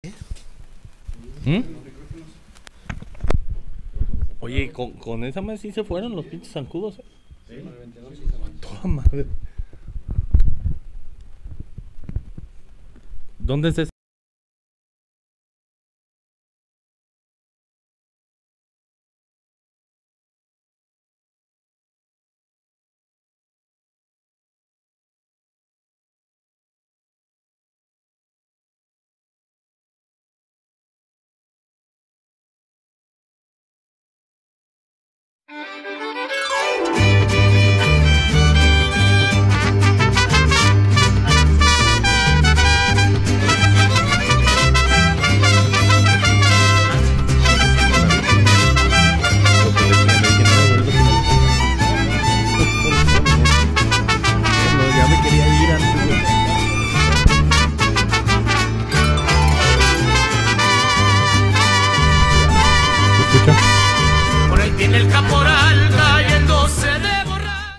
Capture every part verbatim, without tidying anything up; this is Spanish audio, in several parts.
¿Mm? Oye, con, con esa más sí se fueron los pinches zancudos, ¿eh? Sí. Toda madre. ¿Dónde es ese? Por ahí tiene el caporal cayéndose de borrar.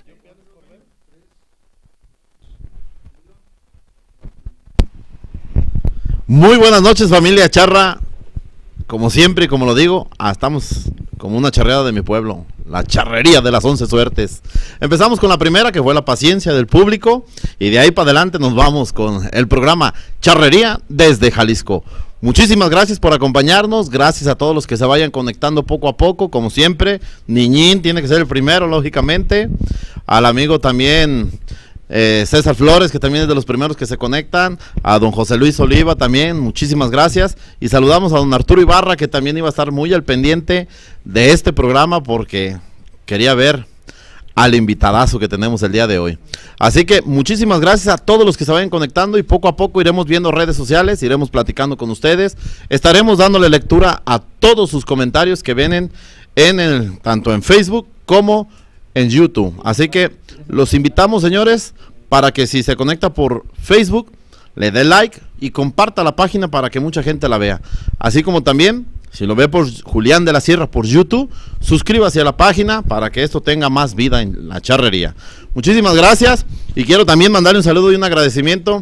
Muy buenas noches, familia charra. Como siempre y como lo digo, ah, estamos como una charreada de mi pueblo, la charrería de las once suertes. Empezamos con la primera, que fue la paciencia del público, y de ahí para adelante nos vamos con el programa Charrería desde Jalisco. Muchísimas gracias por acompañarnos, gracias a todos los que se vayan conectando poco a poco, como siempre. Niñín tiene que ser el primero, lógicamente. Al amigo también eh, César Flores, que también es de los primeros que se conectan. A don José Luis Oliva también, muchísimas gracias. Y saludamos a don Arturo Ibarra, que también iba a estar muy al pendiente de este programa porque quería ver al invitadazo que tenemos el día de hoy. Así que muchísimas gracias a todos los que se vayan conectando, y poco a poco iremos viendo redes sociales, iremos platicando con ustedes, estaremos dándole lectura a todos sus comentarios que vienen en el, tanto en Facebook como en YouTube. Así que los invitamos, señores, para que si se conecta por Facebook, le dé like y comparta la página para que mucha gente la vea. Así como también, si lo ve por Julián de la Sierra por YouTube, suscríbase a la página para que esto tenga más vida en la charrería. Muchísimas gracias, y quiero también mandarle un saludo y un agradecimiento.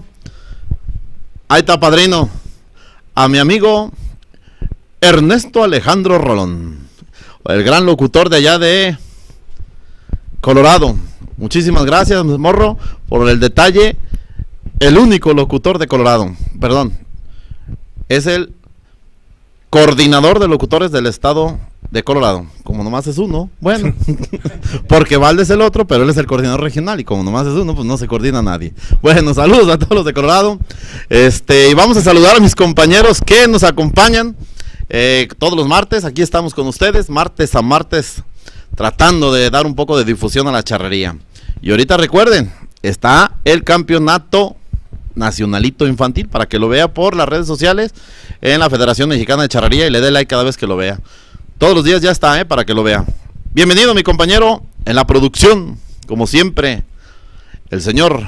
Ahí está, padrino, a mi amigo Ernesto Alejandro Rolón, el gran locutor de allá de Colorado. Muchísimas gracias, morro, por el detalle. El único locutor de Colorado, perdón, es el coordinador de locutores del estado de Colorado. Como nomás es uno, bueno, porque Valde es el otro, pero él es el coordinador regional, y como nomás es uno, pues no se coordina nadie. Bueno, saludos a todos los de Colorado. Este, y vamos a saludar a mis compañeros que nos acompañan eh, todos los martes. Aquí estamos con ustedes, martes a martes, tratando de dar un poco de difusión a la charrería. Y ahorita recuerden, está el campeonato nacionalito infantil, para que lo vea por las redes sociales en la Federación Mexicana de Charrería, y le dé like cada vez que lo vea. Todos los días ya está, eh, para que lo vea. Bienvenido mi compañero en la producción, como siempre, el señor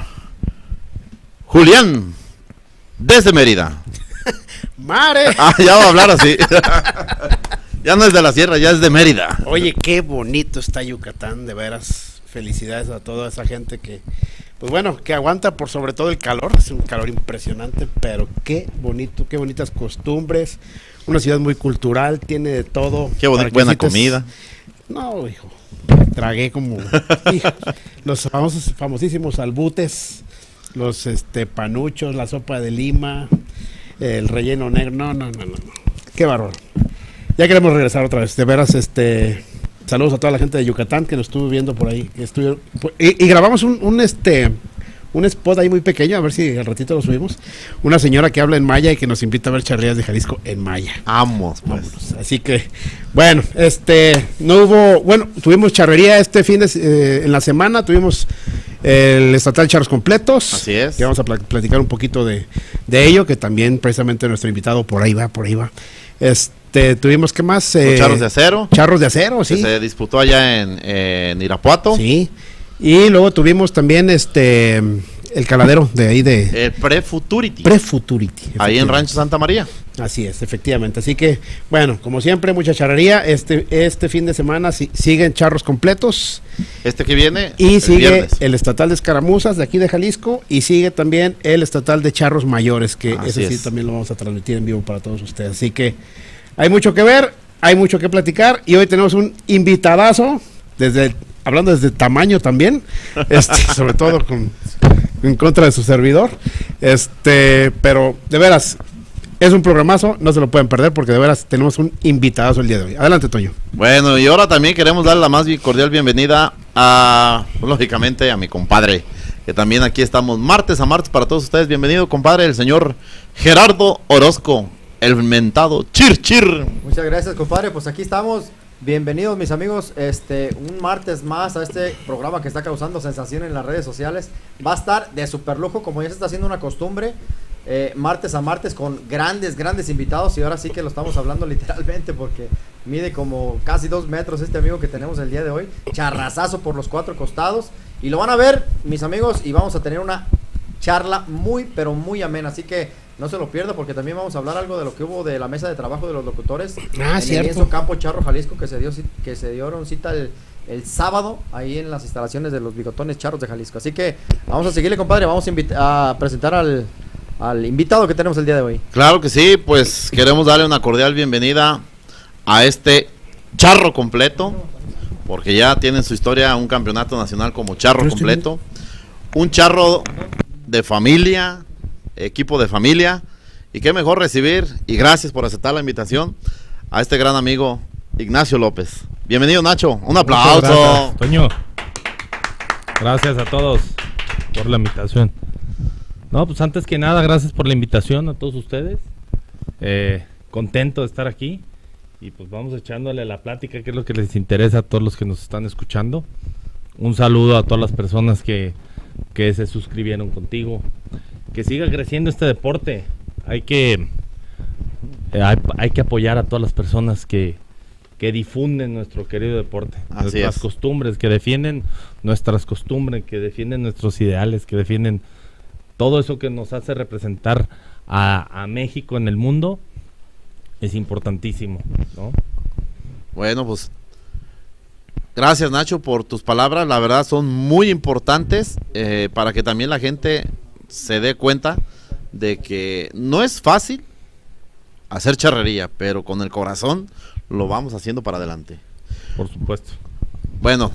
Julián desde Mérida. ¡Mare! Ah, ya va a hablar así. Ya no es de la sierra, ya es de Mérida. Oye, qué bonito está Yucatán, de veras. Felicidades a toda esa gente que, pues bueno, que aguanta por sobre todo el calor. Es un calor impresionante, pero qué bonito, qué bonitas costumbres. Una ciudad muy cultural, tiene de todo. Qué bonita, buena visites. Comida. No, hijo, tragué como hijo, los famosos, famosísimos albutes, los este panuchos, la sopa de lima, el relleno negro. No, no, no, no, no. Qué bárbaro. Ya queremos regresar otra vez, de veras, este... Saludos a toda la gente de Yucatán que nos estuvo viendo por ahí. Estuvieron, y, y grabamos un, un este un spot ahí muy pequeño, a ver si al ratito lo subimos. Una señora que habla en maya y que nos invita a ver charrerías de Jalisco en maya. Vamos, pues. Vámonos. Así que, bueno, este, no hubo, bueno, tuvimos charrería este fin de, eh, en la semana, tuvimos el Estatal Charros Completos. Así es. Que vamos a pl platicar un poquito de, de ello, que también precisamente nuestro invitado por ahí va, por ahí va. Este, tuvimos, ¿qué más? Eh, charros de acero. Charros de acero, sí. Que se disputó allá en, en Irapuato. Sí. Y luego tuvimos también este el caladero de ahí de El Pre-Futurity. Pre-Futurity. Ahí en Rancho Santa María. Así es, efectivamente. Así que, bueno, como siempre, mucha charrería. Este, este fin de semana si, siguen charros completos. Este que viene. Y el sigue viernes. el estatal de escaramuzas de aquí de Jalisco. Y sigue también el estatal de charros mayores, que Así ese sí es. también lo vamos a transmitir en vivo para todos ustedes. Así que hay mucho que ver, hay mucho que platicar. Y hoy tenemos un invitadazo, desde hablando desde tamaño también, este, sobre todo con, en contra de su servidor. Este, pero de veras. Es un programazo, no se lo pueden perder porque de veras tenemos un invitadazo el día de hoy. Adelante, Toño. Bueno, y ahora también queremos darle la más cordial bienvenida a, lógicamente, a mi compadre, que también aquí estamos martes a martes para todos ustedes. Bienvenido, compadre, el señor Gerardo Orozco, el mentado Chir Chir. Muchas gracias, compadre. Pues aquí estamos. Bienvenidos, mis amigos. Este, un martes más a este programa que está causando sensación en las redes sociales. Va a estar de super lujo, como ya se está haciendo una costumbre. Eh, martes a martes con grandes, grandes invitados. Y ahora sí que lo estamos hablando literalmente porque mide como casi dos metros este amigo que tenemos el día de hoy. Charrazazo por los cuatro costados. Y lo van a ver, mis amigos, y vamos a tener una charla muy, pero muy amena. Así que no se lo pierda porque también vamos a hablar algo de lo que hubo de la mesa de trabajo de los locutores. Ah, en cierto. el lienzo Campo Charro, Jalisco, que se dio que se dieron cita el, el sábado ahí en las instalaciones de los Bigotones Charros de Jalisco. Así que vamos a seguirle, compadre. Vamos a, invita- a presentar al, al invitado que tenemos el día de hoy. Claro que sí, pues queremos darle una cordial bienvenida a este charro completo, porque ya tiene en su historia un campeonato nacional como charro completo. Un charro de familia, equipo de familia, y qué mejor recibir, y gracias por aceptar la invitación, a este gran amigo Ignacio López. Bienvenido, Nacho, un aplauso. Gracias, Toño. Gracias a todos por la invitación. No, pues antes que nada, gracias por la invitación a todos ustedes. Eh, contento de estar aquí y pues vamos echándole la plática, que es lo que les interesa a todos los que nos están escuchando. Un saludo a todas las personas que, que se suscribieron contigo. Que siga creciendo este deporte. Hay que eh, hay, hay que apoyar a todas las personas que, que difunden nuestro querido deporte, Así nuestras es. costumbres, que defienden nuestras costumbres, que defienden nuestros ideales, que defienden todo eso que nos hace representar a, a México en el mundo. Es importantísimo, ¿no? Bueno, pues gracias, Nacho, por tus palabras. La verdad son muy importantes, eh, para que también la gente se dé cuenta de que no es fácil hacer charrería, pero con el corazón lo vamos haciendo para adelante. Por supuesto. Bueno,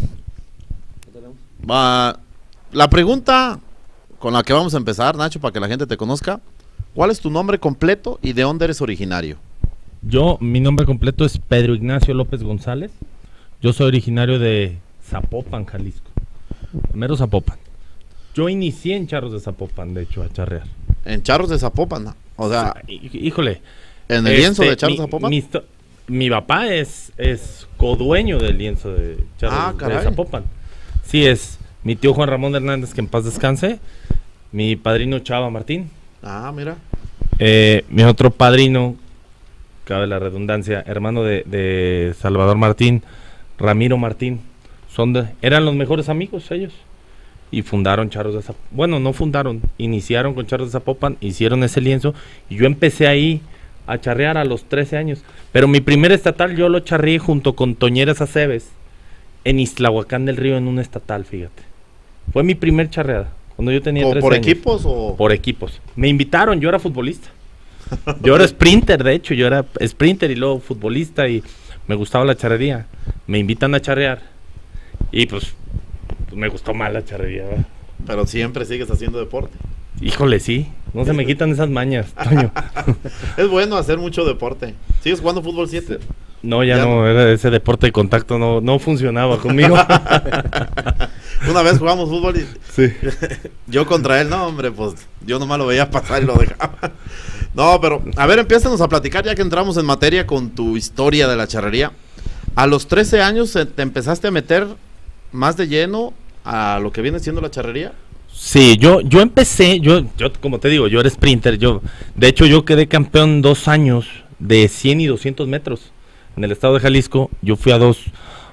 va, la pregunta con la que vamos a empezar, Nacho, para que la gente te conozca: ¿cuál es tu nombre completo y de dónde eres originario? Yo, mi nombre completo es Pedro Ignacio López González. Yo soy originario de Zapopan, Jalisco. Mero Zapopan. Yo inicié en charros de Zapopan, de hecho, a charrear. En Charros de Zapopan, ¿no? O sea, Hí- Híjole. en el este, lienzo de Charros mi, de Zapopan. Mi, histo- mi papá es, es codueño del lienzo de charros Ah, de caray. Zapopan. Sí, es mi tío Juan Ramón Hernández, que en paz descanse. Mi padrino Chava Martín. Ah, mira. Eh, mi otro padrino, cabe la redundancia, hermano de, de Salvador Martín, Ramiro Martín. Son de, eran los mejores amigos ellos. Y fundaron Charros de Zapopan. Bueno, no fundaron, iniciaron con Charros de Zapopan, hicieron ese lienzo. Y yo empecé ahí a charrear a los trece años. Pero mi primer estatal yo lo charreé junto con Toñeras Aceves en Ixtlahuacán del Río, en un estatal, fíjate. Fue mi primer charreada, cuando yo tenía ¿O trece por años. equipos o...? Por equipos. Me invitaron, yo era futbolista. Yo era sprinter, de hecho, yo era sprinter y luego futbolista y me gustaba la charrería. Me invitan a charrear y pues, pues me gustó más la charrería, ¿verdad? Pero siempre sigues haciendo deporte. Híjole, sí, no se me quitan esas mañas, Toño. Es bueno hacer mucho deporte. ¿Sigues jugando fútbol siete? No, ya, Ya no, no. era ese deporte de contacto, no, no funcionaba conmigo. Una vez jugamos fútbol y Sí. yo contra él, no, hombre, pues yo nomás lo veía pasar y lo dejaba. No, pero a ver, empiézanos a platicar ya que entramos en materia con tu historia de la charrería. A los trece años eh, te empezaste a meter más de lleno a lo que viene siendo la charrería. Sí, yo, yo empecé, yo, yo como te digo, yo era sprinter, yo, de hecho yo quedé campeón dos años de cien y doscientos metros en el estado de Jalisco. Yo fui a dos,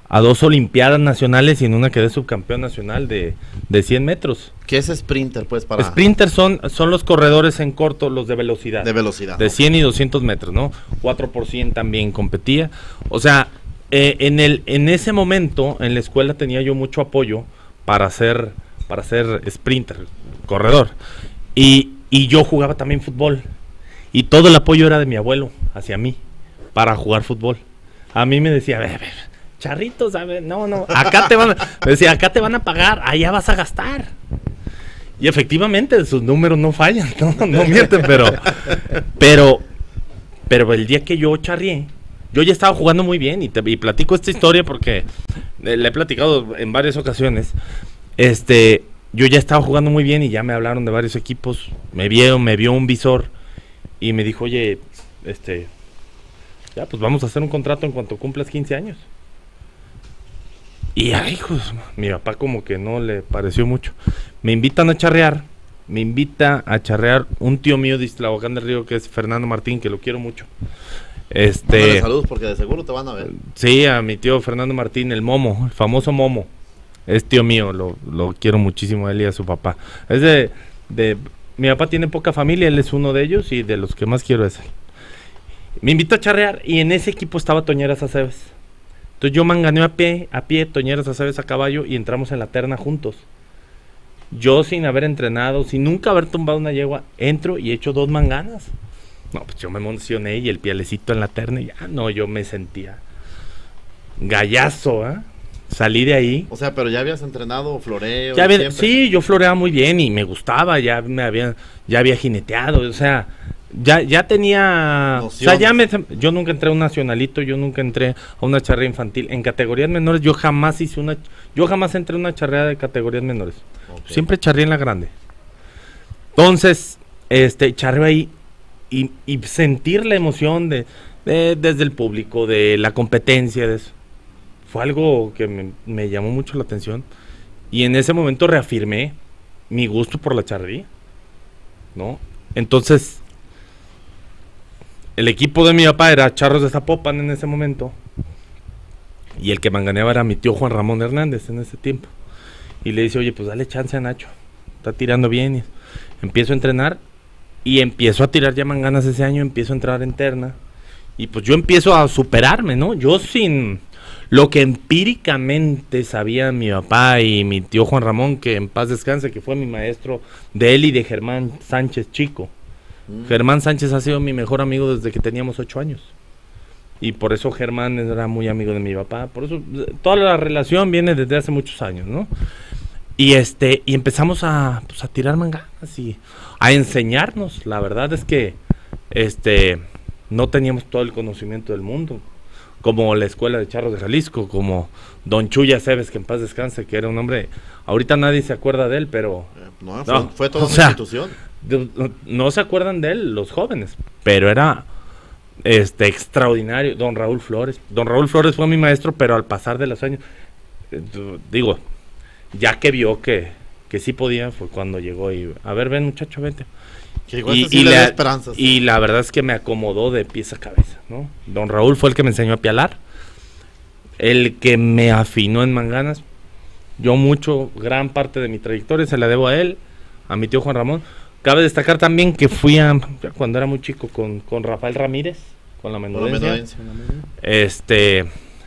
a dos olimpiadas nacionales y en una quedé subcampeón nacional de, de cien metros. ¿Qué es sprinter, pues, para...? Sprinter son, son los corredores en corto, los de velocidad. De velocidad. De cien y doscientos metros, ¿no? cuatro por cien también competía. O sea, eh, en, el, en ese momento, en la escuela tenía yo mucho apoyo para ser, para ser sprinter, corredor. Y, y yo jugaba también fútbol. Y todo el apoyo era de mi abuelo hacia mí, para jugar fútbol. A mí me decía, a ver, a ver, charritos, a ver, no, no, acá te van a, me decía, acá te van a pagar, allá vas a gastar. Y efectivamente, sus números no fallan, no, no mienten, pero, pero, pero el día que yo charrié, yo ya estaba jugando muy bien, y, te, y platico esta historia porque eh, le he platicado en varias ocasiones. Este, yo ya estaba jugando muy bien y ya me hablaron de varios equipos, me vio, me vio un visor y me dijo, oye, este, ya, pues vamos a hacer un contrato en cuanto cumplas quince años. Y ay, hijos, mi papá como que no le pareció mucho. Me invitan a charrear, me invita a charrear un tío mío de Iztlahuacán del Río, que es Fernando Martín, que lo quiero mucho. Este, Mándale saludos porque de seguro te van a ver. Sí, a mi tío Fernando Martín, el Momo, el famoso Momo. Es tío mío, lo, lo quiero muchísimo a él y a su papá. Es de, de, mi papá tiene poca familia, él es uno de ellos y de los que más quiero es él. Me invitó a charrear y en ese equipo estaba Toñeras Aceves. Entonces yo manganeo a pie, a pie, Toñeras Aceves a caballo y entramos en la terna juntos. Yo sin haber entrenado, sin nunca haber tumbado una yegua, entro y echo dos manganas. No, pues yo me emocioné y el pielecito en la terna y ya, no, yo me sentía gallazo, ¿eh? Salí de ahí. O sea, pero ya habías entrenado floreo. Ya había, sí, yo floreaba muy bien y me gustaba, ya me había, ya había jineteado, o sea, ya, ya tenía, noción. O sea, ya me, yo nunca entré a un nacionalito, yo nunca entré a una charrea infantil. En categorías menores yo jamás hice una, yo jamás entré a una charrea de categorías menores. Okay. Siempre charré en la grande. Entonces, este, charré ahí y, y sentir la emoción de, de, desde el público, de la competencia, de eso. Fue algo que me, me llamó mucho la atención y en ese momento reafirmé mi gusto por la charrería, ¿no? Entonces, el equipo de mi papá era Charros de Zapopan en ese momento y el que manganeaba era mi tío Juan Ramón Hernández en ese tiempo. Y le dice, oye, pues dale chance a Nacho, está tirando bien. Y empiezo a entrenar y empiezo a tirar ya manganas ese año, empiezo a entrar en terna y pues yo empiezo a superarme, ¿no? Yo sin... Lo que empíricamente sabía mi papá y mi tío Juan Ramón, que en paz descanse, que fue mi maestro de él y de Germán Sánchez Chico. Mm. Germán Sánchez ha sido mi mejor amigo desde que teníamos ocho años. Y por eso Germán era muy amigo de mi papá. Por eso toda la relación viene desde hace muchos años, ¿no? Y este y empezamos a, pues, a tirar manganas y a enseñarnos. La verdad es que este no teníamos todo el conocimiento del mundo. Como la escuela de Charros de Jalisco, como don Chuya Aceves, que en paz descanse, que era un hombre, ahorita nadie se acuerda de él, pero... Eh, no, fue, no, fue toda una sea, institución. De, no, no se acuerdan de él los jóvenes, pero era este extraordinario, don Raúl Flores. Don Raúl Flores fue mi maestro, pero al pasar de los años, eh, digo, ya que vio que, que sí podía, fue cuando llegó y, a ver, ven muchacho, vente. Y, y, la, esperanzas, ¿sí? Y la verdad es que me acomodó de pies a cabeza, ¿no? Don Raúl fue el que me enseñó a pialar, el que me afinó en manganas. Yo mucho, gran parte de mi trayectoria se la debo a él, a mi tío Juan Ramón. Cabe destacar también que fui a, cuando era muy chico, con, con Rafael Ramírez, con la menudencia. Este,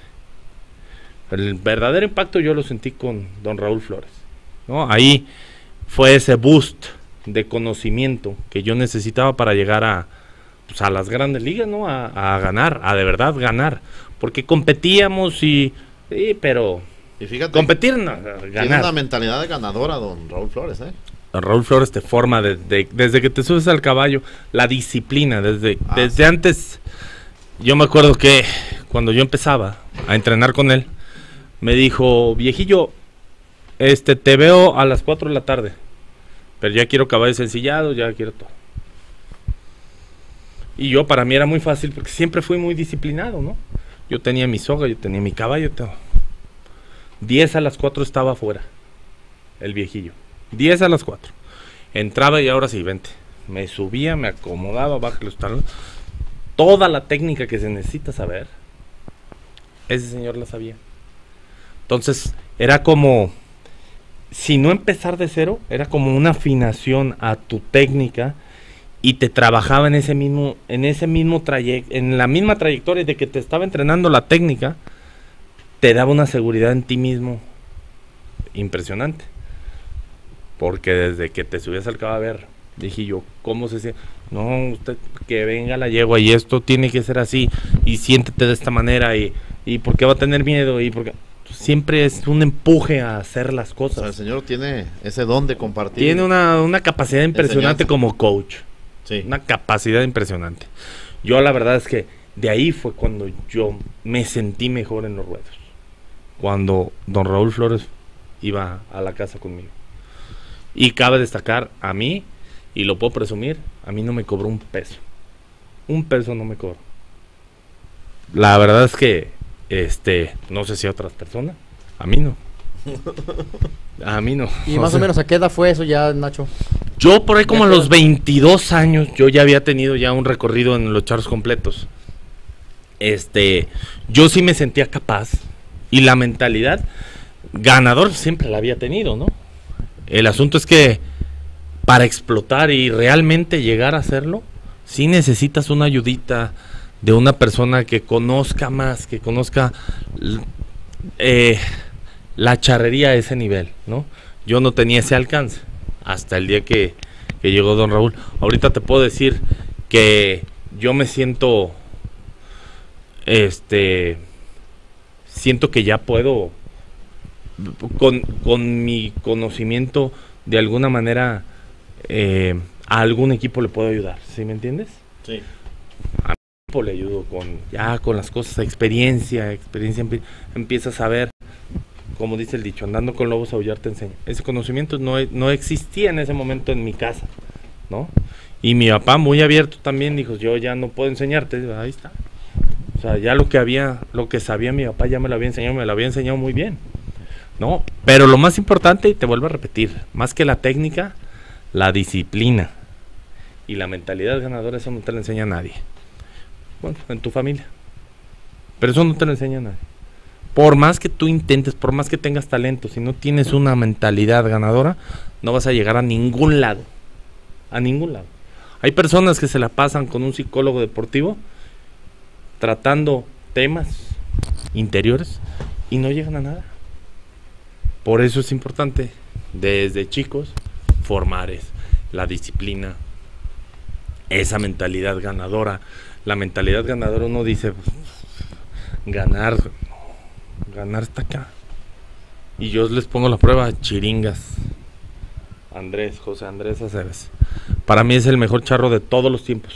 el verdadero impacto yo lo sentí con don Raúl Flores, ¿no? Ahí fue ese boost de conocimiento que yo necesitaba para llegar a, pues, a las grandes ligas, ¿no? A, a ganar, a de verdad ganar, porque competíamos y, sí, pero y fíjate, competir, no, ganar. Tiene una mentalidad de ganadora don Raúl Flores, ¿eh? Don Raúl Flores te forma desde, desde que te subes al caballo, la disciplina, desde, ah, desde sí. Antes, yo me acuerdo que cuando yo empezaba a entrenar con él, me dijo, viejillo, este, te veo a las cuatro de la tarde. Pero ya quiero caballos ensillados, ya quiero todo. Y yo, para mí era muy fácil, porque siempre fui muy disciplinado, ¿no? Yo tenía mi soga, yo tenía mi caballo, todo. diez a las cuatro estaba afuera, el viejillo. diez a las cuatro. Entraba y ahora sí, vente. Me subía, me acomodaba, baja los talones. Toda la técnica que se necesita saber, ese señor la sabía. Entonces, era como, si no empezar de cero, era como una afinación a tu técnica y te trabajaba en ese mismo, en ese mismo trayecto, en la misma trayectoria de que te estaba entrenando la técnica, te daba una seguridad en ti mismo impresionante. Porque desde que te subías al caballo, dije yo, ¿cómo se siente? No, usted que venga la yegua y esto tiene que ser así, y siéntete de esta manera, y, y ¿por qué va a tener miedo? Y porque siempre es un empuje a hacer las cosas. O sea, el señor tiene ese don de compartir. Tiene una, una capacidad impresionante enseñanza. como coach. Sí. Una capacidad impresionante. Yo la verdad es que de ahí fue cuando yo me sentí mejor en los ruedos. Cuando don Raúl Flores iba a la casa conmigo. Y cabe destacar, a mí, y lo puedo presumir, a mí no me cobró un peso. Un peso no me cobró. La verdad es que, este, no sé si a otras personas, a mí no. A mí no. Y O más sea, o menos, ¿a qué edad fue eso ya, Nacho? yo por ahí como a Ya los quedó. veintidós años, yo ya había tenido ya un recorrido en los charros completos. Este, yo sí me sentía capaz, y la mentalidad ganador siempre la había tenido, ¿no? El asunto es que para explotar y realmente llegar a hacerlo, sí necesitas una ayudita de una persona que conozca más, que conozca l- eh, la charrería a ese nivel, ¿no? Yo no tenía ese alcance hasta el día que, que llegó don Raúl. Ahorita te puedo decir que yo me siento, este, siento que ya puedo, con, con mi conocimiento, de alguna manera, eh, a algún equipo le puedo ayudar, ¿sí me entiendes? Sí. Le ayudo con ya con las cosas, experiencia, experiencia empie- empiezas a ver, como dice el dicho, andando con lobos a aullar te enseña. Ese conocimiento no, e- no existía en ese momento en mi casa, ¿no? Y mi papá muy abierto también dijo, yo ya no puedo enseñarte, ahí está. O sea, ya lo que había, lo que sabía mi papá ya me lo había enseñado, me lo había enseñado muy bien, ¿no? Pero lo más importante, y te vuelvo a repetir, más que la técnica, la disciplina y la mentalidad ganadora, eso no te la enseña nadie. Bueno, en tu familia. Pero eso no te lo enseña nadie. Por más que tú intentes, por más que tengas talento, si no tienes una mentalidad ganadora, no vas a llegar a ningún lado. A ningún lado. Hay personas que se la pasan con un psicólogo deportivo tratando temas interiores y no llegan a nada. Por eso es importante, desde chicos, formar es la disciplina, esa mentalidad ganadora. La mentalidad ganadora, uno dice, pues, ganar, ganar está acá. Y yo les pongo la prueba, Chiringas, Andrés, José Andrés Aceves. Para mí es el mejor charro de todos los tiempos.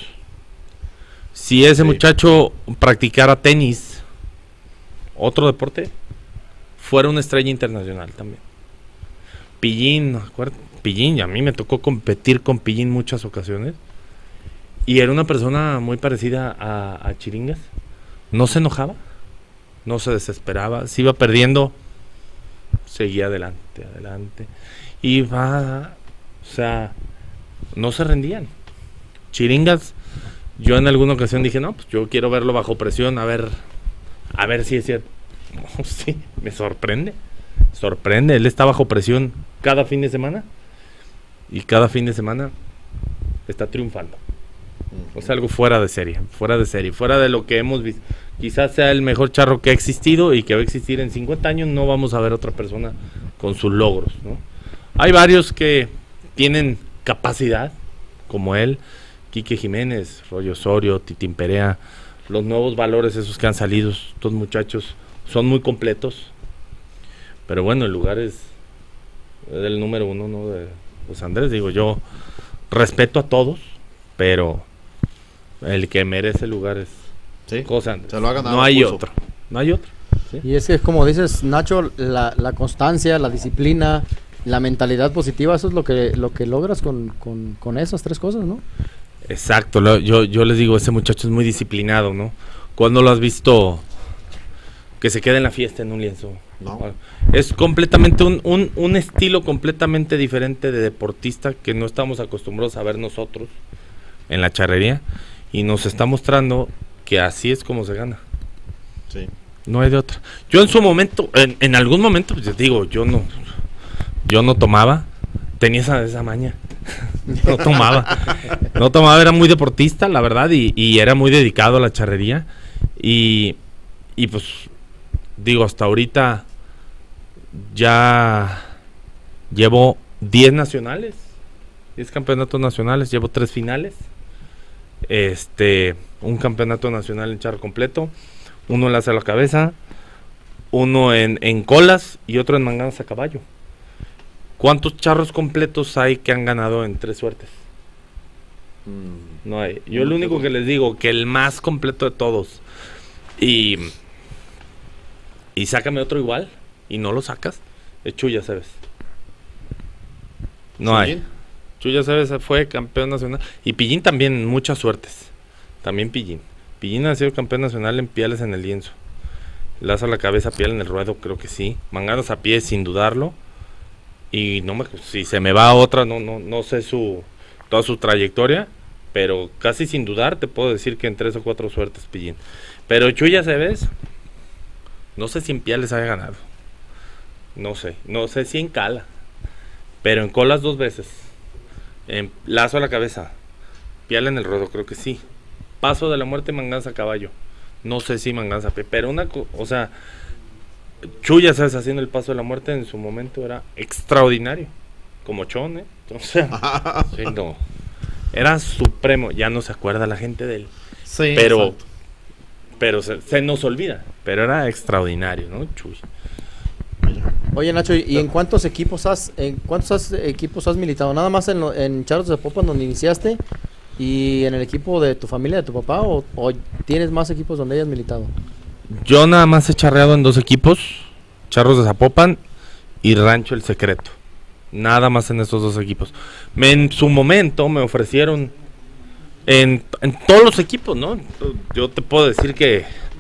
Si ese Sí. muchacho practicara tenis, otro deporte, fuera una estrella internacional también. Pillín, acuérdate, Pillín, a mí me tocó competir con Pillín muchas ocasiones. Y era una persona muy parecida a, a Chiringas. No se enojaba, no se desesperaba. Si iba perdiendo, seguía adelante, adelante. Y va, o sea, no se rendían. Chiringas, yo en alguna ocasión dije, no, pues yo quiero verlo bajo presión, a ver, a ver si es cierto. No, sí, me sorprende, sorprende. Él está bajo presión cada fin de semana y cada fin de semana está triunfando. O sea, algo fuera de serie, fuera de serie, fuera de lo que hemos visto. Quizás sea el mejor charro que ha existido y que va a existir en cincuenta años. No vamos a ver otra persona con sus logros, ¿no? Hay varios que tienen capacidad, como él, Quique Jiménez, Roy Osorio, Titín Perea, los nuevos valores esos que han salido. Estos muchachos son muy completos. Pero bueno, el lugar es el número uno, ¿no? De José Andrés. Digo, yo respeto a todos, pero el que merece el lugar es Sí. José Andrés. Se lo ha ganado No a hay pulso. otro. No hay otro. ¿sí? Y es que, como dices, Nacho, la, la constancia, la disciplina, la mentalidad positiva, eso es lo que, lo que logras con, con, con esas tres cosas, ¿no? Exacto. lo- yo, yo les digo, ese muchacho es muy disciplinado, ¿no? ¿Cuándo lo has visto que se queda en la fiesta en un lienzo? No. Es completamente un, un, un estilo completamente diferente de deportista que no estamos acostumbrados a ver nosotros en la charrería, y nos está mostrando que así es como se gana. Sí. No hay de otra. Yo en su momento, en, en algún momento, pues les digo, yo no, yo no tomaba, tenía esa, esa maña. No tomaba, no tomaba, era muy deportista, la verdad, y, y era muy dedicado a la charrería. Y, y pues, digo, hasta ahorita ya llevo diez nacionales, diez campeonatos nacionales, llevo tres finales, este, un campeonato nacional en charro completo, uno en lazo a la cabeza, uno en, en colas y otro en manganas a caballo. ¿Cuántos charros completos hay que han ganado en tres suertes? No hay. Yo lo único que les digo, que el más completo de todos. Y, y sácame otro igual, y no lo sacas, es Chuya Cebes. No hay. Chuya Cebes fue campeón nacional. Y Pillín también, muchas suertes. También Pillín. Pillín ha sido campeón nacional en pieles en el lienzo. Lazo a la cabeza, piel en el ruedo, creo que sí. Manganas a pie, sin dudarlo. Y no me, si se me va otra, no, no, no sé su toda su trayectoria, pero casi sin dudar te puedo decir que en tres o cuatro suertes Pillín. Pero Chuya Cebes, no sé si en pieles haya ganado. No sé, no sé si en cala. Pero en colas dos veces. En lazo a la cabeza, piel en el ruedo, creo que sí. Paso de la muerte, manganas a caballo. No sé si manganas a pie, pero una, o sea, Chuya Cebes haciendo el paso de la muerte en su momento era extraordinario. Como Chon, ¿eh? O sea, sí, no. Era supremo. Ya no se acuerda la gente de él. Sí, pero exacto. pero se, se nos olvida. Pero era extraordinario, ¿no? Chuy. Oye, Nacho, ¿y en cuántos equipos has en cuántos has- equipos has militado? ¿Nada más en, lo- en Charros de Zapopan donde iniciaste? ¿Y en el equipo de tu familia, de tu papá? ¿O, o tienes más equipos donde hayas militado? Yo nada más he charreado en dos equipos, Charros de Zapopan y Rancho El Secreto. Nada más en estos dos equipos. Me, en su momento me ofrecieron en, en todos los equipos, ¿no? Yo te puedo decir que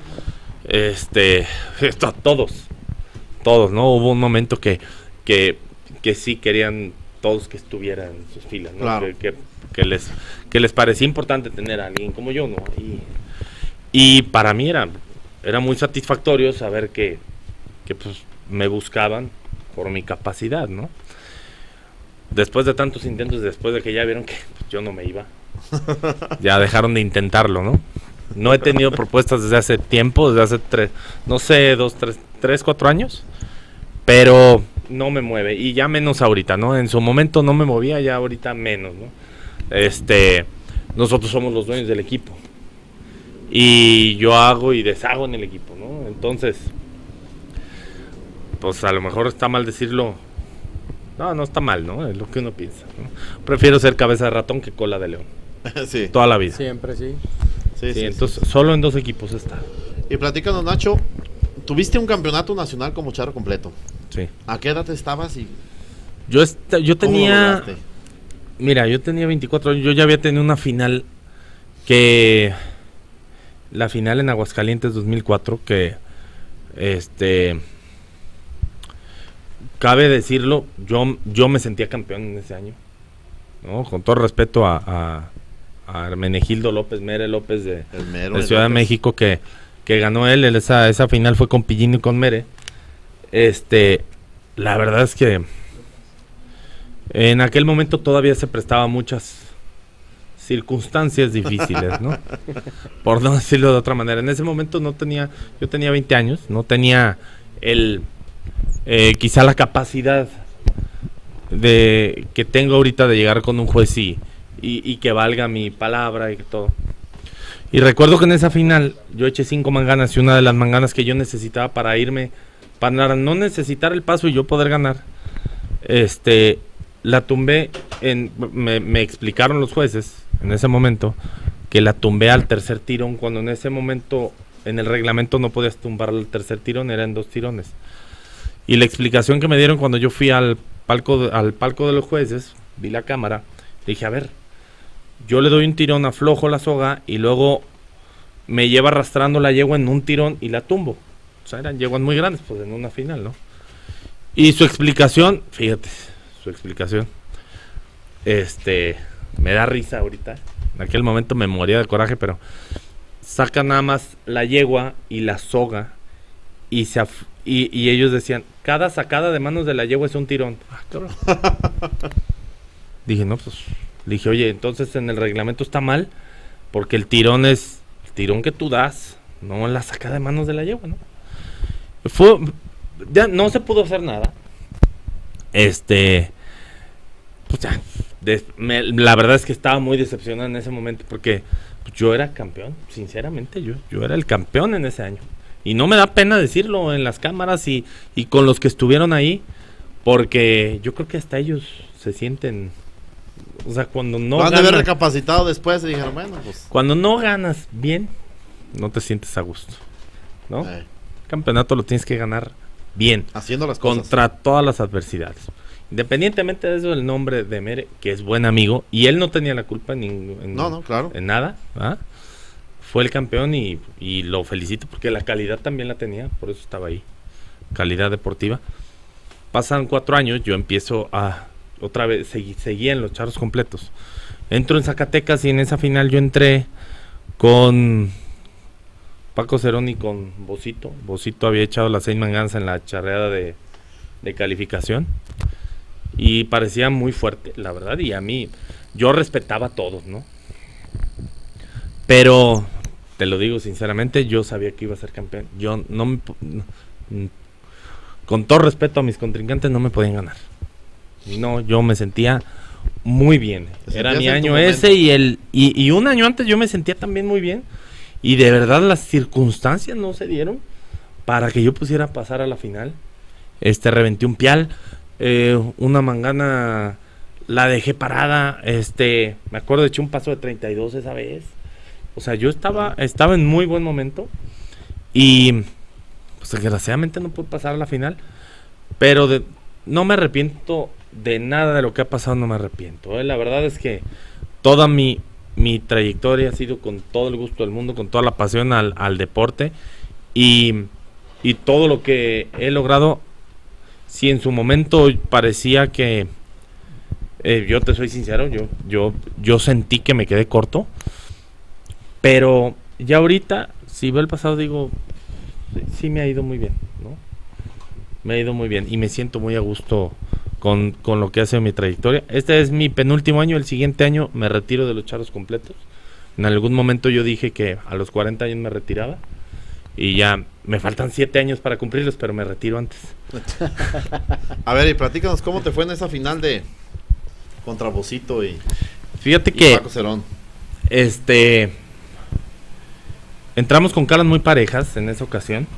este esto, todos, todos, ¿no? Hubo un momento que, que, que sí querían todos que estuvieran en sus filas, ¿no? Claro. Que, que, que les, que les parecía importante tener a alguien como yo, ¿no? Y, y para mí era, era muy satisfactorio saber que, que pues me buscaban por mi capacidad, ¿no? Después de tantos intentos, después de que ya vieron que pues, yo no me iba, ya dejaron de intentarlo, ¿no? No he tenido propuestas desde hace tiempo, desde hace tres, no sé, dos, tres, tres, cuatro años, pero no me mueve, y ya menos ahorita, ¿no? En su momento no me movía, ya ahorita menos, ¿no? Este, nosotros somos los dueños del equipo, y yo hago y deshago en el equipo, ¿no? Entonces, pues a lo mejor está mal decirlo. No, no está mal, ¿no? Es lo que uno piensa, ¿no? Prefiero ser cabeza de ratón que cola de león. Sí. Toda la vida. Siempre, sí. Sí, Sí, sí, entonces solo en dos equipos está. sí. Y platícanos, Nacho, tuviste un campeonato nacional como charro completo. Sí. ¿A qué edad estabas y Yo, est- yo cómo lo tenía... lograste? Mira, yo tenía veinticuatro años. Yo ya había tenido una final que... La final en Aguascalientes dos mil cuatro que... Este... Cabe decirlo, yo, yo me sentía campeón en ese año, ¿no? Con todo respeto a, a, a Hermenegildo López, Mere López de, El mero de de Ciudad de López. México, que, que ganó él, él esa, esa final fue con Pillín y con Mere. Este, la verdad es que en aquel momento todavía se prestaba muchas circunstancias difíciles, ¿no? Por no decirlo de otra manera. En ese momento no tenía, yo tenía veinte años, no tenía el... Eh, quizá la capacidad de que tengo ahorita de llegar con un juez y, y, y que valga mi palabra y que todo. Y recuerdo que en esa final yo eché cinco manganas y una de las manganas que yo necesitaba para irme, para no necesitar el paso y yo poder ganar, este, la tumbé, en, me, me explicaron los jueces en ese momento que la tumbé al tercer tirón, cuando en ese momento en el reglamento no podías tumbar al tercer tirón, eran dos tirones. Y la explicación que me dieron cuando yo fui al palco de, al palco de los jueces, vi la cámara, dije, a ver, yo le doy un tirón, aflojo la soga y luego me lleva arrastrando la yegua en un tirón y la tumbo. O sea, eran yeguas muy grandes, pues en una final, ¿no? Y su explicación, fíjate, su explicación, este, me da risa ahorita. En aquel momento me moría de coraje, pero saca nada más la yegua y la soga y, se af- y, y ellos decían, cada sacada de manos de la yegua es un tirón. Ah, cabrón. Dije, no, pues, le dije, oye, entonces en el reglamento está mal, porque el tirón es el tirón que tú das, no la sacada de manos de la yegua, ¿no? Fue, ya no se pudo hacer nada. Este, pues ya, de- me- la verdad es que estaba muy decepcionado en ese momento, porque pues, yo era campeón, sinceramente, yo, yo era el campeón en ese año. Y no me da pena decirlo en las cámaras y, y con los que estuvieron ahí, porque yo creo que hasta ellos se sienten, o sea, cuando no Van de haber ganas, recapacitado después y dijeron, bueno, pues. cuando no ganas bien, no te sientes a gusto, ¿no? eh, El campeonato lo tienes que ganar bien, haciendo las cosas. contra todas las adversidades. Independientemente de eso, el nombre de Mere, que es buen amigo, y él no tenía la culpa en, ningún- en, No, no, claro. en nada, ¿ah? Fue el campeón y, y lo felicito porque la calidad también la tenía, por eso estaba ahí, calidad deportiva. Pasan cuatro años, yo empiezo a, otra vez, segui- seguía en los charros completos. Entro en Zacatecas y en esa final yo entré con Paco Cerón y con Bocito. Bocito había echado las seis manganas en la charreada de, de calificación y parecía muy fuerte, la verdad, y a mí, yo respetaba a todos, ¿no? Pero, te lo digo sinceramente, yo sabía que iba a ser campeón. Yo no me... po- no- mm, con todo respeto a mis contrincantes, no me podían ganar. No, yo me sentía muy bien. Te Era sentías mi en tu año momento. ese y el y, y un año antes yo me sentía también muy bien. Y de verdad las circunstancias no se dieron para que yo pusiera pasar a la final. Este, reventé un pial, eh, una mangana la dejé parada, este, me acuerdo de eché un paso de treinta y dos esa vez. O sea, yo estaba, estaba en muy buen momento y pues desgraciadamente no pude pasar a la final, pero de- no me arrepiento de nada de lo que ha pasado, no me arrepiento. ¿eh? La verdad es que toda mi, mi trayectoria ha sido con todo el gusto del mundo, con toda la pasión al, al deporte y, y todo lo que he logrado, si en su momento parecía que, eh, yo te soy sincero, yo, yo, yo sentí que me quedé corto. Pero ya ahorita, si veo el pasado, digo, sí, sí me ha ido muy bien, ¿no? Me ha ido muy bien y me siento muy a gusto con, con lo que ha sido mi trayectoria. Este es mi penúltimo año, el siguiente año me retiro de los charros completos. En algún momento yo dije que a los cuarenta años me retiraba y ya me faltan siete años para cumplirlos, pero me retiro antes. A ver, y platícanos cómo te fue en esa final de contra Bocito y, Fíjate y que, Paco Cerón. este... entramos con caras muy parejas en esa ocasión.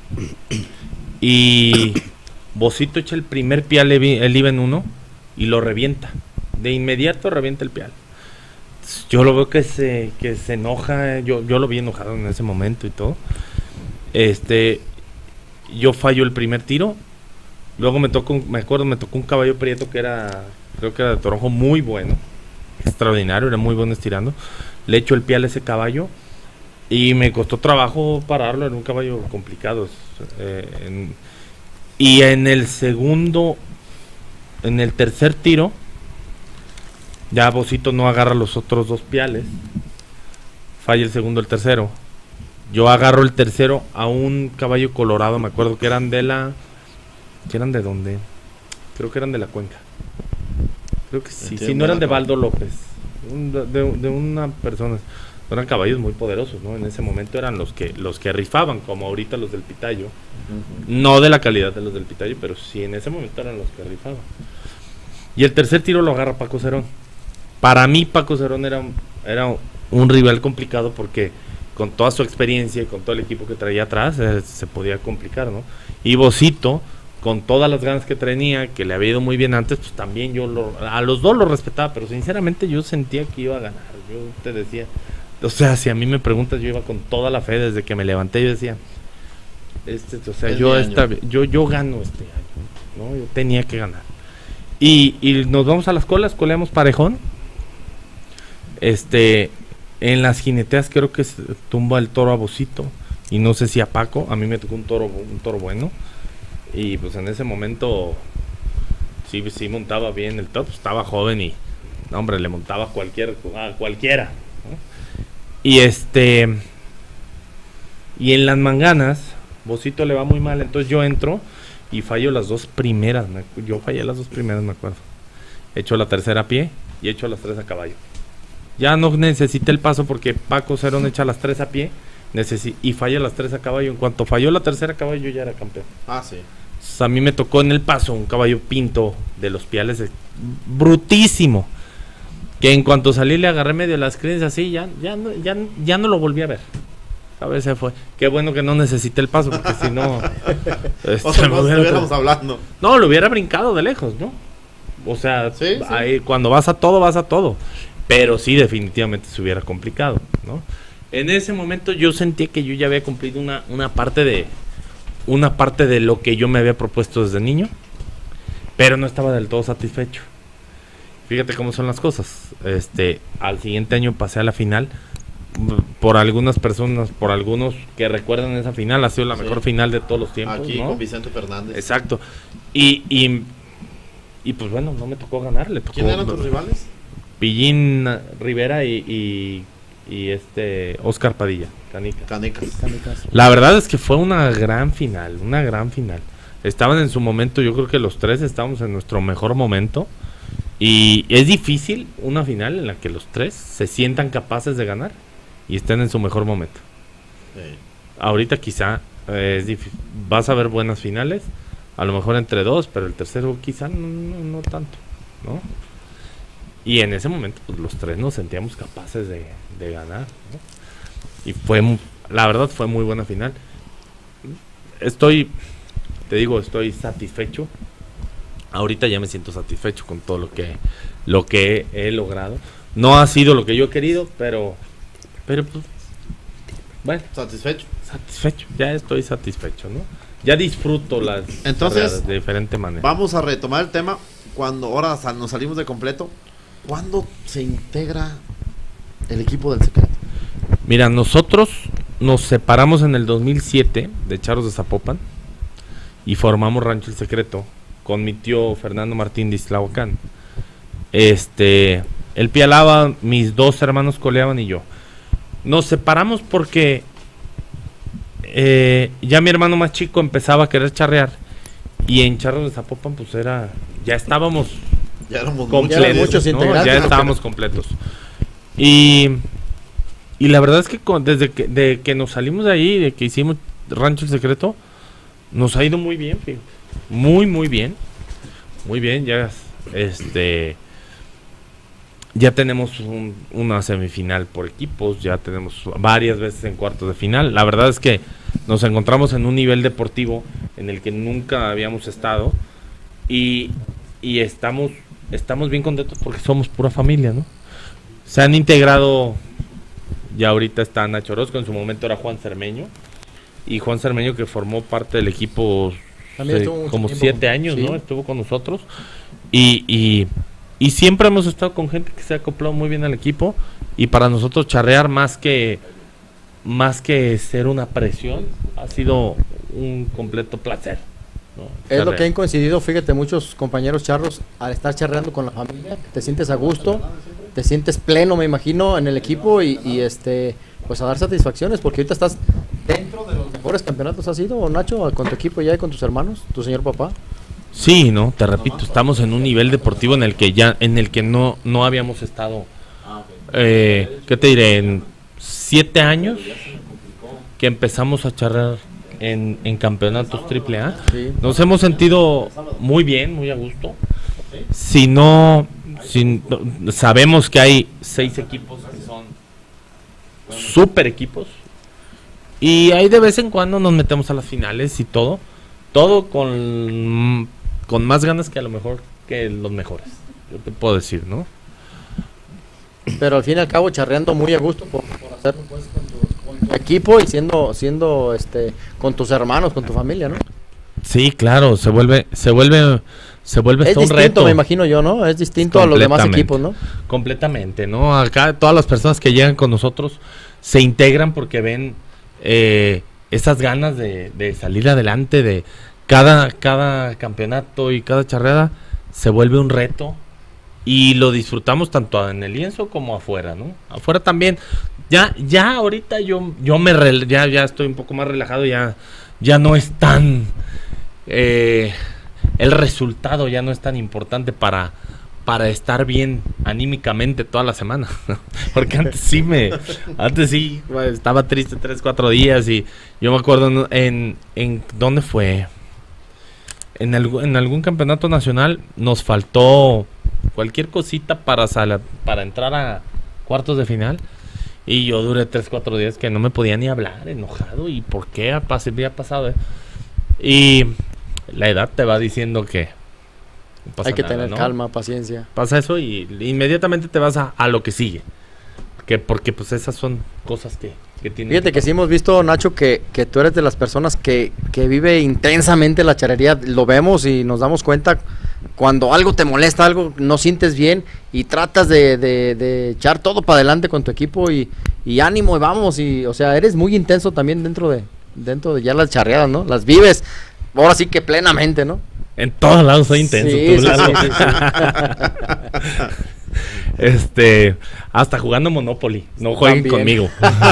Y Bocito echa el primer pial, él iba en uno y lo revienta. De inmediato revienta el pial. Yo lo veo que se, que se enoja. Yo, yo lo vi enojado en ese momento y todo. Este, yo fallo el primer tiro. Luego me tocó, un- me acuerdo, me tocó un caballo prieto que era, creo que era de Toronjo, muy bueno, extraordinario, era muy bueno estirando. Le echo el pial a ese caballo. Y me costó trabajo pararlo, era un caballo complicado. eh, en- y en el segundo, en el tercer tiro, ya Bocito no agarra los otros dos piales. Falla el segundo, el tercero. Yo agarro el tercero a un caballo colorado, me acuerdo que eran de la... ¿Que eran de dónde? Creo que eran de la Cuenca. Creo que sí, Entiendo, sí, no eran de la Cuenca. Baldo López. un- de, de- de una persona. Eran caballos muy poderosos, ¿no? En ese momento eran los que los que rifaban, como ahorita los del Pitayo. No de la calidad de los del Pitayo, pero sí en ese momento eran los que rifaban. Y el tercer tiro lo agarra Paco Cerón. Para mí Paco Cerón era, un- era un rival complicado porque con toda su experiencia y con todo el equipo que traía atrás eh, se podía complicar, ¿no? Y Bocito, con todas las ganas que tenía, que le había ido muy bien antes, pues también yo lo, a los dos los respetaba, pero sinceramente yo sentía que iba a ganar. Yo te decía, o sea, si a mí me preguntas, yo iba con toda la fe desde que me levanté. Yo decía, este, o sea, Es yo mi esta, año. yo yo gano este año, ¿no? Yo tenía que ganar. Y, y nos vamos a las colas, coleamos parejón. Este, en las jineteas creo que se tumba el toro a Bocito y no sé si a Paco. A mí me tocó un toro, un toro bueno. Y pues en ese momento sí, sí montaba bien el toro, pues, estaba joven y no, hombre, le montaba a cualquier, a cualquiera, ¿no? Y este, y en las manganas Bocito le va muy mal, entonces yo entro y fallo las dos primeras. Me, yo fallé las dos primeras, me acuerdo. He hecho la tercera a pie y he hecho las tres a caballo. Ya no necesité el paso porque Paco Cerón echa las tres a pie necesi- y falla las tres a caballo. En cuanto falló la tercera a caballo, yo ya era campeón. Ah, sí. Entonces, a mí me tocó en el paso un caballo pinto de los piales, eh, brutísimo. Que en cuanto salí le agarré medio las creencias así, ya, ya, no, ya, ya no lo volví a ver. A ver, se fue. Qué bueno que no necesité el paso, porque si no... este, O sea, me no hubiera- estuviéramos hablando. no, lo hubiera brincado de lejos, ¿no? O sea, Sí, sí. ahí, cuando vas a todo, vas a todo. Pero sí, definitivamente se hubiera complicado, ¿no? En ese momento yo sentí que yo ya había cumplido una, una parte de una parte de lo que yo me había propuesto desde niño, pero no estaba del todo satisfecho. Fíjate cómo son las cosas. Este, al siguiente año pasé a la final. Por algunas personas, por algunos que recuerdan esa final, ha sido la Sí. mejor final de todos los tiempos, Aquí ¿no? con Vicente Fernández. Exacto. Y, y, y pues bueno, no me tocó ganar. Le tocó ¿Quién eran tus rivales? Pillín Rivera y, y, y este Oscar Padilla, Canica. Canecas. La verdad es que fue una gran final, una gran final. Estaban en su momento, yo creo que los tres estábamos en nuestro mejor momento. Y es difícil una final en la que los tres se sientan capaces de ganar y estén en su mejor momento. Sí. Ahorita quizá eh, es difícil. Vas a ver buenas finales, a lo mejor entre dos, pero el tercero quizá no, no, no tanto, ¿no? Y en ese momento pues los tres nos sentíamos capaces de, de ganar, ¿no? Y fue, mu- la verdad fue muy buena final. Estoy, te digo, estoy satisfecho. Ahorita ya me siento satisfecho con todo lo que lo que he, he logrado. No ha sido lo que yo he querido, pero pero pues bueno, ¿Satisfecho? satisfecho, ya estoy satisfecho, ¿no? Ya disfruto las Entonces, carreras de diferente manera. Vamos a retomar el tema. Cuando ahora sal- nos salimos de completo, ¿cuándo se integra el equipo del secreto? Mira, nosotros nos separamos en el dos mil siete de Charros de Zapopan y formamos Rancho El Secreto con mi tío Fernando Martín de Islahuacán. Este, él pialaba, mis dos hermanos coleaban y yo. Nos separamos porque eh, ya mi hermano más chico empezaba a querer charrear y en Charros de Zapopan pues era, ya estábamos Ya éramos completos, eran muchos ¿no? integrantes. Ya estábamos completos. Y, y la verdad es que con- desde que, de que nos salimos de ahí, de que hicimos Rancho El Secreto, nos ha ido muy bien, fíjate. Muy, muy bien. Muy bien, ya este ya tenemos un- una semifinal por equipos, ya tenemos varias veces en cuartos de final. La verdad es que nos encontramos en un nivel deportivo en el que nunca habíamos estado y, y estamos estamos bien contentos porque somos pura familia, ¿no? Se han integrado, ya ahorita está Nacho Orozco, en su momento era Juan Cermeño, y Juan Cermeño que formó parte del equipo También sí, estuvo mucho como tiempo siete con- años, sí. ¿no? Estuvo con nosotros y, y, y siempre hemos estado con gente que se ha acoplado muy bien al equipo y para nosotros charrear más que más que ser una presión ha sido un completo placer, ¿no? Es lo Charrear. que han coincidido, fíjate, muchos compañeros charros, al estar charreando con la familia, te sientes a gusto, te sientes pleno, me imagino, en el equipo y, y, este, pues a dar satisfacciones, porque ahorita estás dentro de los mejores campeonatos, ¿has ido, Nacho, con tu equipo ya y con tus hermanos, tu señor papá? Sí, no, te repito, estamos en un nivel deportivo en el que ya, en el que no, no habíamos estado, eh, ¿qué te diré? En siete años que empezamos a charlar en, en campeonatos triple A. Sí. Nos hemos sentido muy bien, muy a gusto. Si no, si, no- sabemos que hay seis equipos que son super equipos y ahí de vez en cuando nos metemos a las finales y todo, todo con, con más ganas que a lo mejor que los mejores, yo te puedo decir, ¿no? Pero al fin y al cabo charreando muy a gusto por, por hacerlo pues, con, tu, con tu equipo y siendo, siendo este, con tus hermanos, con tu familia, ¿no? Sí, claro, se vuelve, se vuelve, se vuelve Es hasta un distinto, reto. me imagino yo, ¿no? Es distinto a los demás Completamente. equipos, ¿no? Completamente, ¿no? Acá todas las personas que llegan con nosotros se integran porque ven eh, esas ganas de, de salir adelante, de cada, cada campeonato y cada charreada se vuelve un reto y lo disfrutamos tanto en el lienzo como afuera, ¿no? Afuera también, ya, ya ahorita yo, yo me rel- ya, ya estoy un poco más relajado, ya, ya no es tan... Eh, el resultado ya no es tan importante para, para estar bien anímicamente toda la semana. Porque antes sí me... Antes sí, estaba triste tres, cuatro días y yo me acuerdo en... en ¿dónde fue? En, el, en algún campeonato nacional nos faltó cualquier cosita para, sala, para entrar a cuartos de final. Y yo duré tres, cuatro días que no me podía ni hablar, enojado. ¿Y por qué había pasado? Eh? Y la edad te va diciendo que no pasa hay que nada, tener ¿no? calma, paciencia. Pasa eso y inmediatamente te vas a, a lo que sigue. Que porque pues esas son cosas que, que tienen. Fíjate que sí hemos visto, Nacho, que, que tú eres de las personas que, que vive intensamente la charrería. Lo vemos y nos damos cuenta cuando algo te molesta, algo no sientes bien y tratas de, de, de echar todo para adelante con tu equipo y, y ánimo y vamos. Y, o sea, eres muy intenso también dentro de dentro de ya las charreadas, ¿no? Las vives, ahora sí que plenamente, ¿no? En todos lados soy intenso. Sí, tú, sí, Lalo. sí, sí. Este, hasta jugando Monopoly, no jueguen También. conmigo.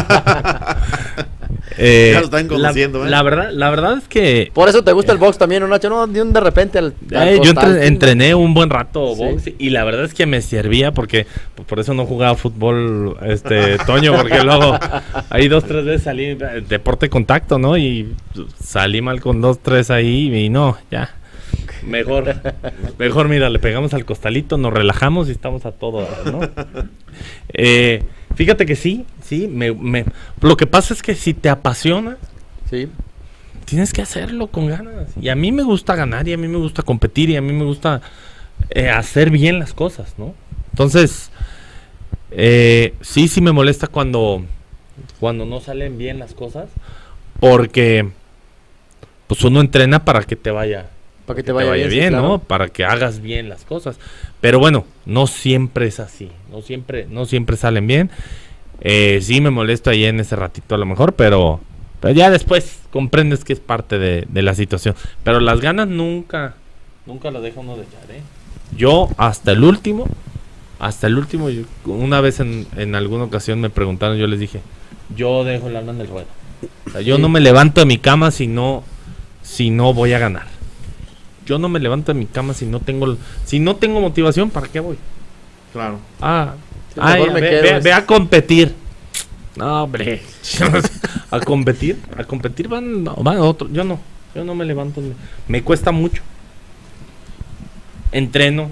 eh, Ya lo están conociendo, la, ¿eh? la verdad, la verdad es que Por eso te gusta el box también, ¿no, Nacho? No, de un de repente al, al eh, yo costal, entre- sí, entrené un buen rato Sí. box y la verdad es que me servía porque por- por eso no jugaba fútbol, este Toño, porque luego ahí dos tres veces salí eh, deporte contacto, ¿no? Y salí mal con dos tres ahí y no, ya. Mejor, mejor mira, le pegamos al costalito, nos relajamos y estamos a todo, ¿no? Eh, fíjate que sí, sí, me, me, lo que pasa es que si te apasiona, Sí. tienes que hacerlo con ganas. Y a mí me gusta ganar y a mí me gusta competir y a mí me gusta eh, hacer bien las cosas, ¿no? Entonces, eh, sí, sí me molesta cuando, cuando no salen bien las cosas porque pues uno entrena para que te vaya Para que te vaya, bien, sí, bien, claro. ¿no? Para que hagas bien las cosas. Pero bueno, no siempre es así. No siempre, no siempre salen bien. Eh, sí me molesto ahí en ese ratito a lo mejor, pero, pero ya después comprendes que es parte de, de la situación. Pero las ganas nunca, nunca las deja uno de echar, ¿eh? Yo hasta el último, hasta el último, yo- una vez en, en alguna ocasión me preguntaron, yo les dije, yo dejo el alma en el ruedo. O sea, yo Sí. no me levanto de mi cama si no, si no voy a ganar. Yo no me levanto de mi cama si no tengo si no tengo motivación, ¿para qué voy? Claro. Ah, Sí, ay, mejor me ve, quedo, ve- es- ve a competir. No, hombre. a competir, a competir van, no, van otro. Yo no, yo no me levanto. Me, me cuesta mucho. Entreno.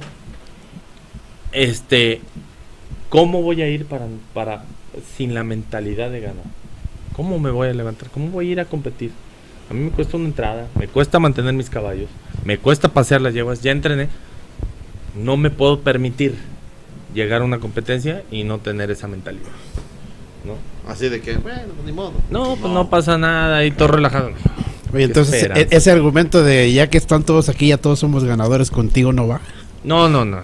Este, ¿cómo voy a ir para, para sin la mentalidad de ganar? ¿Cómo me voy a levantar? ¿Cómo voy a ir a competir? A mí me cuesta una entrada, me cuesta mantener mis caballos, me cuesta pasear las yeguas, ya entrené. No me puedo permitir llegar a una competencia y no tener esa mentalidad, ¿no? Así de que, bueno, pues ni modo. No, pues no pasa nada y todo relajado. Oye, entonces esperas? e- ese argumento de ya que están todos aquí, ya todos somos ganadores, contigo no va. No, no, no.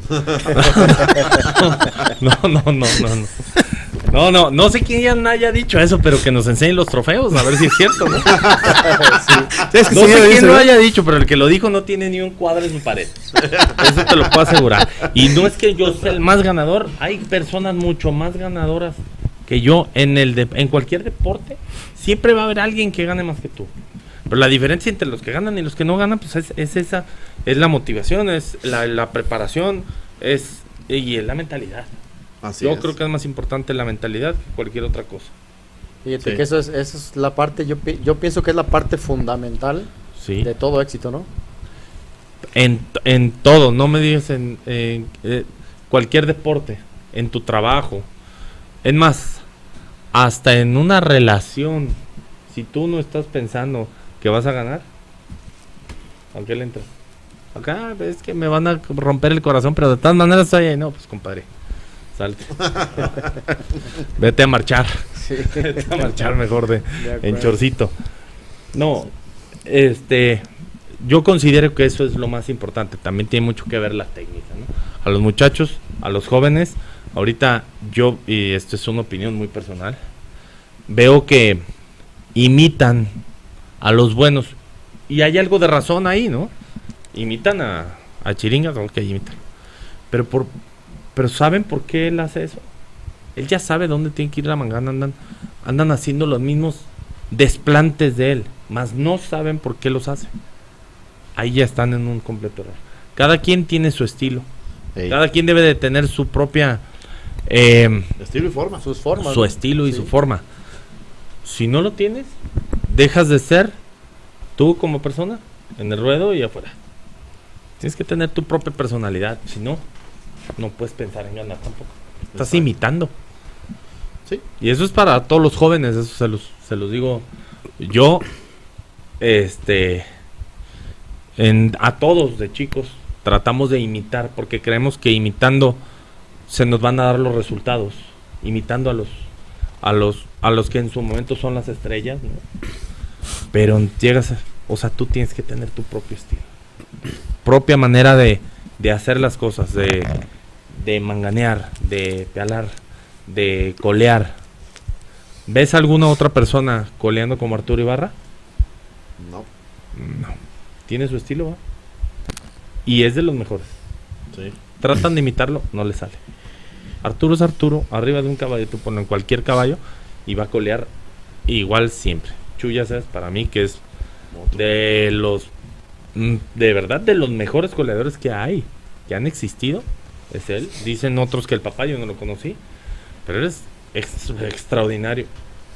No, no, no, no, no. No, no, no sé quién haya dicho eso, pero que nos enseñen los trofeos, a ver si es cierto, ¿no? Es que No sí, sé dice, quién lo ¿verdad? haya dicho, pero el que lo dijo no tiene ni un cuadro en su pared. Eso te lo puedo asegurar. Y no es que yo sea el más ganador, hay personas mucho más ganadoras que yo en el de- en cualquier deporte. Siempre va a haber alguien que gane más que tú. Pero la diferencia entre los que ganan y los que no ganan, pues es, es esa, es la motivación, es la, la preparación, es y es la mentalidad. Así Yo es. creo que es más importante la mentalidad que cualquier otra cosa. Fíjate Sí. que eso es, eso es la parte, yo, pi- yo pienso que es la parte fundamental Sí. de todo éxito, ¿no? En, en todo, no me digas en, en, eh, cualquier deporte, en tu trabajo. Es más, hasta en una relación, si tú no estás pensando que vas a ganar, ¿a qué le entras? Acá es que me van a romper el corazón, pero de todas maneras estoy ahí. No, pues compadre, salte. Vete a marchar. Sí. Vete a marchar mejor de, De en acuerdo. chorcito. No, este, yo considero que eso es lo más importante. También tiene mucho que ver la técnica, ¿no? A los muchachos, a los jóvenes, ahorita yo, y esto es una opinión muy personal, veo que imitan a los buenos. Y hay algo de razón ahí, ¿no? Imitan a, a Chiringas, ok, imitan. Pero, por, pero ¿saben por qué él hace eso? Él ya sabe dónde tiene que ir la mangana. Andan, andan haciendo los mismos desplantes de él, mas no saben por qué los hace. Ahí ya están en un completo error. Cada quien tiene su estilo. Ey. Cada quien debe de tener su propia eh, Estilo y forma. Sus formas. su ¿no? estilo y Sí. su forma. Si no lo tienes, dejas de ser tú como persona en el ruedo y afuera. Tienes que tener tu propia personalidad. Si no, no puedes pensar en ganar tampoco. Estás Exacto. imitando. Sí. Y eso es para todos los jóvenes, eso se los, se los digo yo, este, en, a todos de chicos, tratamos de imitar, porque creemos que imitando se nos van a dar los resultados, imitando a los, a los, a los que en su momento son las estrellas, ¿no? Pero llegas, a, o sea, tú tienes que tener tu propio estilo, propia manera de, de hacer las cosas, de, de manganear, de pealar, de colear. ¿Ves alguna otra persona coleando como Arturo Ibarra? No. No. Tiene su estilo, ¿va? Y es de los mejores. Sí. Tratan de imitarlo, no le sale. Arturo es Arturo, arriba de un caballo, tú pones en cualquier caballo y va a colear igual siempre. Chuyas es para mí que es de los, mm, de verdad, de los mejores coleadores que hay, que han existido, es él. Dicen otros que el papá, yo no lo conocí, pero él es ex- extraordinario.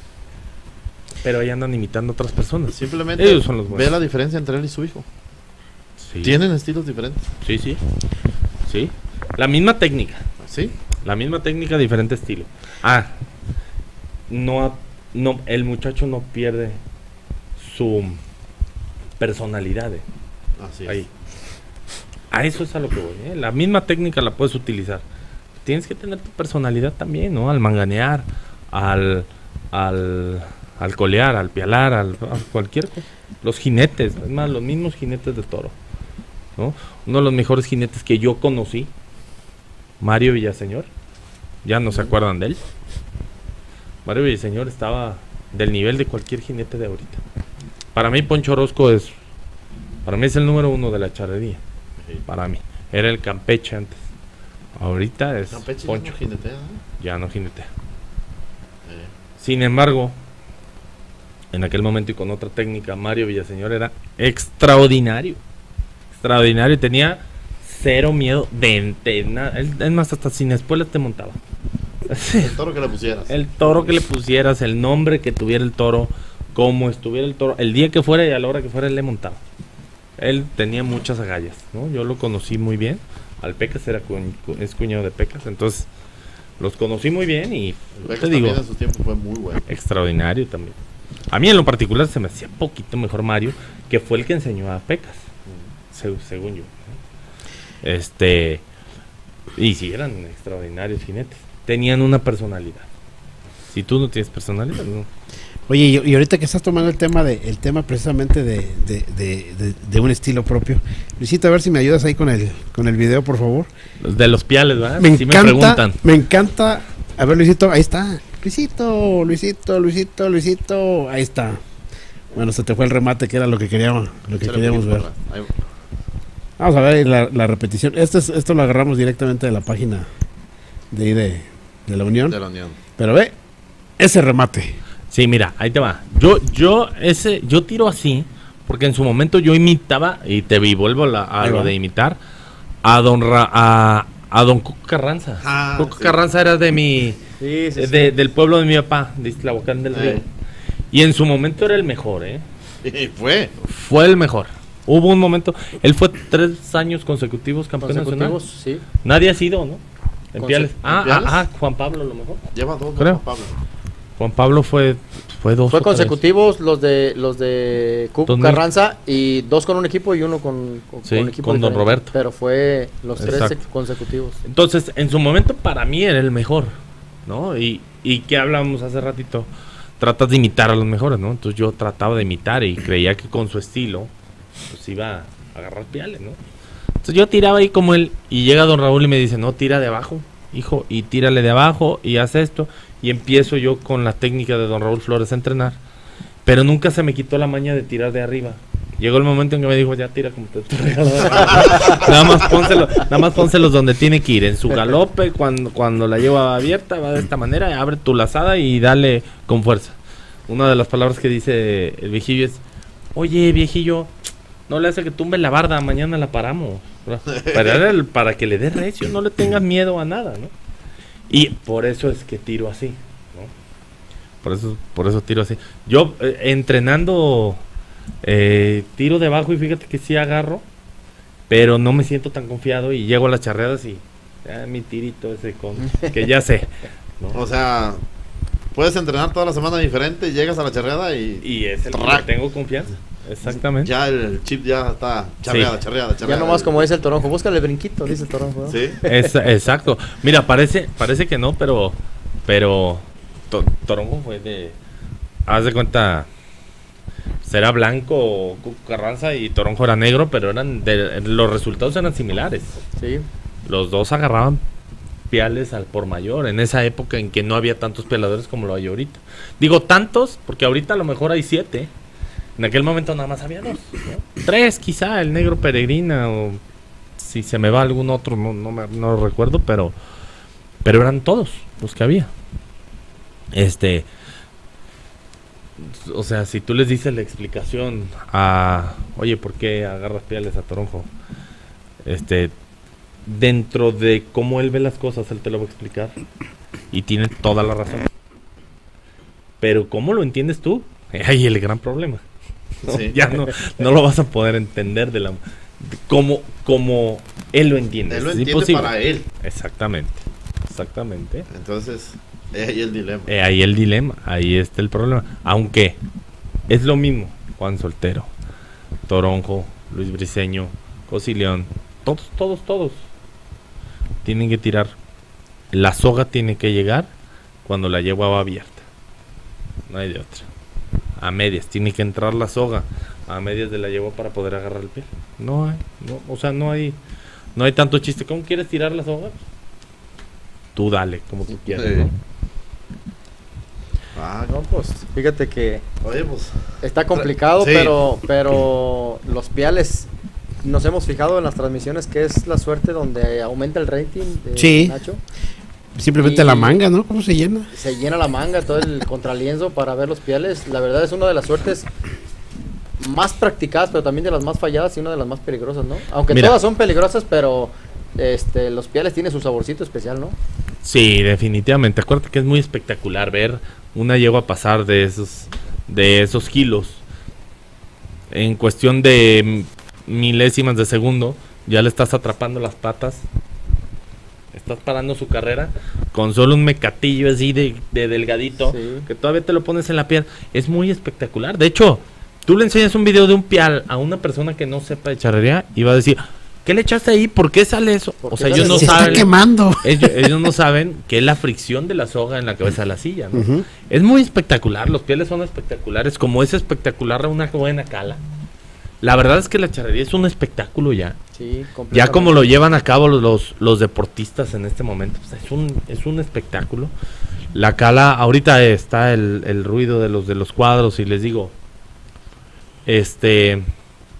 Pero ahí andan imitando a otras personas. Simplemente Ellos son los buenos. ve la diferencia entre él y su hijo. Sí. Tienen estilos diferentes. Sí, sí. Sí. La misma técnica. ¿Sí? La misma técnica, diferente estilo. Ah, no, ha- no, el muchacho no pierde su personalidad. eh, Así Ahí. A eso es a lo que voy. eh, La misma técnica la puedes utilizar. Tienes que tener tu personalidad también, ¿no? Al manganear, al, al, al colear, al pialar, al, a cualquier cosa. Los jinetes, es más, los mismos jinetes de toro, ¿no? Uno de los mejores jinetes que yo conocí, Mario Villaseñor, ya no se acuerdan de él. Mario Villaseñor estaba del nivel de cualquier jinete de ahorita. Para mí Poncho Orozco es, para mí es el número uno de la charrería. Sí. Para mí, era el Campeche antes. Ahorita es Campeche ya Poncho, no jinetea, ¿no? ya no jinetea. Eh, Sin embargo, en aquel momento y con otra técnica, Mario Villaseñor era extraordinario. Extraordinario, tenía cero miedo de, de nada. Él, es más, hasta sin espuelas te montaba. El toro que le pusieras. El toro que le pusieras, el nombre que tuviera el toro, cómo estuviera el toro, el día que fuera y a la hora que fuera, él le montaba. Él tenía muchas agallas, ¿no? Yo lo conocí muy bien. Al Pecas era cu- cu- es cuñado de Pecas, entonces los conocí muy bien y El Becas te digo, también en su tiempo fue muy bueno. extraordinario también. A mí en lo particular se me hacía poquito mejor Mario, que fue el que enseñó a Pecas, se- según yo. ¿no? Este, y sí, eran extraordinarios jinetes. Tenían una personalidad. Si tú no tienes personalidad, no. Oye, y, y ahorita que estás tomando el tema de el tema precisamente de, de, de, de- de un estilo propio, Luisito, a ver si me ayudas ahí con el con el video, por favor. Los de los piales, ¿verdad? Me Sí encanta, me preguntan. me encanta. A ver, Luisito, ahí está. Luisito, Luisito, Luisito, Luisito, ahí está. Bueno, se te fue el remate, que era lo que queríamos, lo que Échale queríamos poquito ver. para atrás. Ahí- Vamos a ver la, la repetición. Esto es, esto lo agarramos directamente de la página de ahí de, de la Unión. de la Unión. Pero ve ese remate. Sí, mira, ahí te va. Yo, yo, ese, yo tiro así, porque en su momento yo imitaba, y te vi, vuelvo a, la- a Ahí lo va. de imitar, a don Ra- a, a don Cuco Carranza. Ah, Cuco sí. Carranza era de mi, Sí, sí, sí. de- del pueblo de mi papá, de Iztlahuacán del Río. Eh. Y en su momento era el mejor, ¿eh? Y fue. Fue el mejor. Hubo un momento, él fue tres años consecutivos campeón nacional. Consecutivos, sí. Nadie ha sido, ¿no? En Conse- Piales. Ah, ¿En Piales? ah, ah, Juan Pablo a lo mejor. Lleva dos, Creo. ¿no, Pablo? Juan Pablo fue, fue dos. Fue o tres. consecutivos los de los de Cuco Dos mil. Carranza y dos con un equipo y uno con, con, Sí, con equipo con don diferente. Roberto. Pero fue los tres Exacto. ex- consecutivos. Entonces, en su momento para mí era el mejor, ¿no? Y, y que hablábamos hace ratito, tratas de imitar a los mejores, ¿no? Entonces yo trataba de imitar y creía que con su estilo, pues iba a agarrar piales, ¿no? Entonces yo tiraba ahí como él y llega don Raúl y me dice, no, tira de abajo, hijo, y tírale de abajo y haz esto. Y empiezo yo con la técnica de don Raúl Flores a entrenar, pero nunca se me quitó la maña de tirar de arriba. Llegó el momento en que me dijo, ya tira como te, te regalo. nada más pónselo, nada más pónselos donde tiene que ir, en su galope, cuando, cuando la lleva abierta, va de esta manera, abre tu lazada y dale con fuerza. una de las palabras que dice el viejillo es, oye viejillo, no le hace que tumbe la barda, mañana la paramos. Para, el, para que le dé recio, no le tengas miedo a nada, ¿no? Y por eso es que tiro así, ¿no? Por eso, por eso tiro así. Yo eh, entrenando eh, tiro debajo y fíjate que sí agarro, pero no me siento tan confiado y llego a las charreadas y ah, mi tirito ese con que ya sé, ¿no? O sea, puedes entrenar toda la semana diferente, llegas a la charreada y, Y es el que tengo confianza. Exactamente. ya el chip ya está charreada, Sí. charreada, charreada. Ya nomás como dice el Toronjo, búscale el brinquito, dice el Toronjo, ¿no? Sí. Es, exacto. Mira, parece, parece que no, pero, pero to, Toronjo fue de, haz de cuenta, será blanco Cuco Carranza y Toronjo era negro, pero eran, de, los resultados eran similares. Sí. Los dos agarraban piales al por mayor en esa época en que no había tantos pialadores como lo hay ahorita. Digo tantos porque ahorita a lo mejor hay siete. En aquel momento nada más había dos, ¿no? Tres quizá, el negro peregrina o si se me va algún otro, no, no, me, no lo recuerdo, pero pero eran todos los que había. Este, o sea, si tú les dices la explicación a, oye, ¿por qué agarras piales a Toronjo? Este, dentro de cómo él ve las cosas, él te lo va a explicar y tiene toda la razón. Pero ¿cómo lo entiendes tú? Ahí el gran problema. ¿No? Sí. Ya no, no lo vas a poder entender de la de como, como él lo entiende. Él lo Es entiende imposible. para él. Exactamente. Exactamente. Entonces, es ahí el dilema. Eh, ahí el dilema, ahí está el problema. Aunque es lo mismo, Juan Soltero, Toronjo, Luis Briceño, Cosilión, todos, todos, todos tienen que tirar. La soga tiene que llegar cuando la yegua va abierta. No hay de otra. A medias, tiene que entrar la soga a medias de la yegua para poder agarrar el pie. No hay, no, o sea, no hay, no hay tanto chiste. ¿Cómo quieres tirar la soga? Tú dale, como tú quieras, Sí. ¿no? Ah, No, pues, fíjate que oye, pues. está complicado, Sí. pero, pero los piales, nos hemos fijado en las transmisiones que es la suerte donde aumenta el rating de Sí. Nacho. Simplemente Y- la manga, ¿no? ¿Cómo se llena? Se llena la manga, todo el contralienzo para ver los piales. La verdad es una de las suertes más practicadas, pero también de las más falladas y una de las más peligrosas, ¿no? Aunque Mira. todas son peligrosas, pero este, los piales tienen su saborcito especial, ¿no? Sí, definitivamente. Acuérdate que es muy espectacular ver una yegua pasar de esos, de esos kilos. En cuestión de milésimas de segundo, ya le estás atrapando las patas. Estás parando su carrera con solo un mecatillo así de, de delgadito, Sí. que todavía te lo pones en la piel. Es muy espectacular. De hecho, tú le enseñas un video de un pial a una persona que no sepa de charrería y va a decir, ¿qué le echaste ahí? ¿Por qué sale eso? ¿Por O qué sea, sale ellos no eso? Se está saben. quemando. Ellos, ellos no saben que es la fricción de la soga en la cabeza de la silla, ¿no? Ujú. Es muy espectacular, los pieles son espectaculares, como es espectacular una buena cala. La verdad es que la charrería es un espectáculo ya. Sí, Ya completamente. como lo llevan a cabo los, los deportistas en este momento, pues es un, es un espectáculo. La cala, ahorita está el, el ruido de los de los cuadros y les digo, este,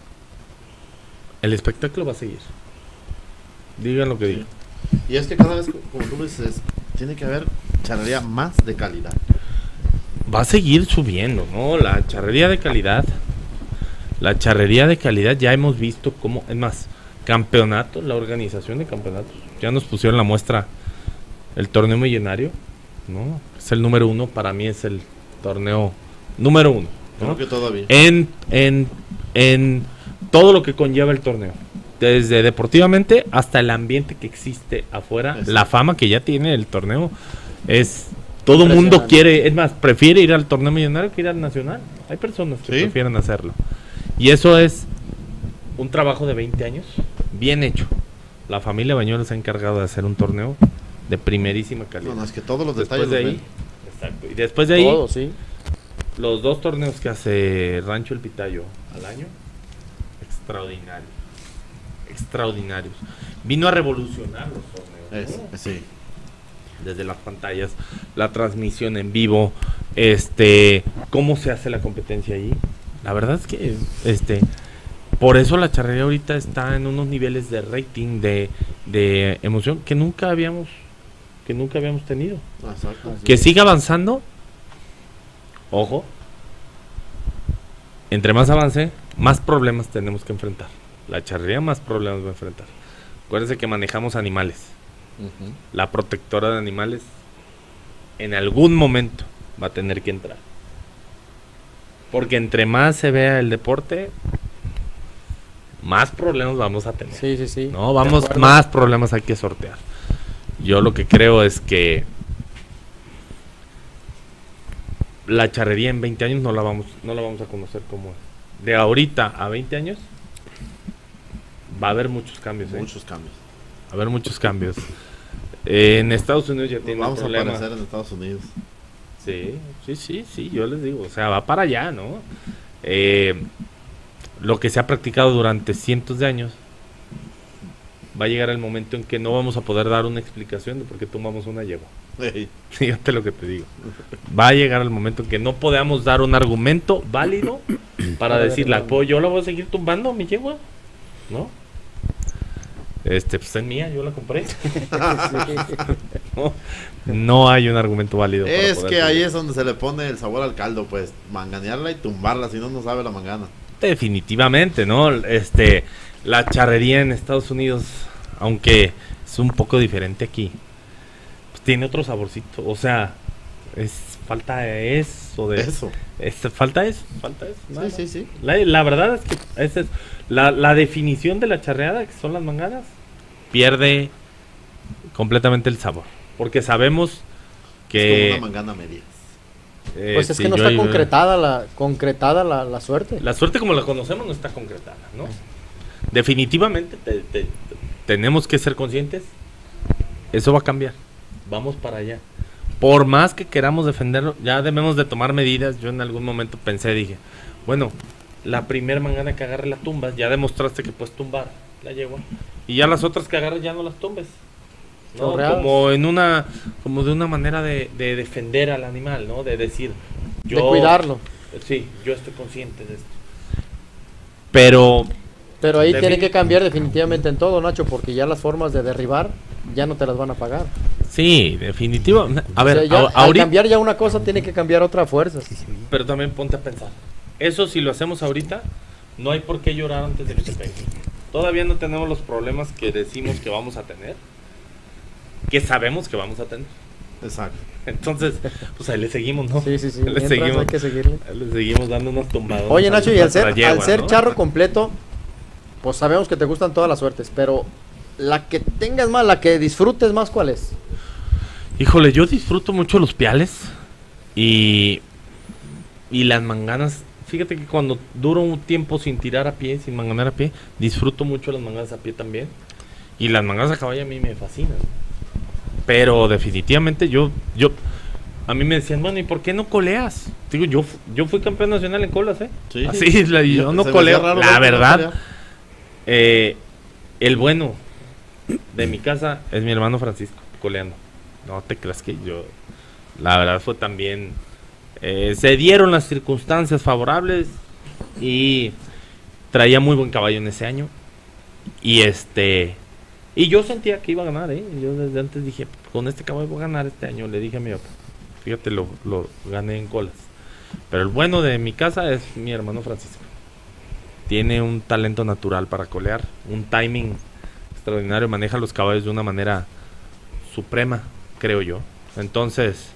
el espectáculo va a seguir. Digan lo que digan. Y es que cada vez, como tú dices, tiene que haber charrería más de calidad. Va a seguir subiendo, ¿no? La charrería de calidad. La charrería de calidad ya hemos visto cómo, es más, campeonatos, la organización de campeonatos. Ya nos pusieron la muestra el torneo millonario, ¿no? Es el número uno, para mí es el torneo número uno, ¿no? Creo que todavía. En, en, en todo lo que conlleva el torneo. Desde deportivamente hasta el ambiente que existe afuera, Exacto. la fama que ya tiene el torneo es... Todo mundo Impresionante. quiere, es más, prefiere ir al torneo millonario que ir al nacional. Hay personas que Sí. prefieren hacerlo. Y eso es un trabajo de veinte años, bien hecho. La familia Bañuelos se ha encargado de hacer un torneo de primerísima calidad. No, no, es que todos los Después detalles de los ahí, ven. exacto. Y después de ahí, Todo, sí. los dos torneos que hace Rancho El Pitayo al año, extraordinarios. Extraordinarios. Vino a revolucionar los torneos. ¿no? Es- sí. Desde las pantallas, la transmisión en vivo, este, cómo se hace la competencia allí. La verdad es que, este, por eso la charrería ahorita está en unos niveles de rating, de, de emoción que nunca habíamos, que nunca habíamos tenido. Exacto. Que siga avanzando, ojo, entre más avance, más problemas tenemos que enfrentar. La charrería más problemas va a enfrentar. Acuérdense que manejamos animales. Uh-huh. La protectora de animales en algún momento va a tener que entrar. Porque entre más se vea el deporte, más problemas vamos a tener. Sí, sí, sí. No, vamos, más problemas hay que sortear. Yo lo que creo es que la charrería en veinte años no la vamos, no la vamos a conocer como es. De ahorita a veinte años va a haber muchos cambios. ¿eh? Muchos cambios. Va a haber muchos cambios. Eh, en Estados Unidos ya Nos tiene vamos problema. a aparecer en Estados Unidos. Sí, sí, sí, sí, yo les digo, o sea, va para allá, ¿no? Eh, lo que se ha practicado durante cientos de años, va a llegar el momento en que no vamos a poder dar una explicación de por qué tomamos una yegua. Hey. Fíjate lo que te digo. Va a llegar el momento en que no podamos dar un argumento válido para decirle, pues yo la voy a seguir tumbando, mi yegua, ¿no? Este, pues es mía, yo la compré. no, no hay un argumento válido. Es para que poder ahí es donde se le pone el sabor al caldo, pues, manganearla y tumbarla, si no, no sabe la mangana. Definitivamente, ¿no? Este, la charrería en Estados Unidos, aunque es un poco diferente aquí, pues tiene otro saborcito. O sea, es falta eso de Eso. Es, falta eso, falta eso. Sí, nada. sí, sí. La, la verdad es que esa es la, la definición de la charreada, que son las manganas, pierde completamente el sabor. Porque sabemos que... Es como una mangana media. eh, Pues es sí, que no yo está iba- concretada la concretada la, la suerte. La suerte como la conocemos no está concretada, ¿no? Definitivamente te- te- te- tenemos que ser conscientes. Eso va a cambiar. Vamos para allá. Por más que queramos defenderlo, ya debemos de tomar medidas. Yo en algún momento pensé, dije, bueno, la primer mangana que agarre la tumbas, ya demostraste que puedes tumbar la yegua. Y ya las otras que agarres ya no las tumbes. ¿no? Correadas. Como en una, como de una manera de, de defender al animal, ¿no? De decir, yo... de cuidarlo. Sí, yo estoy consciente de esto. Pero Pero ahí Defin- tiene que cambiar definitivamente en todo, Nacho, porque ya las formas de derribar ya no te las van a pagar. sí, definitivo. A O ver, sea, ya, a- al ahorita, cambiar ya una cosa tiene que cambiar otra fuerza. pero también ponte a pensar. Eso si lo hacemos ahorita, no hay por qué llorar antes de que te pegue. Todavía no tenemos los problemas que decimos que vamos a tener, que sabemos que vamos a tener. Exacto. Entonces, pues ahí le seguimos, ¿no? Sí, sí, sí. Le Mientras seguimos, hay que seguirle. ahí le seguimos dando unos tumbados. Oye, Nacho, y al ser, yegua, al ser ¿no? charro completo, pues sabemos que te gustan todas las suertes, pero la que tengas más, la que disfrutes más, ¿cuál es? Híjole, yo disfruto mucho los piales y, y las manganas. Fíjate que cuando duro un tiempo sin tirar a pie, sin manganar a pie, disfruto mucho las manganas a pie también. Y las manganas a caballo a mí me fascinan. Pero definitivamente yo, yo, a mí me decían, bueno, ¿y por qué no coleas? Digo, yo, fu- yo fui campeón nacional en colas, ¿eh? Sí. Así, la- y yo Se no me coleo. hacía raro La ver que no verdad, colea. eh, el bueno de mi casa es mi hermano Francisco, coleando. No te creas que yo, la verdad fue también, eh, se dieron las circunstancias favorables y traía muy buen caballo en ese año. Y este, y yo sentía que iba a ganar, ¿eh? Yo desde antes dije, con este caballo voy a ganar este año. Le dije a mi papá, fíjate, lo, lo gané en colas. Pero el bueno de mi casa es mi hermano Francisco. Tiene un talento natural para colear, un timing extraordinario, maneja los caballos de una manera suprema, creo yo. Entonces,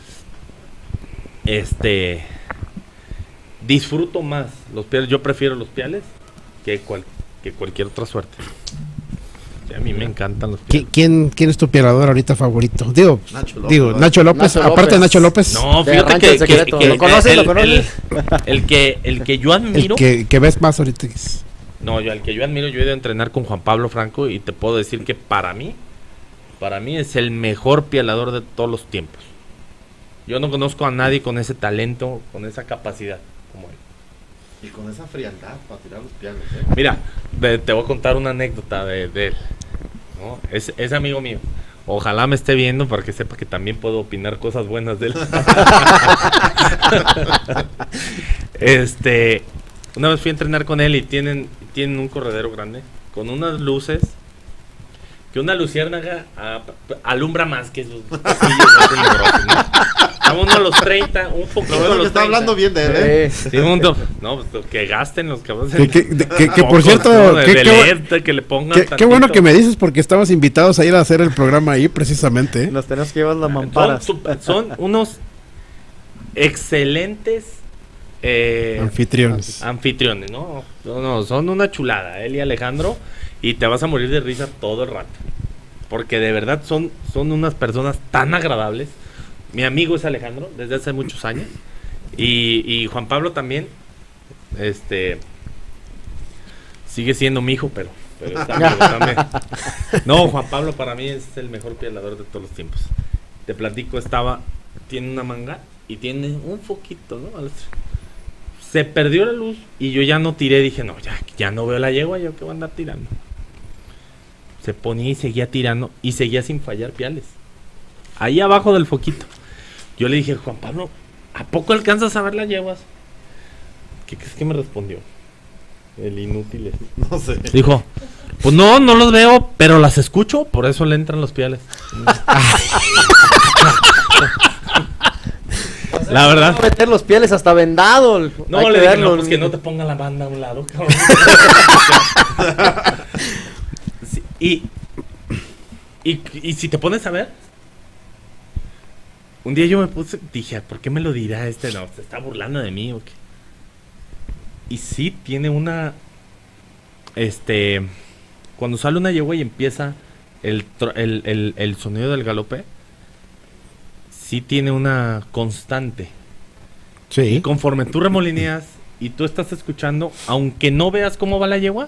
este, disfruto más los piales. Yo prefiero los piales que, cual, que cualquier otra suerte. Sí, a mí me encantan los ¿Qui- piales. ¿Quién, quién es tu pialador ahorita favorito? Digo, Nacho López, digo ¿verdad? Nacho López, Nacho aparte López. de Nacho López, No, De fíjate Rancho que, El Secreto. que- ¿Lo que- conoces? el, ¿Lo conoces? el- el que, el que yo el admiro. que, que ves más ahorita. es- No, yo al que yo admiro, yo he ido a entrenar con Juan Pablo Franco y te puedo decir que para mí, para mí es el mejor pialador de todos los tiempos. Yo no conozco a nadie con ese talento, con esa capacidad como él. Y con esa frialdad para tirar los pianos, ¿eh? Mira, te, te voy a contar una anécdota de, de él. ¿no? Es, es amigo mío. Ojalá me esté viendo para que sepa que también puedo opinar cosas buenas de él. este, una vez fui a entrenar con él y tienen, tienen un corredero grande con unas luces que una luciérnaga ah, alumbra más que sus pasillos más tenebrosos, ¿no? uno a los treinta, un poquito Lo a bueno que los está treinta. hablando bien de él, ¿eh? Sí. Sí, un do- no, pues que gasten los cabrones. Que, que- de- que- que por Pocos, cierto, ¿no? De- que- de que bu- LED, que le pongan qué, qué bueno tantito. que me dices porque estamos invitados a ir a hacer el programa ahí precisamente. ¿eh? Nos tenemos que llevar las Son, mamparas. sup- son unos excelentes eh, Anfitriones. anfitriones, ¿no? No, no, son una chulada, él y Alejandro, y te vas a morir de risa todo el rato. Porque de verdad son, son unas personas tan agradables. Mi amigo es Alejandro desde hace muchos años. Y, y Juan Pablo también. Este sigue siendo mi hijo, pero, pero está bien, está bien. No, Juan Pablo para mí es el mejor pielador de todos los tiempos. Te platico, estaba, tiene una manga y tiene un foquito, ¿no? Al- Se perdió la luz y yo ya no tiré, dije, no, ya, ya no veo la yegua, yo que voy a andar tirando. Se ponía y seguía tirando y seguía sin fallar piales. Ahí abajo del foquito. Yo le dije, Juan Pablo, ¿a poco alcanzas a ver las yeguas? ¿Qué crees que me respondió? El inútil ese. No sé. Dijo, pues no, no los veo, pero las escucho, por eso le entran los piales. La verdad. Vamos a meter los pieles hasta vendado. No, Hay le que dije, verlo. no, pues que no te ponga la banda a un lado, cabrón. Sí, y, y, y si te pones a ver, un día yo me puse, dije, ¿por qué me lo dirá este? No, se está burlando de mí, ¿o qué? Y sí, tiene una, este, cuando sale una yegua y empieza el, tro- el, el, el sonido del galope, sí tiene una constante. Y Sí. conforme tú remolineas y tú estás escuchando, aunque no veas cómo va la yegua,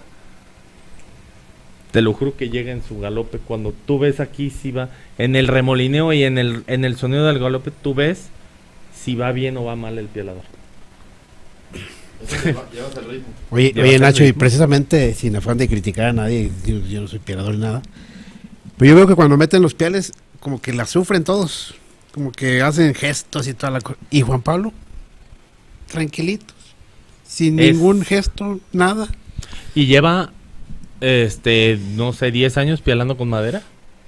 te lo juro que llega en su galope. Cuando tú ves aquí si va en el remolineo y en el en el sonido del galope, tú ves si va bien o va mal el pielador. Llevas el ritmo. Oye, Llevas oye el Nacho, y ritmo. precisamente sin afán de criticar a nadie, yo, yo no soy pielador ni nada. Pero yo veo que cuando meten los piales, como que la sufren todos. Como que hacen gestos y toda la cosa. Y Juan Pablo, tranquilitos. Sin Es- ningún gesto, nada. Y lleva, este, no sé, diez años pialando con madera.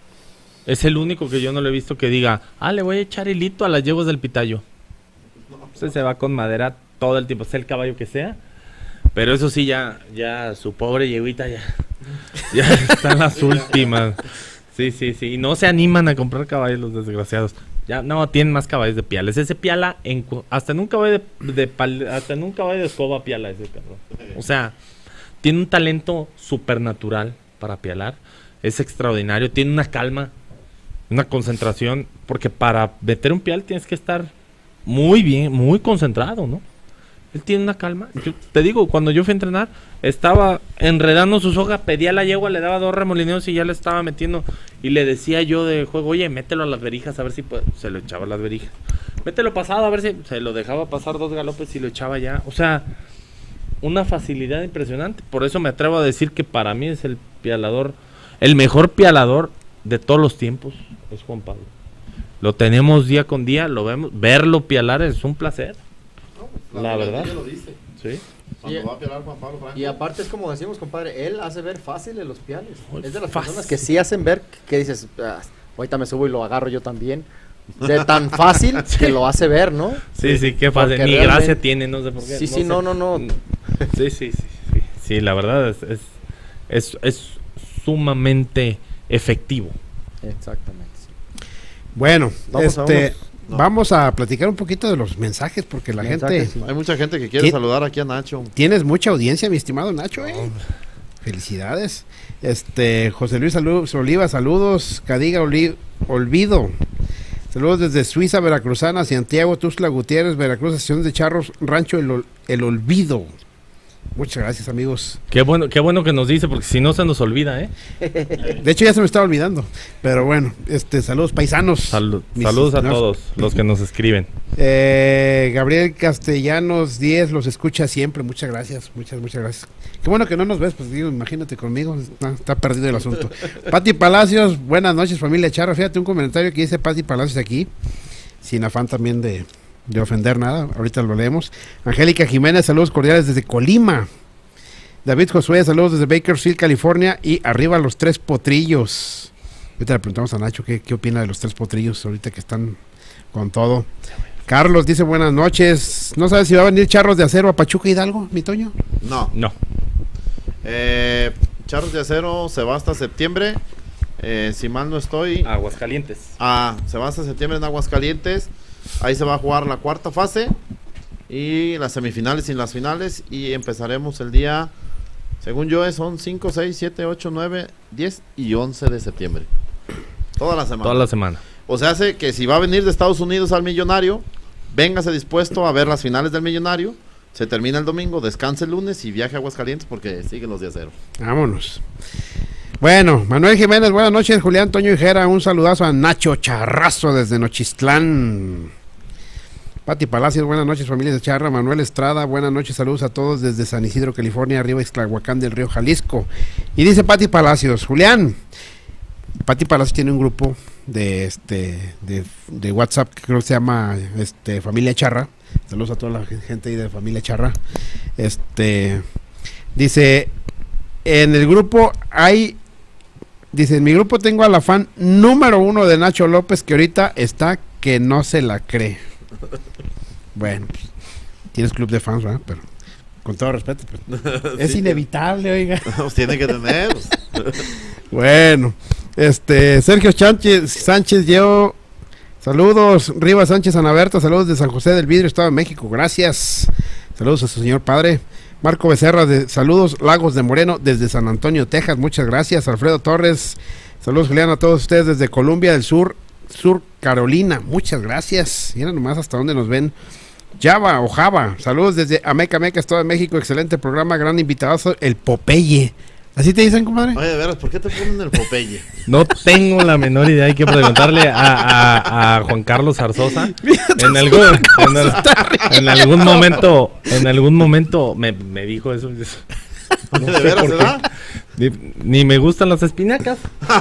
Es el único que yo no le he visto que diga, ah, le voy a echar hilito a las yeguas del pitayo. Entonces se va con madera todo el tiempo, sea el caballo que sea. Pero eso sí, ya, ya su pobre yeguita ya, ya están las últimas. Sí, sí, sí. Y no se animan a comprar caballos los desgraciados. Ya no, tienen más caballos de piales. Ese piala en, cu- hasta en un caballo de, de pal- hasta en un caballo de escoba piala ese cabrón. O sea, tiene un talento supernatural para pialar. Es extraordinario. Tiene una calma, una concentración. Porque para meter un pial tienes que estar muy bien, muy concentrado, ¿no? Él tiene una calma. Yo te digo, cuando yo fui a entrenar, estaba enredando su soga, pedía la yegua, le daba dos remolineos y ya le estaba metiendo. Y le decía yo de juego, oye, mételo a las verijas a ver si puede. Se lo echaba a las verijas. Mételo pasado a ver si. Se lo dejaba pasar dos galopes y lo echaba ya. O sea, una facilidad impresionante. Por eso me atrevo a decir que para mí es el pialador, el mejor pialador de todos los tiempos. Es Juan Pablo. Lo tenemos día con día, lo vemos. Verlo pialar es un placer. La verdad. Lo dice. Sí. Cuando Y- va a pialar Juan Pablo Franco. Y aparte es como decimos, compadre, él hace ver fáciles los piales. Muy Es de las fácil. personas que sí hacen ver que dices, "Ah, ahorita me subo y lo agarro yo también. De tan fácil que lo hace ver, ¿no? Sí, sí, qué fácil. Porque Ni realmente- gracia tiene, no sé por qué. Sí, sí, sé. no, no, no. Sí, sí, sí, sí. Sí, la verdad es, es, es, es sumamente efectivo. Exactamente. Bueno, Vamos a este, unos- no. vamos a platicar un poquito de los mensajes porque la Mensajes, gente... sí. Hay mucha gente que quiere ¿Qué? saludar aquí a Nacho. Tienes mucha audiencia, mi estimado Nacho, ¿eh? Felicidades. Este, José Luis Salud, Oliva, saludos. Cadiga Oli- Olvido. Saludos desde Suiza, Veracruzana, Santiago, Tuxtla Gutiérrez, Veracruz, Estación de Charros, Rancho El, Ol- El Olvido. Muchas gracias, amigos. Qué bueno, qué bueno que nos dice, porque si no se nos olvida, ¿eh? De hecho, ya se me estaba olvidando. Pero bueno, este, saludos paisanos. Salud- Mis saludos a estimados. todos los que nos escriben. Eh, Gabriel Castellanos diez los escucha siempre. Muchas gracias, muchas, muchas gracias. Qué bueno que no nos ves, pues digo, imagínate conmigo, está, está perdido el asunto. Pati Palacios, buenas noches, familia Charra. Fíjate un comentario que dice Pati Palacios aquí, sin afán también de, de ofender nada, ahorita lo leemos. Angélica Jiménez, saludos cordiales desde Colima. David Josué, saludos desde Bakersfield, California. Y arriba los tres potrillos. Ahorita le preguntamos a Nacho qué, qué opina de los tres potrillos ahorita que están con todo. Carlos dice buenas noches. ¿No sabes si va a venir Charros de Acero a Pachuca Hidalgo, mi Toño? No. No. Eh, Charros de Acero se va hasta septiembre. Eh, si mal no estoy. Aguascalientes. Ah, se va hasta septiembre en Aguascalientes. Ahí se va a jugar la cuarta fase. Y las semifinales y las finales. Y empezaremos el día, según yo, son cinco, seis, siete, ocho, nueve, diez y once de septiembre. Toda la semana. Toda la semana. O sea, hace que si va a venir de Estados Unidos al Millonario, véngase dispuesto a ver las finales del Millonario. Se termina el domingo, descanse el lunes y viaje a Aguascalientes porque siguen los de Acero. Vámonos. Bueno, Manuel Jiménez, buenas noches. Julián, Toño y Jera, un saludazo a Nacho Charrazo desde Nochistlán. Pati Palacios, buenas noches, familia de Charra. Manuel Estrada, buenas noches, saludos a todos desde San Isidro, California, arriba Ixtlahuacán del Río Jalisco. Y dice Pati Palacios, Julián, Pati Palacios tiene un grupo de este de, de WhatsApp que creo que se llama este Familia Charra. Saludos a toda la gente ahí de Familia Charra. Este dice, en el grupo hay, dice, en mi grupo tengo a la fan número uno de Nacho López que ahorita está que no se la cree. Bueno, pues, tienes club de fans, ¿verdad? Pero con todo respeto, pues, es Sí. inevitable, oiga. Pues tiene que tener. Bueno, este Sergio Sánchez, Sánchez, yo saludos, Rivas Sánchez Anaberta, saludos de San José del Vidrio, Estado de México, gracias. Saludos a su señor padre. Marco Becerra, de saludos, Lagos de Moreno, desde San Antonio, Texas, muchas gracias. Alfredo Torres, saludos, Julián, a todos ustedes desde Columbia del Sur, Sur Carolina, muchas gracias. Mira nomás hasta dónde nos ven. Java o Java, saludos desde Ameca Meca, Estado de México, excelente programa, gran invitado, el Popeye. ¿Así te dicen, compadre? Oye, de veras, ¿por qué te ponen el Popeye? No tengo la menor idea. Hay que preguntarle a, a, a Juan Carlos Zarzosa. En algún, en, el- en algún momento, en algún momento me, me dijo eso. Oye, de veras, ¿verdad? Ni, ni me gustan las espinacas.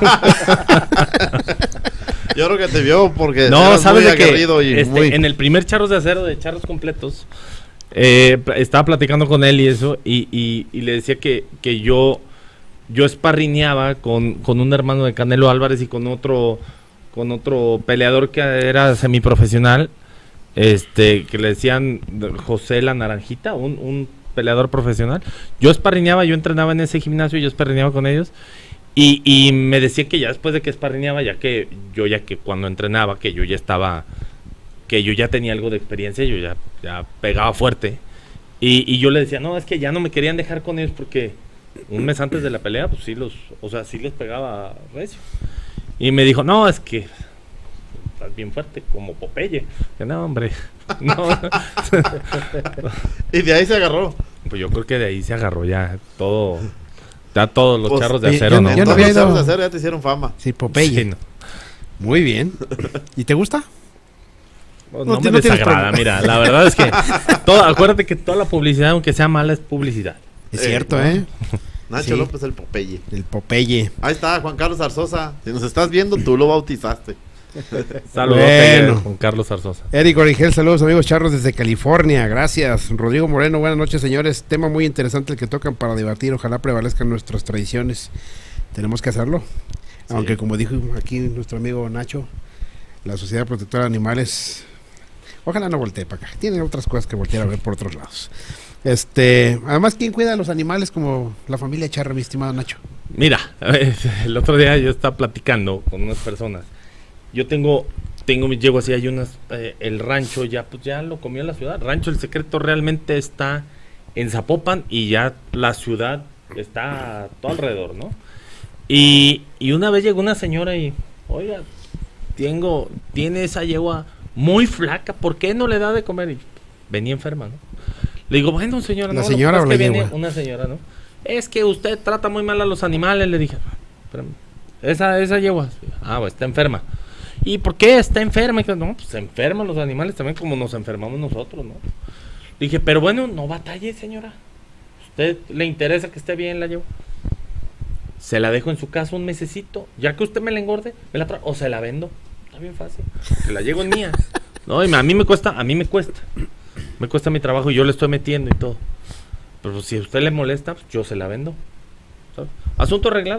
Yo creo que te vio porque No, eras sabes muy de que aguerrido y este, muy... en el primer Charros de Acero de Charros Completos, eh, pl- estaba platicando con él y eso, y, y, y le decía que, que yo, yo esparrineaba con, con un hermano de Canelo Álvarez y con otro, con otro peleador que era semiprofesional, este, que le decían José La Naranjita, un, un peleador profesional. Yo esparrineaba, yo entrenaba en ese gimnasio, yo esparrineaba con ellos. Y, y me decía que ya después de que esparrineaba, ya que yo ya que cuando entrenaba, que yo ya estaba, que yo ya tenía algo de experiencia, yo ya, ya pegaba fuerte. Y, y yo le decía, no, es que ya no me querían dejar con ellos porque un mes antes de la pelea, pues sí los, o sea, sí les pegaba recio. Y me dijo, no, es que estás bien fuerte, como Popeye. Que no, hombre, no. Y de ahí se agarró. Pues yo creo que de ahí se agarró ya todo, ya todos los Pues, Charros de y- Acero, yo- ¿no? yo no Todos había los ido- Charros de Acero ya te hicieron fama. Sí, Popeye. Sí, no. Muy bien. ¿Y te gusta? Pues No no, ti- me no tienes desagrada, problema. mira, la verdad es que todo, acuérdate que toda la publicidad, aunque sea mala, es publicidad. Es Eh, cierto, no. ¿eh? Nacho Sí. López el Popeye. El Popeye. Ahí está, Juan Carlos Zarzosa. Si nos estás viendo, tú lo bautizaste. Saludos, Bueno. con Carlos Zarzosa. Eric Origel, saludos amigos charros desde California, gracias. Rodrigo Moreno, buenas noches señores. Tema muy interesante el que tocan para debatir, ojalá prevalezcan nuestras tradiciones. Tenemos que hacerlo. Sí. Aunque como dijo aquí nuestro amigo Nacho, la Sociedad Protectora de Animales, ojalá no voltee para acá. Tiene otras cosas que voltear a ver por otros lados. Este, además, ¿quién cuida a los animales como la familia Charra, mi estimado Nacho? Mira, el otro día yo estaba platicando con unas personas. Yo tengo, tengo mis llego así, hay unas, eh, el rancho ya, pues ya lo comió la ciudad. Rancho El Secreto realmente está en Zapopan y ya la ciudad está todo alrededor, ¿no? Y, y una vez llegó una señora y, oiga, tengo, tiene esa yegua muy flaca, ¿por qué no le da de comer? Y venía enferma, ¿no? Le digo, bueno, señora, ¿La no, señora lo que o la pasa es que viene yegua? una señora, ¿no? Es que usted trata muy mal a los animales, le dije. Espérame, esa, esa yegua, ah, pues está enferma. ¿Y por qué está enferma? Y que, no, pues se enferman los animales también como nos enfermamos nosotros, ¿no? Le dije, pero bueno, no batalle, señora. ¿Usted le interesa que esté bien la yegua? Se la dejo en su casa un mesecito. Ya que usted me la engorde, me la trae. O se la vendo. Está bien fácil. Que la yegua es mía. No, y a mí me cuesta, a mí me cuesta. Me cuesta mi trabajo y yo le estoy metiendo y todo. Pero si a usted le molesta, pues yo se la vendo. ¿Sabe? Asunto arreglado, ¿eh?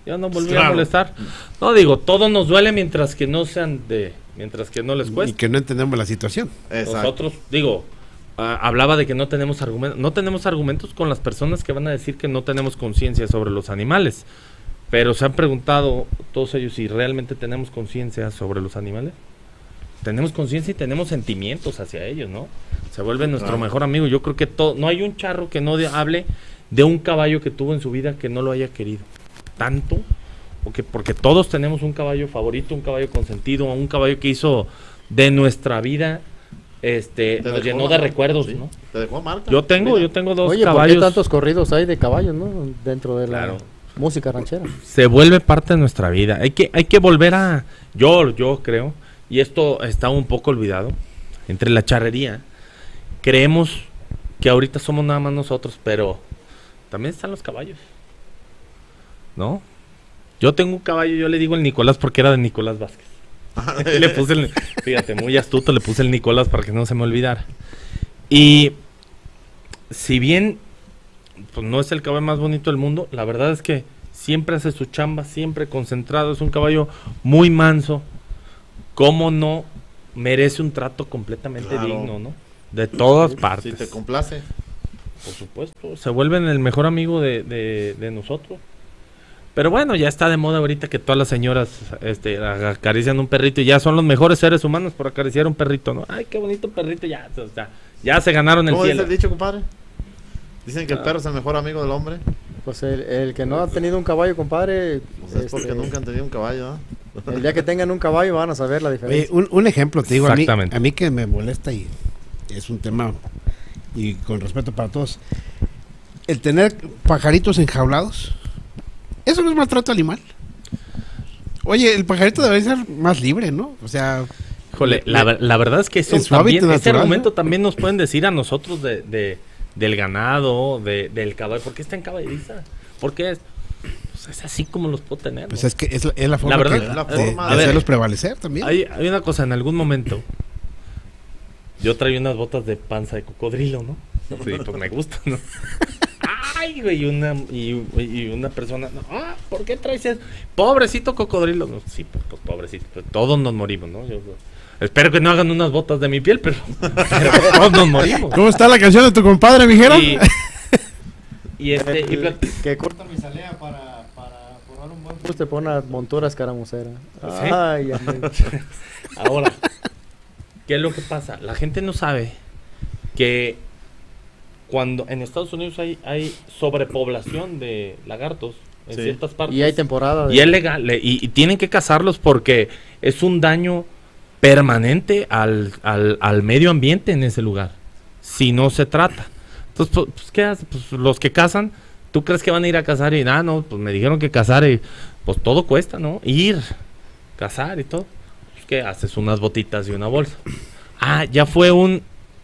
Ya no volví Claro. a molestar. No, digo, todo nos duele mientras que no sean de... Mientras que no les Y cueste. que no entendemos la situación. Exacto. Nosotros, digo, ah, hablaba de que no tenemos argumentos. No tenemos argumentos con las personas que van a decir que no tenemos conciencia sobre los animales. Pero se han preguntado todos ellos si realmente tenemos conciencia sobre los animales. Tenemos conciencia y tenemos sentimientos hacia ellos, ¿no? Se vuelve nuestro Claro. mejor amigo. Yo creo que todo, no hay un charro que no de- hable de un caballo que tuvo en su vida que no lo haya querido tanto. Porque, porque todos tenemos un caballo favorito, un caballo consentido, un caballo que hizo de nuestra vida, este, Te nos dejó llenó la de marca, recuerdos, sí. ¿no? Te dejó marca. Yo tengo, Mira. yo tengo dos Oye, ¿por caballos. qué tantos corridos hay de caballos, no? Dentro de la Claro. música ranchera. Se vuelve parte de nuestra vida. Hay que, hay que volver a, yo, yo creo, y esto está un poco olvidado, entre la charrería, creemos que ahorita somos nada más nosotros, pero también están los caballos, ¿no? Yo tengo un caballo, yo le digo el Nicolás porque era de Nicolás Vázquez. Le puse el, fíjate, muy astuto, le puse el Nicolás para que no se me olvidara. Y si bien pues no es el caballo más bonito del mundo, la verdad es que siempre hace su chamba, siempre concentrado, es un caballo muy manso. ¿Cómo no merece un trato completamente Claro. digno, ¿no? De todas Si partes. te complace. Por supuesto, se vuelven el mejor amigo de, de, de nosotros. Pero bueno, ya está de moda ahorita que todas las señoras este, acarician un perrito y ya son los mejores seres humanos por acariciar un perrito, ¿no? Ay, qué bonito perrito, ya, o sea, ya se ganaron el ¿Cómo dice cielo. el dicho, compadre? Dicen que el Ah. perro es el mejor amigo del hombre. Pues el, el que no ha tenido un caballo, compadre, Pues es porque este, nunca han tenido un caballo, ¿no? el día que tengan un caballo van a saber la Oye, diferencia. un, un ejemplo, te digo, a mí, Exactamente. a mí que me molesta y es un tema, y con respeto para todos, el tener pajaritos enjaulados, ¿eso no es maltrato animal? Oye, el pajarito debe ser más libre, ¿no? O sea, Híjole, la, ver- la verdad es que eso En su también, hábitat ese natural, argumento ¿no? también nos pueden decir a nosotros de, de- del ganado, de, del caballo. ¿Por qué está en caballeriza? ¿Por qué es? Pues es así como los puedo tener. pues ¿no? es que es la, es la forma verdad, que- la de, forma- de a ver, hacerlos prevalecer también. Hay, hay una cosa, en algún momento yo traía unas botas de panza de cocodrilo, ¿no? Sí, pues me gusta, ¿no? Ay, güey, y una, y, y una persona, no, ah, ¿por qué traes eso? Pobrecito cocodrilo. No, sí, pues, pues, pobrecito, pues, todos nos morimos, ¿no? Yo, espero que no hagan unas botas de mi piel, pero, pero todos nos morimos. ¿Cómo está la canción de tu compadre, mijero? Y, y este, y El plat- que corta mi salea para, para formar un buen fuste pone una montura escaramuzera. ¿Sí? Ay, amigo. ahora, ¿qué es lo que pasa? La gente no sabe que cuando en Estados Unidos hay, hay sobrepoblación de lagartos en Sí. ciertas partes. Y hay temporada. de- Y es legal, le- y, y tienen que cazarlos porque es un daño permanente al, al, al medio ambiente en ese lugar, si no se trata. Entonces, pues, pues, ¿qué hace? Pues los que cazan, ¿tú crees que van a ir a cazar? Y ah, no, pues me dijeron que cazar y pues todo cuesta, ¿no? Ir, cazar y todo. Pues, ¿qué haces? Unas botitas y una bolsa. Ah, ya fue un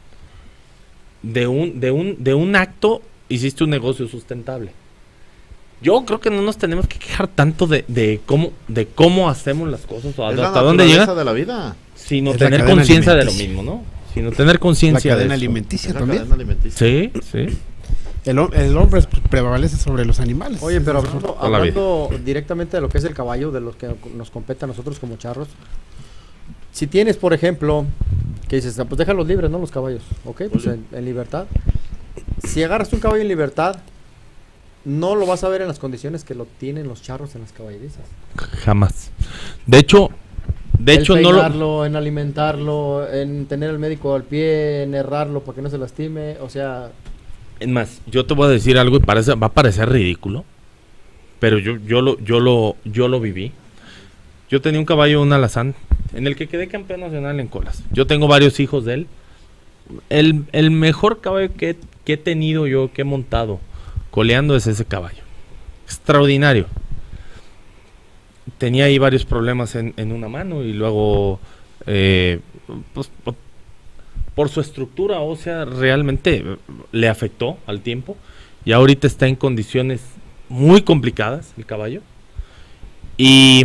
de un de un de un acto hiciste un negocio sustentable. Yo creo que no nos tenemos que quejar tanto de, de cómo de cómo hacemos las cosas o Es la hasta dónde naturaleza llega, de la vida. sino Es la tener cadena conciencia de lo alimenticia. mismo, ¿no? Sino tener La conciencia de cadena eso. alimenticia Es la también. cadena alimenticia. Sí, sí. El, hom- el hombre prevalece sobre los animales. Oye, pero hablando, Toda la vida. hablando directamente de lo que es el caballo, de lo que nos compete a nosotros como charros. Si tienes, por ejemplo, que dices, "Ah, pues déjalos libres, ¿no? Los caballos, ¿ok? Pues Oye. en, en libertad. Si agarras un caballo en libertad, no lo vas a ver en las condiciones que lo tienen los charros en las caballerizas. Jamás. De hecho, de En hecho no lo peinarlo, en alimentarlo, en tener al médico al pie, en herrarlo para que no se lastime, o sea, es más, yo te voy a decir algo y parece va a parecer ridículo, pero yo yo lo yo lo yo lo viví. Yo tenía un caballo, un alazán, en el que quedé campeón nacional en colas. Yo tengo varios hijos de él. El, el mejor caballo que, que he tenido yo, que he montado coleando, es ese caballo. Extraordinario. Tenía ahí varios problemas en, en una mano y luego, eh, pues, po- por su estructura ósea, realmente eh, le afectó al tiempo. Y ahorita está en condiciones muy complicadas el caballo. Y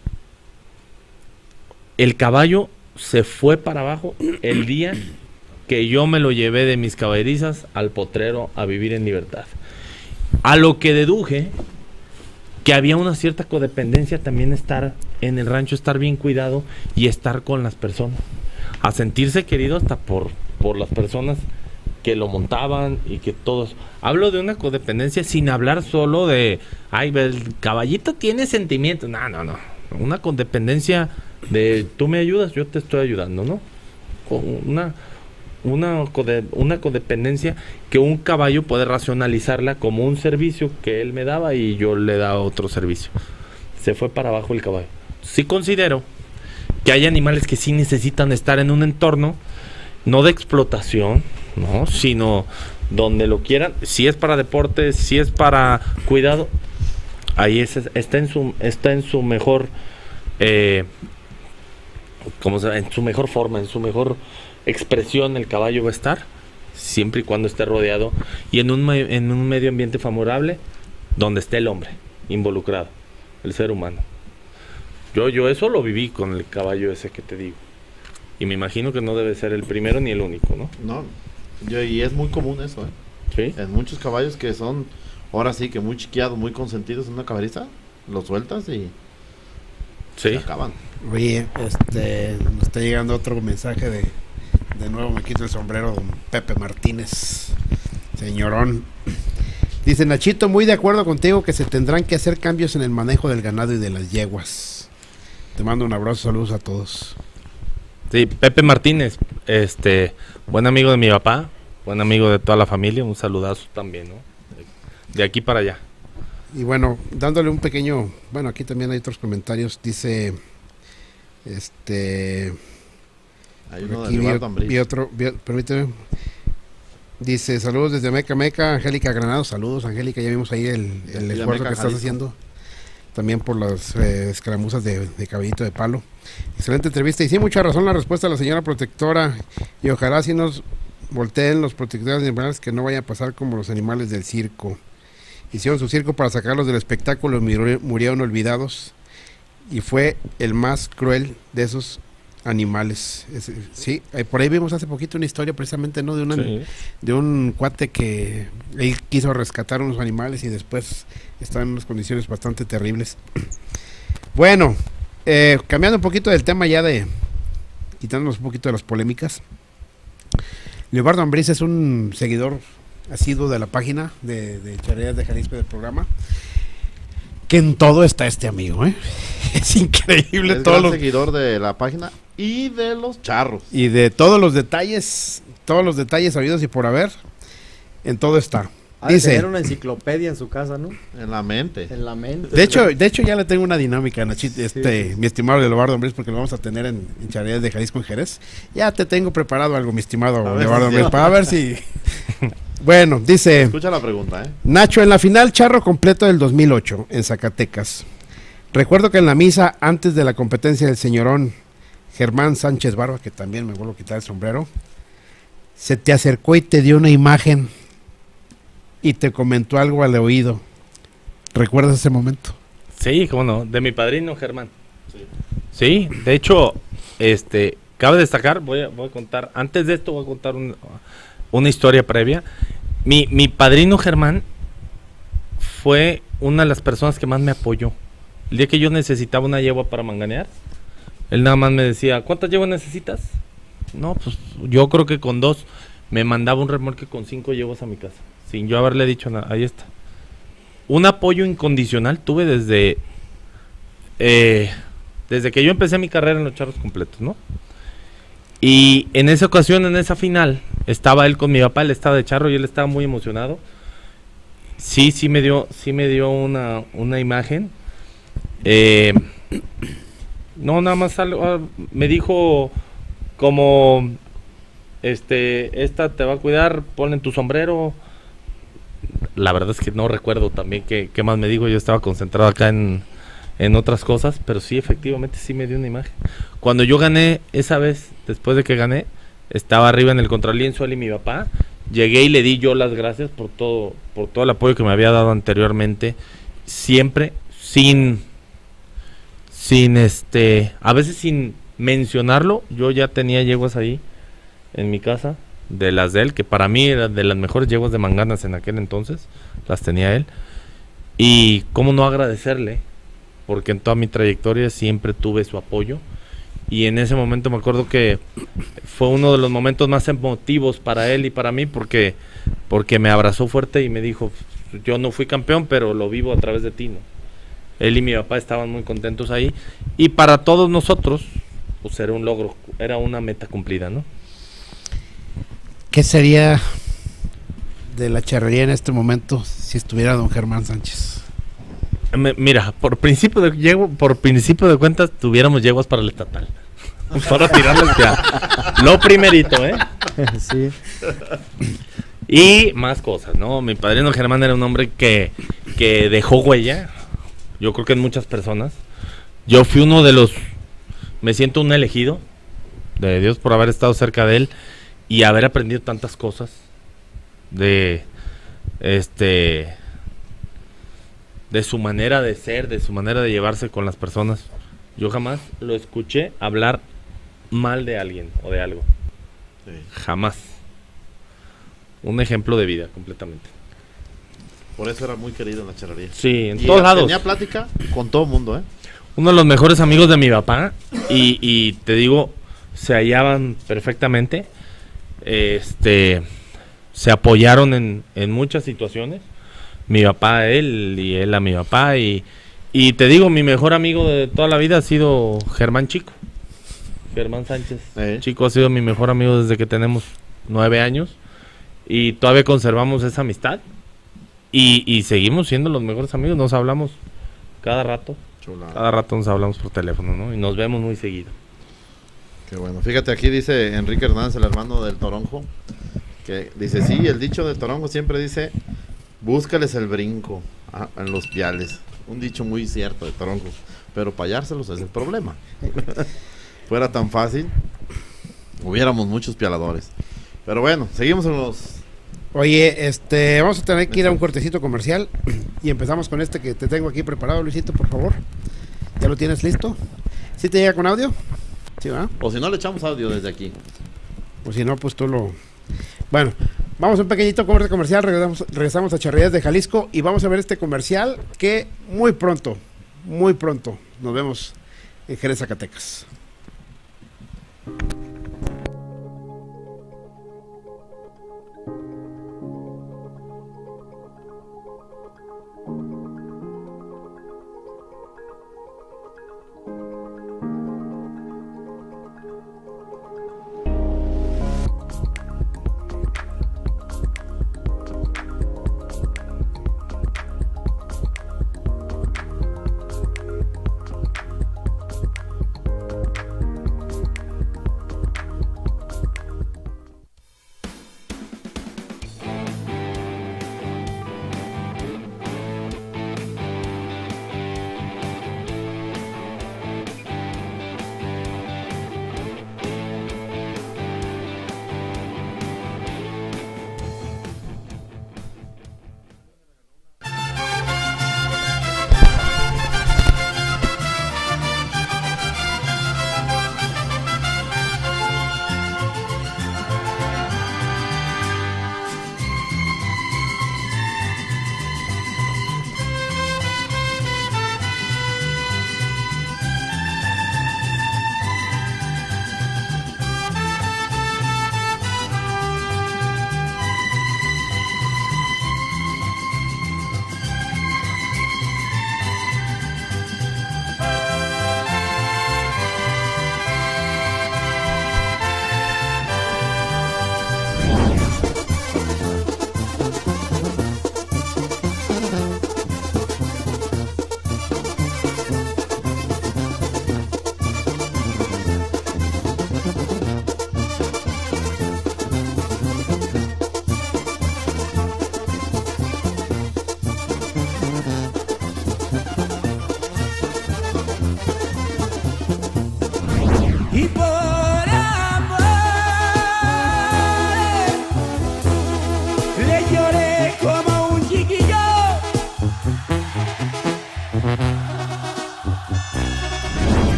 el caballo se fue para abajo el día que yo me lo llevé de mis caballerizas al potrero a vivir en libertad. A lo que deduje que había una cierta codependencia también estar en el rancho, estar bien cuidado y estar con las personas, a sentirse querido hasta por, por las personas que lo montaban y que todos. Hablo de una codependencia sin hablar solo de, ay, el caballito tiene sentimientos. No, no, no. Una codependencia de tú me ayudas, yo te estoy ayudando, ¿no? Una, una, code, una codependencia que un caballo puede racionalizarla como un servicio que él me daba y yo le daba otro servicio. Se fue para abajo el caballo. Sí considero que hay animales que sí necesitan estar en un entorno, no de explotación, no, sino donde lo quieran. Si es para deporte, si es para cuidado, ahí es, está en su está en su mejor eh, como se, en su mejor forma, en su mejor expresión el caballo va a estar, siempre y cuando esté rodeado y en un en un medio ambiente favorable donde esté el hombre involucrado, el ser humano. Yo yo eso lo viví con el caballo ese que te digo. Y me imagino que no debe ser el primero ni el único, ¿no? No, yo, y es muy común eso, ¿eh? Sí. En muchos caballos que son, ahora sí que muy chiqueados, muy consentidos en una caberiza, los sueltas y sí. se acaban. Oye, este, nos está llegando otro mensaje de, de nuevo me quito el sombrero, don Pepe Martínez, señorón. Dice, Nachito, muy de acuerdo contigo que se tendrán que hacer cambios en el manejo del ganado y de las yeguas. Te mando un abrazo, saludos a todos. Sí, Pepe Martínez, este, buen amigo de mi papá, buen amigo de toda la familia, un saludazo también, ¿no? De aquí para allá. Y bueno, dándole un pequeño, bueno, aquí también hay otros comentarios, dice, este, Hay uno aquí de vi, Eduardo Ambriz. vi otro, vi, permíteme, dice, saludos desde Meca Meca, Angélica Granado, saludos Angélica, ya vimos ahí el, el Sí, esfuerzo Meca, que estás Jalisco. haciendo, también por las eh, escaramuzas de, de caballito de palo. Excelente entrevista, y sí, mucha razón la respuesta de la señora protectora, y ojalá si nos volteen los protectores de animales que no vayan a pasar como los animales del circo. Hicieron su circo para sacarlos del espectáculo y murió- murieron olvidados, y fue el más cruel de esos animales. Es- sí, eh, por ahí vimos hace poquito una historia precisamente, ¿no? De, una, Sí. de un cuate que él quiso rescatar unos animales y después estaba en unas condiciones bastante terribles. Bueno, eh, cambiando un poquito del tema ya de, quitándonos un poquito de las polémicas. Leobardo Ambriz es un seguidor asiduo de la página de, de Charrerías de Jalisco, del programa, que en todo está este amigo, ¿eh? Es increíble Es todos gran los, seguidor de la página y de los charros. y de todos los detalles, todos los detalles habidos y por haber, en todo está. Ha de Dice, tener una enciclopedia en su casa, ¿no? En la mente. En la mente. de hecho, de hecho ya le tengo una dinámica, Nachito, este, sí. mi estimado Leobardo Ambriz, porque lo vamos a tener en, en Charrerías de Jalisco en Jerez. Ya te tengo preparado algo, mi estimado A ver Leobardo si Ambriz, sí. para ver si... Bueno, dice... Escucha la pregunta, ¿eh? Nacho, en la final charro completo del dos mil ocho, en Zacatecas. Recuerdo que en la misa, antes de la competencia del señorón Germán Sánchez Barba, que también me vuelvo a quitar el sombrero, se te acercó y te dio una imagen y te comentó algo al oído. ¿Recuerdas ese momento? Sí, cómo no, de mi padrino Germán. Sí, de hecho, este, cabe destacar, voy a, voy a contar, antes de esto voy a contar un- una historia previa. Mi, mi padrino Germán fue una de las personas que más me apoyó. El día que yo necesitaba una yegua para manganear, él nada más me decía, ¿cuántas yeguas necesitas? No, pues yo creo que con dos. Me mandaba un remolque con cinco yeguas a mi casa, sin yo haberle dicho nada. Ahí está. Un apoyo incondicional tuve desde eh, desde que yo empecé mi carrera en los charros completos, ¿no? Y en esa ocasión, en esa final, estaba él con mi papá, él estaba de charro y él estaba muy emocionado. Sí, sí me dio, sí me dio una, una imagen. Eh, no, nada más algo, ah, me dijo como, este, esta te va a cuidar, ponle en tu sombrero. La verdad es que no recuerdo también qué, qué más me dijo, yo estaba concentrado acá en, en otras cosas, pero sí, efectivamente, sí me dio una imagen. Cuando yo gané esa vez, después de que gané, estaba arriba en el contralienzo él y mi papá, llegué y le di yo las gracias por todo, por todo el apoyo que me había dado anteriormente, siempre, sin, sin este, a veces sin mencionarlo, yo ya tenía yeguas ahí en mi casa, de las de él, que para mí eran de las mejores yeguas de manganas en aquel entonces, las tenía él. Y cómo no agradecerle, porque en toda mi trayectoria siempre tuve su apoyo. Y en ese momento me acuerdo que fue uno de los momentos más emotivos para él y para mí, porque, porque me abrazó fuerte y me dijo, yo no fui campeón, pero lo vivo a través de ti, ¿no? Él y mi papá estaban muy contentos ahí. Y para todos nosotros, pues era un logro, era una meta cumplida, ¿no? ¿Qué sería de la charrería en este momento si estuviera don Germán Sánchez? Me, mira, por principio de yegua, por principio de cuentas tuviéramos yeguas para el estatal. Para tirarles ya. Lo primerito, ¿eh? Sí. Y más cosas, ¿no? Mi padrino Germán era un hombre que, que dejó huella. Yo creo que en muchas personas. Yo fui uno de los... Me siento un elegido de Dios por haber estado cerca de él y haber aprendido tantas cosas de este de su manera de ser, de su manera de llevarse con las personas. Yo jamás lo escuché hablar mal de alguien o de algo. Sí. Jamás. Un ejemplo de vida completamente. Por eso era muy querido en la charrería. Sí, en Y todos lados. tenía plática con todo el mundo, ¿eh? Uno de los mejores amigos de mi papá y, y te digo, se hallaban perfectamente. Este, se apoyaron en, en muchas situaciones. Mi papá a él y él a mi papá. Y, y te digo, mi mejor amigo de toda la vida ha sido Germán Chico. Germán Sánchez. Eh. Chico ha sido mi mejor amigo desde que tenemos nueve años. Y todavía conservamos esa amistad. Y, y seguimos siendo los mejores amigos. Nos hablamos cada rato. Chulada. Cada rato nos hablamos por teléfono, ¿no? Y nos vemos muy seguido. Qué bueno. Fíjate, aquí dice Enrique Hernández, el hermano del Toronjo, que dice, sí, el dicho del Toronjo siempre dice, búscales el brinco ah, en los piales. Un dicho muy cierto de Toronjo, pero payárselos es el problema. Fuera tan fácil, hubiéramos muchos pialadores. Pero bueno, seguimos en los... Oye, este, vamos a tener que ir a un cortecito comercial y empezamos con este que te tengo aquí preparado, Luisito, por favor. ¿Ya lo tienes listo? ¿Sí te llega con audio? Sí, ¿verdad? O si no, le echamos audio desde aquí. O si no, pues tú lo... Bueno, vamos a un pequeñito corte comercial, regresamos, regresamos a Charrerías de Jalisco y vamos a ver este comercial que muy pronto, muy pronto, nos vemos en Jerez, Zacatecas.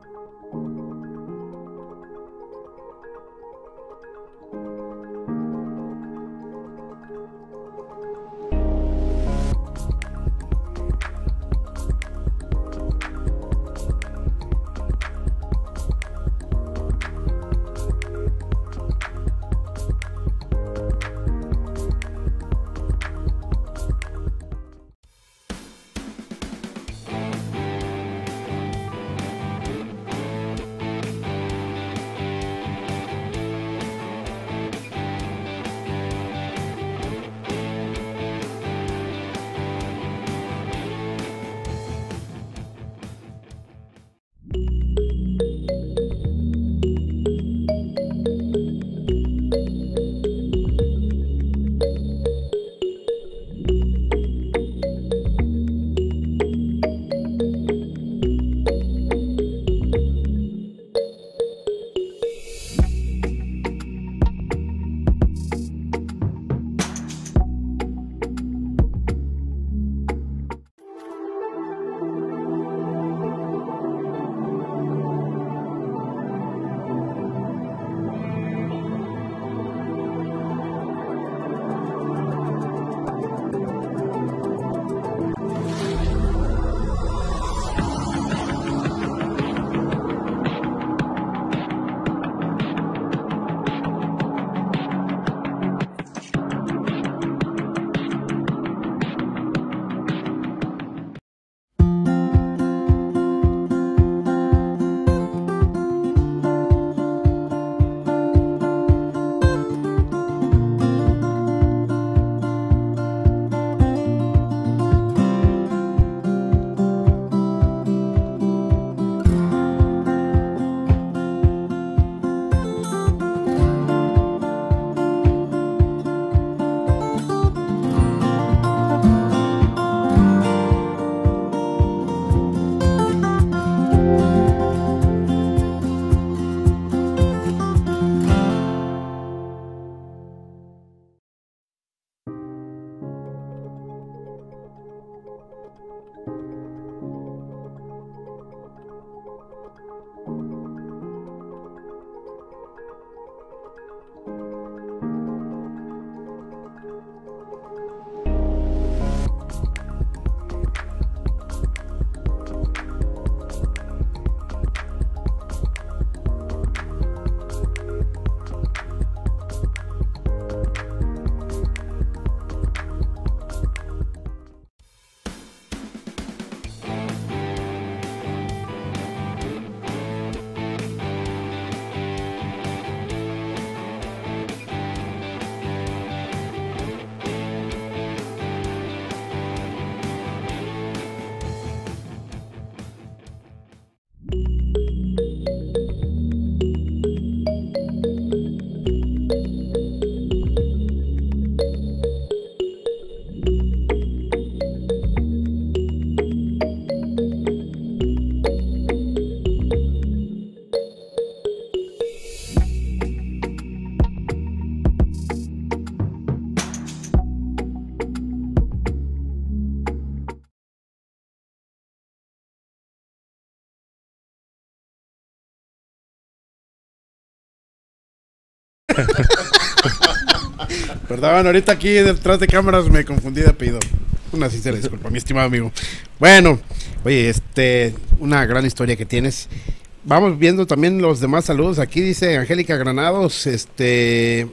Perdón, ahorita aquí detrás de cámaras me confundí de apellido. Una sincera disculpa, mi estimado amigo. Bueno, oye, este, una gran historia que tienes. Vamos viendo también los demás saludos. Aquí dice Angélica Granados, este,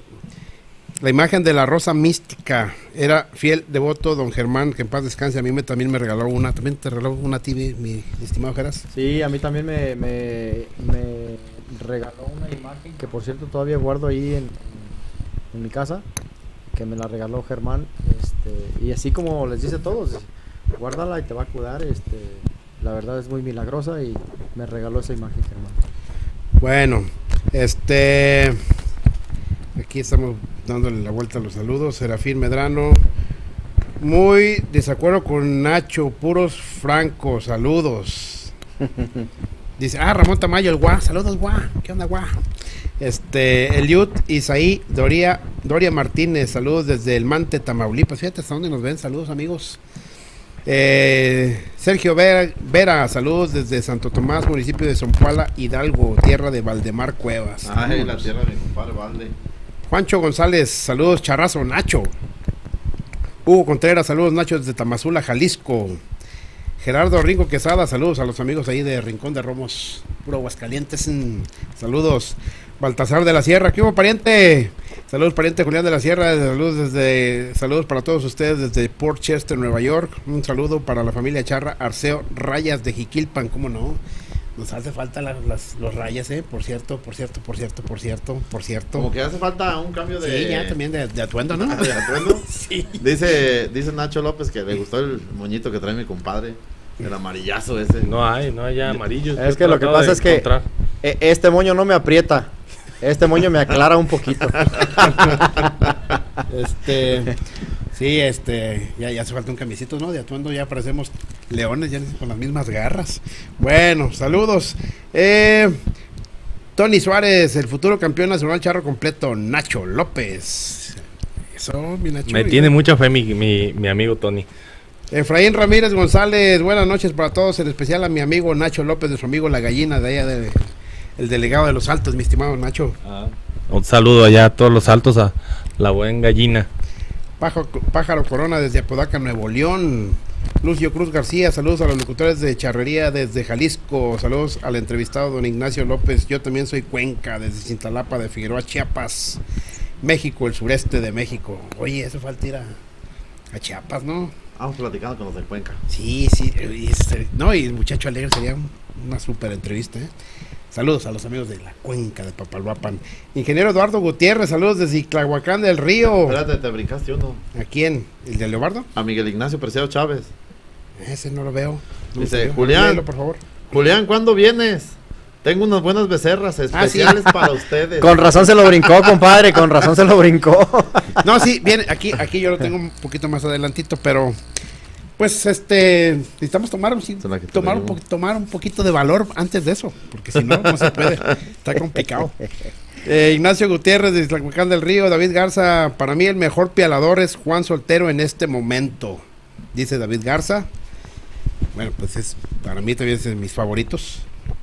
la imagen de la rosa mística. Era fiel devoto don Germán, que en paz descanse. A mí me, también me regaló una. ¿También te regaló una T V, mi estimado Geras? Sí, a mí también me, me, me regaló una imagen que, por cierto, todavía guardo ahí en, en mi casa, que me la regaló Germán. Este, y así como les dice a todos, guárdala y te va a cuidar. Este, la verdad es muy milagrosa y me regaló esa imagen, Germán. Bueno, este, aquí estamos dándole la vuelta a los saludos. Serafín Medrano, muy desacuerdo con Nacho, puros francos, saludos. Dice, ah, Ramón Tamayo, el guá, saludos guá, ¿qué onda guá? Este, Eliud Isaí, Doria, Doria Martínez, saludos desde el Mante, Tamaulipas. Fíjate hasta dónde nos ven, saludos amigos. Eh, Sergio Vera, Vera, saludos desde Santo Tomás, municipio de Zompuala, Hidalgo, tierra de Valdemar Cuevas. Ay, la tierra de mi compadre Valde. Juancho González, saludos, Charrazo Nacho. Hugo Contreras, saludos, Nacho, desde Tamazula, Jalisco. Gerardo Ringo Quesada, saludos a los amigos ahí de Rincón de Romos, puro Aguascalientes. Mm, saludos. Baltasar de la Sierra, ¿qué hubo, pariente? Saludos, pariente Julián de la Sierra, saludos desde, saludos para todos ustedes desde Port Chester, Nueva York. Un saludo para la familia Charra, Arceo Rayas de Jiquilpan, ¿cómo no? Nos hace falta la- las, los rayas, ¿eh? Por cierto, por cierto, por cierto, por cierto, por cierto. Como que hace falta un cambio de... Sí, ya también de, de atuendo, ¿no? ¿De atuendo? Sí. Dice, dice Nacho López que le gustó el moñito que trae mi compadre. El amarillazo ese. No hay, no hay ya amarillos. Es Yo que lo que trataba pasa de es que encontrar. e- este moño no me aprieta. Este moño me aclara un poquito. Este, sí, este, ya, ya hace falta un camisito, ¿no? De atuendo ya parecemos leones, ya con las mismas garras. Bueno, saludos. Eh, Tony Suárez, el futuro campeón nacional charro completo, Nacho López. Eso, mi Nacho. Me tiene mucha fe mi, mi, mi amigo Tony. Efraín Ramírez González, buenas noches para todos, en especial a mi amigo Nacho López, de su amigo La Gallina, de allá de, el delegado de los Altos, mi estimado Nacho. Un saludo allá a todos los altos, a la buen gallina. Pájaro, Pájaro Corona desde Apodaca, Nuevo León. Lucio Cruz García, saludos a los locutores de Charrería desde Jalisco. Saludos al entrevistado don Ignacio López. Yo también soy Cuenca, desde Cintalapa de Figueroa, Chiapas, México, el sureste de México. Oye, eso falta ir a, a Chiapas, ¿no? Vamos platicando con los de Cuenca. Sí, sí. Y este, no, y el muchacho alegre sería un- una súper entrevista, ¿eh? Saludos a los amigos de la Cuenca de Papalhuapan. Ingeniero Eduardo Gutiérrez, saludos desde Ictlahuacán del Río. Espérate, te brincaste uno. ¿A quién? ¿El de Leobardo? A Miguel Ignacio Preciado Chávez. Ese no lo veo. No Dice, lo veo. Julián. Léelo, por favor. Julián, ¿cuándo vienes? Tengo unas buenas becerras especiales para ustedes. Con razón se lo brincó, compadre, con razón se lo brincó. No, sí, bien, aquí, aquí yo lo tengo un poquito más adelantito, pero pues este necesitamos tomar, sí, Se la que te tomar, un digo. po- tomar un poquito de valor antes de eso, porque si no, no se puede, está complicado. Eh, Ignacio Gutiérrez de Tlachuacán del Río, David Garza, para mí el mejor pialador es Juan Soltero en este momento, dice David Garza. Bueno, pues es, para mí también es de mis favoritos.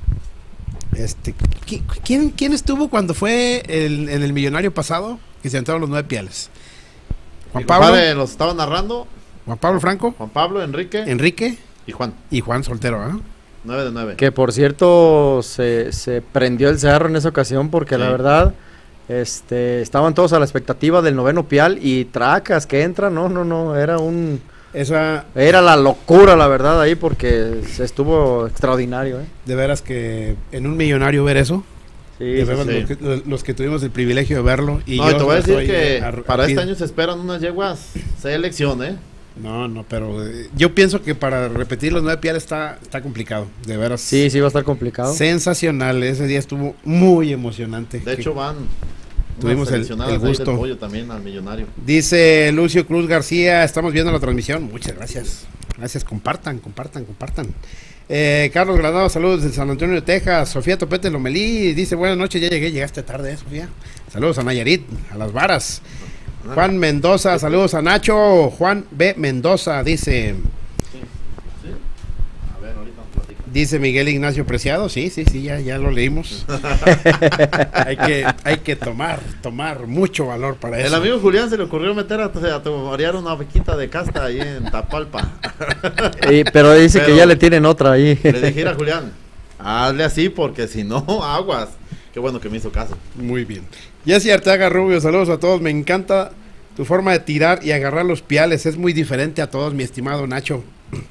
Este, ¿qui- ¿quién, quién estuvo cuando fue el, en el millonario pasado que se aventaron los nueve piales? Juan Mi Pablo, compadre los estaba narrando. Juan Pablo Franco, Juan Pablo, Enrique Enrique y Juan. y Juan Soltero, ¿ah? nueve de nueve. Que por cierto se, se prendió el cerro en esa ocasión porque Sí. la verdad este estaban todos a la expectativa del noveno pial y tracas que entra, no, no, no, era un Esa, era la locura la verdad ahí porque se estuvo extraordinario, ¿eh? de veras que en un millonario ver eso, Sí, de sí, veras sí. Los, que, los- los que tuvimos el privilegio de verlo. Y No, y yo te voy a decir estoy, que eh, ar- para este ardido. año se esperan unas yeguas selección, ¿eh? No, no, pero eh, yo pienso que para repetir los nueve piales está, está complicado, de veras. sí, sí va a estar complicado. Sensacional, ese día estuvo muy emocionante. De hecho van Tuvimos unas el- seleccionadas el ahí gusto. del pollo también al millonario. Dice Lucio Cruz García, estamos viendo la transmisión. Muchas gracias. Gracias, compartan, compartan, compartan. Eh, Carlos Granado, saludos de San Antonio de Texas. Sofía Topete Lomelí dice, buenas noches, ya llegué, llegaste tarde, ¿eh, Sofía? Saludos a Nayarit, a Las Varas. Juan Mendoza, saludos a Nacho. Juan B. Mendoza dice, A ver, ahorita nos platica. dice Miguel Ignacio Preciado, sí, sí, sí, ya, ya lo leímos. hay, que, hay que tomar, tomar mucho valor para eso. El amigo Julián se le ocurrió meter a, a tomarear una vaquita de casta ahí en Tapalpa. Y- pero dice Pero- que ya le tienen otra ahí. Le dije a Julián, hazle así porque si no, aguas. Qué bueno que me hizo caso. Muy bien. Jesse Arteaga Rubio, saludos a todos. Me encanta tu forma de tirar y agarrar los piales. Es muy diferente a todos, mi estimado Nacho.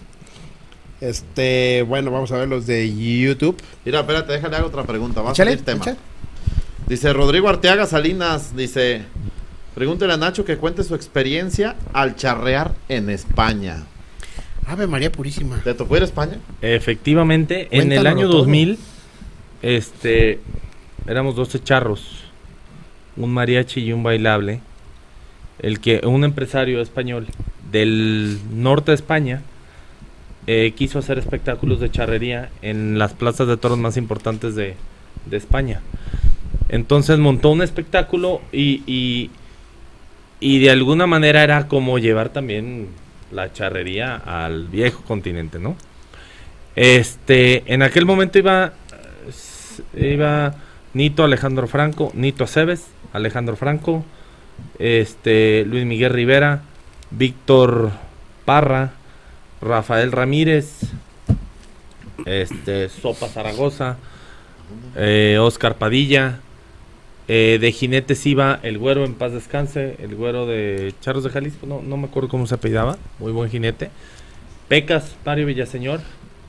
Este, bueno, vamos a ver los de YouTube. Mira, espérate, déjale hago otra pregunta. Va a Échale, salir tema. échale. Dice Rodrigo Arteaga Salinas, dice, pregúntele a Nacho que cuente su experiencia al charrear en España. Ave María Purísima. ¿Te tocó ir a España? Efectivamente, en el Cuéntanoslo año todo. dos mil, este, éramos doce charros, un mariachi y un bailable, el que un empresario español del norte de España eh, quiso hacer espectáculos de charrería en las plazas de toros más importantes de, de España. Entonces montó un espectáculo y, y, y de alguna manera era como llevar también la charrería al viejo continente, ¿no? Este, en aquel momento iba, iba Nito Alejandro Franco, Nito Aceves, Alejandro Franco, este, Luis Miguel Rivera, Víctor Parra, Rafael Ramírez, este, Sopa Zaragoza, eh, Oscar Padilla, eh, de jinetes iba el güero, en paz descanse, el güero de Charros de Jalisco, no, no me acuerdo cómo se apellidaba, muy buen jinete. Pecas, Mario Villaseñor,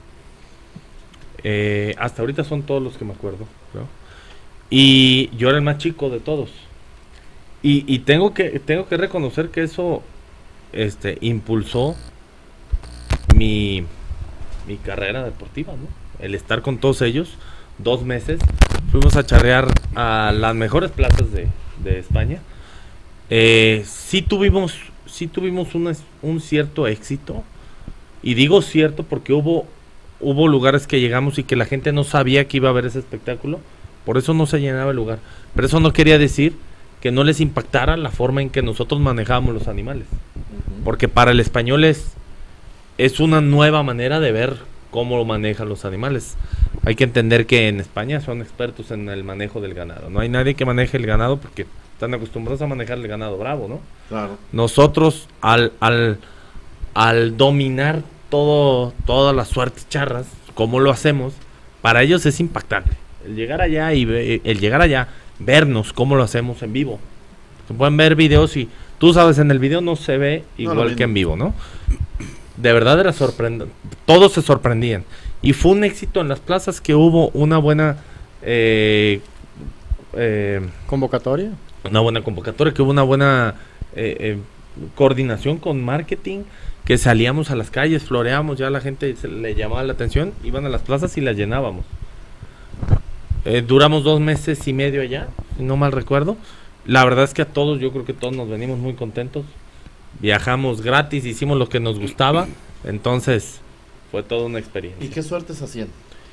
eh, hasta ahorita son todos los que me acuerdo, creo. Y yo era el más chico de todos. Y, y tengo que tengo que reconocer que eso este impulsó mi, mi carrera deportiva, ¿no? El estar con todos ellos, dos meses, fuimos a charrear a las mejores plazas de, de España. Eh, sí tuvimos, sí tuvimos un, un cierto éxito, y digo cierto porque hubo, hubo lugares que llegamos y que la gente no sabía que iba a haber ese espectáculo, por eso no se llenaba el lugar, pero eso no quería decir que no les impactara la forma en que nosotros manejábamos los animales, uh-huh. porque para el español es, es una nueva manera de ver cómo lo manejan los animales. Hay que entender que en España son expertos en el manejo del ganado, no hay nadie que maneje el ganado porque están acostumbrados a manejar el ganado bravo, ¿no? Claro. Nosotros al, al, al dominar todo, todas las suertes charras, como lo hacemos, para ellos es impactante. El llegar allá y ve, el llegar allá vernos cómo lo hacemos en vivo. Se pueden ver videos y tú sabes, en el video no se ve igual no, que en vivo, ¿no? De verdad era sorprendente. Todos se sorprendían. Y fue un éxito en las plazas que hubo una buena eh, eh, convocatoria. Una buena convocatoria, que hubo una buena eh, eh, coordinación con marketing, que salíamos a las calles, floreábamos, ya la gente se le llamaba la atención, iban a las plazas y las llenábamos. Eh, duramos dos meses y medio allá, si no mal recuerdo. La verdad es que a todos, yo creo que todos nos venimos muy contentos. Viajamos gratis, hicimos lo que nos gustaba. Entonces, fue toda una experiencia. ¿Y qué suertes hacían?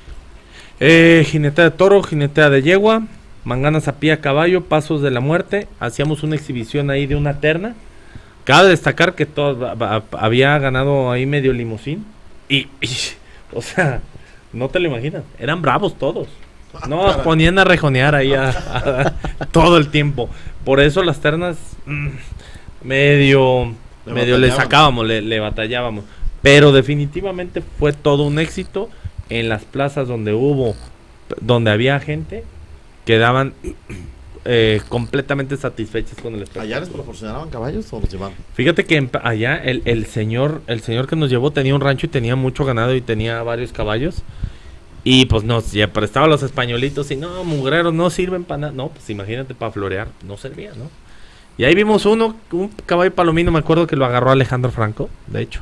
Eh, jinetea de toro, jinetea de yegua, manganas a pie a caballo, pasos de la muerte. Hacíamos una exhibición ahí de una terna. Cabe destacar que todo, había ganado ahí medio limusín. Y, y, o sea, no te lo imaginas, eran bravos todos. Nos ponían a rejonear ahí a, a, a, todo el tiempo. Por eso las ternas mmm, medio le medio le sacábamos, le, le batallábamos. Pero definitivamente fue todo un éxito en las plazas donde hubo, donde había gente, quedaban eh, completamente satisfechos con el espectáculo. ¿Allá les proporcionaban caballos o los llevaban? Fíjate que en, allá el, el señor el señor que nos llevó tenía un rancho y tenía mucho ganado y tenía varios caballos. Y pues nos ya prestaba los españolitos y no, mugreros no sirven para nada. No, pues imagínate, para florear, no servía, ¿no? Y ahí vimos uno, un caballo palomino, me acuerdo que lo agarró Alejandro Franco, de hecho.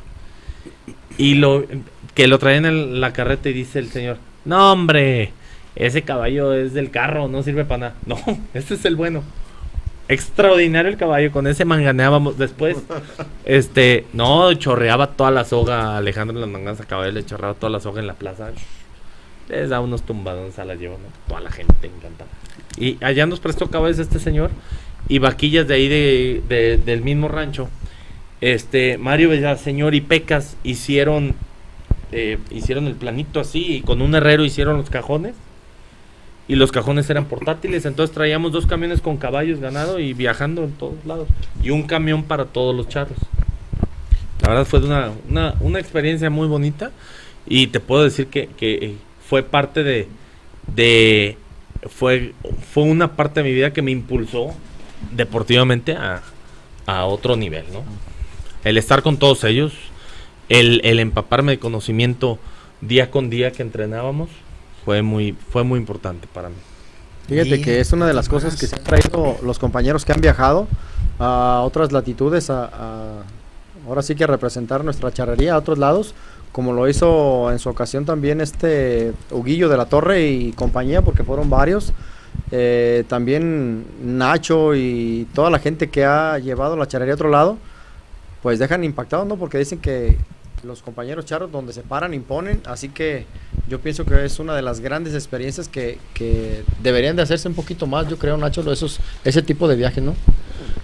Y lo que lo traía en el, la carreta y dice el señor, no hombre, ese caballo es del carro, no sirve para nada. No, este es el bueno. Extraordinario el caballo, con ese manganeábamos. Después, este, no, chorreaba toda la soga, Alejandro las manganas a caballo, le chorreaba toda la soga en la plaza. Les da unos tumbadones a la lleva, ¿no? Toda la gente encantada. Y allá nos prestó caballos este señor y vaquillas de ahí de, de, del mismo rancho. Este, Mario Villaseñor y Pecas hicieron eh, hicieron el planito así y con un herrero hicieron los cajones. Y los cajones eran portátiles, entonces traíamos dos camiones con caballos, ganado y viajando en todos lados. Y un camión para todos los charros. La verdad fue una, una, una experiencia muy bonita y te puedo decir que... que fue parte de, de fue, fue una parte de mi vida que me impulsó deportivamente a, a otro nivel, ¿no? El estar con todos ellos, el, el empaparme de conocimiento día con día que entrenábamos, fue muy, fue muy importante para mí. Fíjate Bien, que es una de las cosas más. que se han traído los compañeros que han viajado a otras latitudes, a, a ahora sí que a representar nuestra charrería a otros lados, como lo hizo en su ocasión también este Huguillo de la Torre y compañía, porque fueron varios. Eh, también Nacho y toda la gente que ha llevado la charrería a otro lado, pues dejan impactados, ¿no? Porque dicen que los compañeros charros donde se paran imponen, así que yo pienso que es una de las grandes experiencias que, que deberían de hacerse un poquito más, yo creo, Nacho, esos, ese tipo de viajes, ¿no?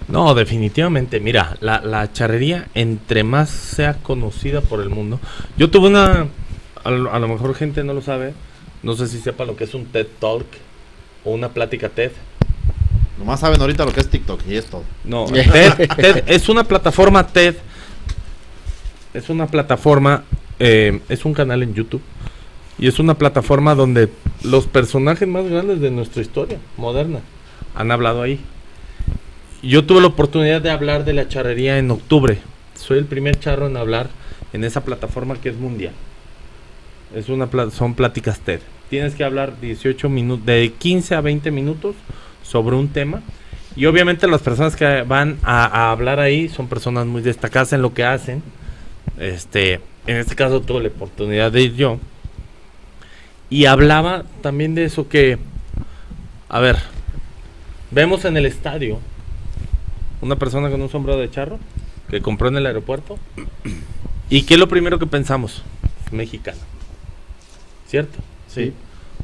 No, definitivamente. Mira, la, la charrería, entre más sea conocida por el mundo. Yo tuve una, a lo, a lo mejor gente no lo sabe, no sé si sepa lo que es un TED Talk o una plática TED. Nomás saben ahorita lo que es TikTok y es todo. No, TED, TED es una plataforma TED. Es una plataforma, eh, es un canal en YouTube. Y es una plataforma donde los personajes más grandes de nuestra historia moderna han hablado ahí. Yo tuve la oportunidad de hablar de la charrería en octubre. Soy el primer charro en hablar en esa plataforma que es mundial. Es una pla- son pláticas TED. Tienes que hablar dieciocho minutos, de quince a veinte minutos sobre un tema. Y obviamente las personas que van a, a hablar ahí son personas muy destacadas en lo que hacen. Este, en este caso tuve la oportunidad de ir yo. Y hablaba también de eso que, a ver, vemos en el estadio una persona con un sombrero de charro que compró en el aeropuerto. ¿Y qué es lo primero que pensamos? Mexicano. ¿Cierto? Sí.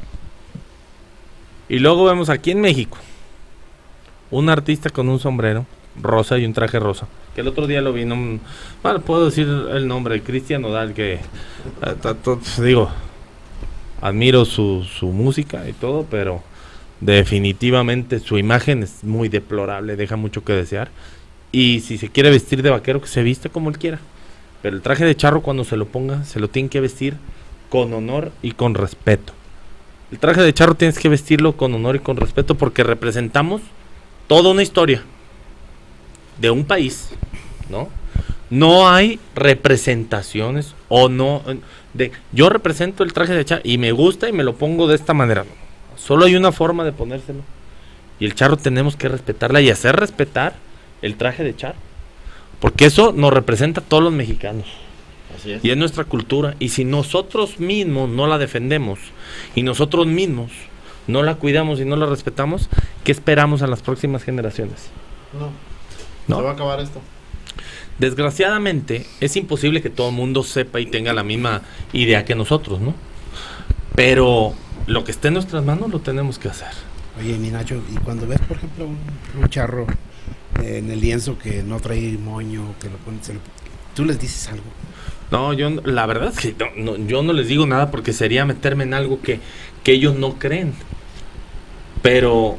Y luego vemos aquí en México un artista con un sombrero rosa y un traje rosa. Que el otro día lo vi, no, bueno, puedo decir el nombre, Cristian Nodal, que eh, t- t- digo, admiro su, su música y todo, pero definitivamente su imagen es muy deplorable, deja mucho que desear. Y si se quiere vestir de vaquero, que se viste como él quiera. Pero el traje de charro, cuando se lo ponga, se lo tiene que vestir con honor y con respeto. El traje de charro tienes que vestirlo con honor y con respeto, porque representamos toda una historia de un país, ¿no? No hay representaciones o no de yo represento el traje de charro y me gusta y me lo pongo de esta manera. Solo hay una forma de ponérselo. Y el charro tenemos que respetarla y hacer respetar el traje de charro. Porque eso nos representa a todos los mexicanos. Así es. Y es nuestra cultura. Y si nosotros mismos no la defendemos y nosotros mismos no la cuidamos y no la respetamos, ¿qué esperamos a las próximas generaciones? No. ¿No? Se va a acabar esto. Desgraciadamente, es imposible que todo el mundo sepa y tenga la misma idea que nosotros, ¿no? Pero lo que esté en nuestras manos lo tenemos que hacer. Oye, mi Nacho, y cuando ves, por ejemplo, un, un charro eh, en el lienzo que no trae moño, que lo pones, se lo- tú les dices algo. No, yo no- la verdad es que no, no, yo no les digo nada porque sería meterme en algo que, que ellos no creen. Pero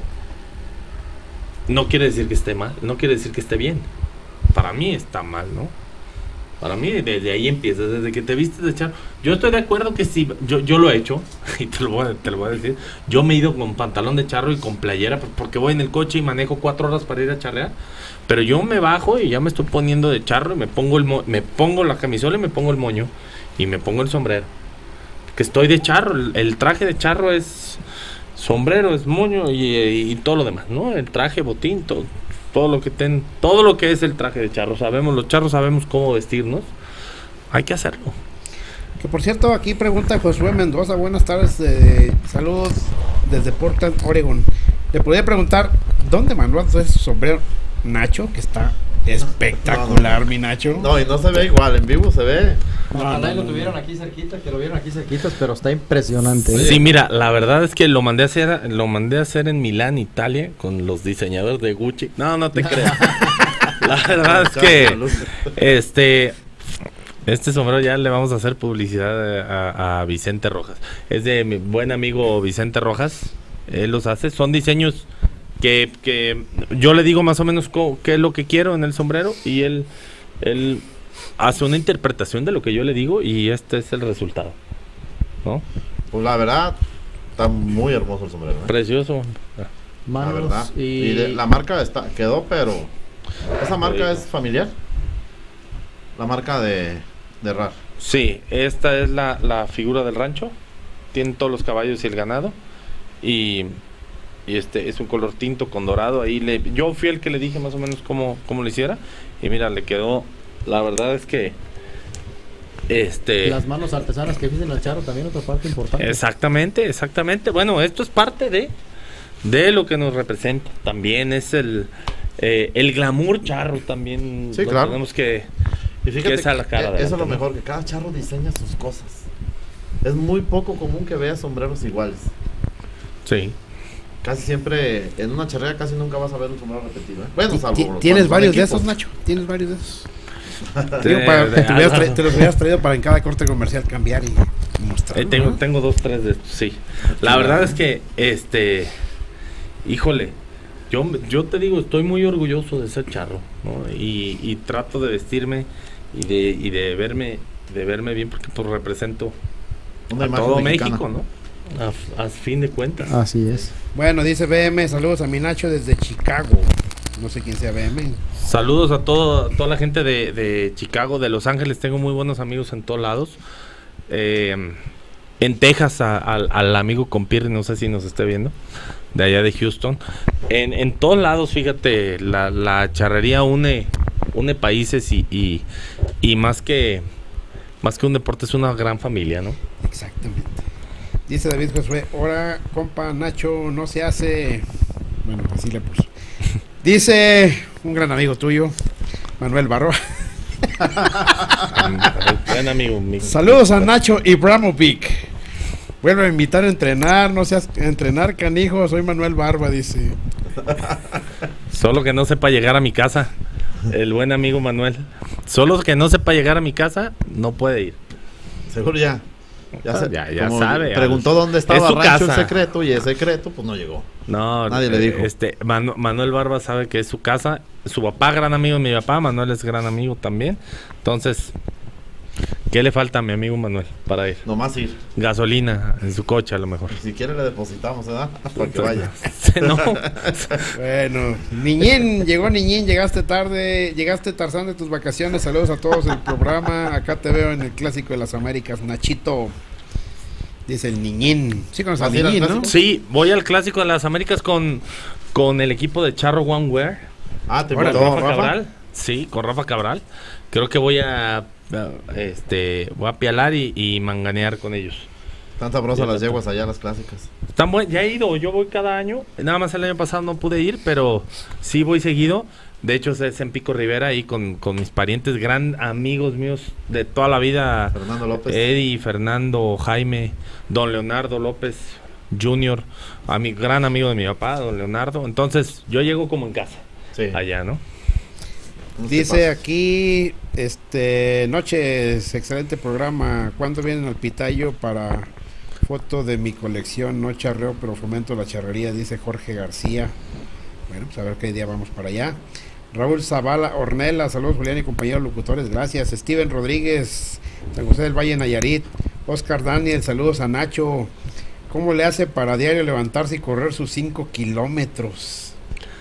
no quiere decir que esté mal, no quiere decir que esté bien. Para mí está mal, ¿no? Para mí desde ahí empieza, desde que te vistes de charro. Yo estoy de acuerdo que sí, yo, yo lo he hecho, y te lo, voy a, te lo voy a decir. Yo me he ido con pantalón de charro y con playera por- porque voy en el coche y manejo cuatro horas para ir a charrear. Pero yo me bajo y ya me estoy poniendo de charro y me pongo el mo- me pongo la camisola y me pongo el moño y me pongo el sombrero. Que estoy de charro, el, el traje de charro es sombrero, es moño y, y todo lo demás, ¿no? El traje, botín, todo, todo lo que ten, todo lo que es el traje de charro. Sabemos, los charros sabemos cómo vestirnos. Hay que hacerlo. Que por cierto, aquí pregunta Josué Mendoza, buenas tardes, eh, saludos desde Portland, Oregon. Le podría preguntar, ¿dónde mandó ese sombrero Nacho? Que está espectacular, No, no. mi Nacho. No, y no se ve igual, en vivo se ve. Ojalá no, y lo no, tuvieron aquí cerquita, que lo vieron aquí cerquitas, pero está impresionante. ¿eh? Sí, mira, la verdad es que lo mandé a hacer, lo mandé a hacer en Milán, Italia, con los diseñadores de Gucci. No, no te creas. La verdad es que este este sombrero ya le vamos a hacer publicidad a, a Vicente Rojas. Es de mi buen amigo Vicente Rojas. Él los hace. Son diseños que, que yo le digo más o menos co- qué es lo que quiero en el sombrero y él, él hace una interpretación de lo que yo le digo y este es el resultado, ¿no? Pues la verdad, está muy hermoso el sombrero, ¿eh? Precioso. La Manos verdad. y, Y de- la marca está, quedó, pero esa marca es familiar. La marca de, de R A R. Sí, esta es la, la figura del rancho. Tiene todos los caballos y el ganado. Y, y este es un color tinto con dorado. Ahí le, yo fui el que le dije más o menos cómo, cómo lo hiciera. Y mira, le quedó. La verdad es que. Este. las manos artesanas que dicen al charro también otra parte importante. Exactamente, exactamente. Bueno, esto es parte de. De lo que nos representa. También es el. eh, el glamour charro también. Sí, lo claro. Tenemos que. Y fíjate, Que esa es la cara que de eso es lo adelante, ¿no? mejor, que cada charro diseña sus cosas. Es muy poco común que veas sombreros iguales. Sí. casi siempre, en una charrería casi nunca vas a ver un sombrero repetido. ¿eh? Bueno, salvo Ti- cuando ¿Tienes son varios de equipos. esos, Nacho? ¿Tienes varios de esos? De- Digo, para de- que te, hubieras ah, tra- te los hubieras traído para en cada corte comercial cambiar y, y mostrar. Eh, tengo, ¿no? tengo dos, tres de estos, sí. La verdad es que, este, híjole, yo, yo te digo, estoy muy orgulloso de ser charro, ¿no? Y, y trato de vestirme y de, y de verme, de verme bien porque pues represento Una a imagen todo mexicana. México, ¿no? A, a fin de cuentas. Así es. Bueno, dice B M, saludos a mi Nacho desde Chicago. No sé quién sea B M. Saludos a todo, toda la gente de, de Chicago, de Los Ángeles. Tengo muy buenos amigos en todos lados. Eh, en Texas, a- al, al amigo Compir, no sé si nos esté viendo, de allá de Houston. En, en todos lados, fíjate, la, la charrería une, une países y, y, y más que más que un deporte es una gran familia, ¿no? Exactamente. Dice David Josué, ahora compa Nacho no se hace. Bueno, así le puso. Dice un gran amigo tuyo, Manuel Barro. Buen amigo. mi- Saludos a Nacho Ibramovic. Vuelve a invitar a entrenar, no seas a entrenar, canijo. Soy Manuel Barba, dice. Solo que no sepa llegar a mi casa. El buen amigo Manuel. Solo que no sepa llegar a mi casa, no puede ir. Seguro ya. Ya, se- Ya- ya como sabe, Preguntó al- dónde es estaba su Rancho el casa. secreto y el secreto pues no llegó. No, Nadie le eh, dijo. Este, Manu- Manuel Barba sabe que es su casa. Su papá, gran amigo de mi papá. Manuel es gran amigo también. Entonces, ¿qué le falta a mi amigo Manuel para ir? Nomás ir. Gasolina en su coche, a lo mejor. Si quiere le depositamos, ¿verdad? Para que vaya. no. Bueno, Niñín, llegó Niñín, llegaste tarde, llegaste Tarzán de tus vacaciones. Saludos a todos del programa. Acá te veo en el Clásico de las Américas, Nachito. Dice el Niñín. Sí conoces al ¿Vas a ir al Niñín, ¿no? Clásico? Sí, voy al Clásico de las Américas con, con el equipo de Charro One Wear. Ah, te Con invitó Rafa, Rafa. Cabral. Sí, con Rafa Cabral. Creo que voy a, a- este, voy a pialar y, y manganear con ellos. Tan sabrosas Ya las está. yeguas allá, las clásicas. Están buen- ya he ido, yo voy cada año. Nada más el año pasado no pude ir, pero sí voy seguido. De hecho, es en Pico Rivera ahí con, con mis parientes, gran amigos míos de toda la vida. Fernando López. Eddie, Fernando, Jaime, don Leonardo López Junior, a mi gran amigo de mi papá, don Leonardo. Entonces, yo llego como en casa, Sí. allá, ¿no? Unos Dice tipazos. aquí, este, noches, excelente programa. ¿Cuándo vienen al Pitayo para foto de mi colección? No charreo, pero fomento la charrería, dice Jorge García. Bueno, pues a ver qué día vamos para allá. Raúl Zavala Ornella, saludos Julián y compañeros locutores, gracias. Steven Rodríguez, San José del Valle, Nayarit. Oscar Daniel, saludos a Nacho. ¿Cómo le hace para diario levantarse y correr sus cinco kilómetros?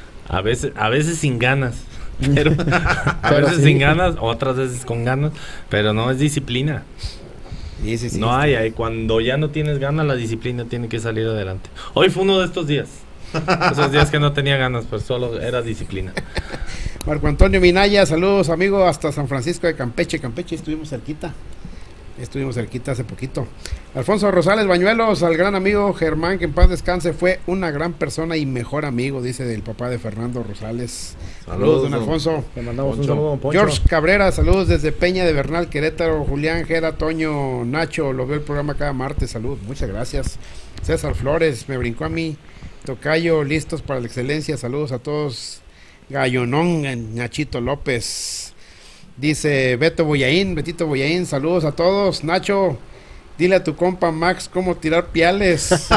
A veces, a veces sin ganas. Pero, a Pero veces sí. sin ganas, otras veces con ganas, pero no es disciplina. Sí, sí, sí, no está. hay, hay, cuando ya no tienes ganas, la disciplina tiene que salir adelante. Hoy fue uno de estos días. Esos días que no tenía ganas, pues solo era disciplina. Marco Antonio Minaya, saludos amigo hasta San Francisco de Campeche. Campeche estuvimos cerquita. Estuvimos cerquita hace poquito. Alfonso Rosales Bañuelos, al gran amigo Germán, que en paz descanse, fue una gran persona y mejor amigo, dice el papá de Fernando Rosales. Saludos, don don Alfonso. Le mandamos Poncho. un saludo, don Poncho. George Cabrera, saludos desde Peña de Bernal, Querétaro. Julián, Gera, Toño, Nacho, lo veo el programa cada martes, saludos, muchas gracias. César Flores, me brincó a mí. Tocayo, listos para la excelencia, saludos a todos. Gallonón, Nachito López. Dice Beto Boyaín, Betito Boyaín, saludos a todos. Nacho, dile a tu compa Max cómo tirar piales.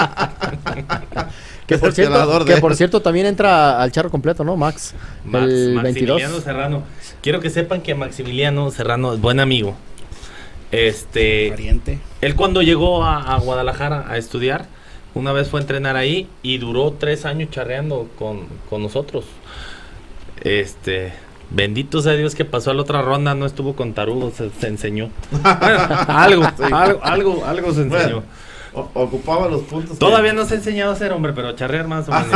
Que por, Es el violador cierto, de- que por cierto también entra al charro completo, ¿no? Max. Max, el Maximiliano veintidós. Serrano. Quiero que sepan que Maximiliano Serrano es buen amigo. Este, Pariente. él cuando llegó a, a Guadalajara a estudiar, una vez fue a entrenar ahí y duró tres años charreando con, con nosotros. Este, bendito sea Dios que pasó a la otra ronda, no estuvo con tarugo, se, se enseñó. Bueno, algo, algo, algo, algo se enseñó. Bueno, o- ocupaba los puntos. que- Todavía no se ha enseñado a hacer hombre, pero charrear más o menos.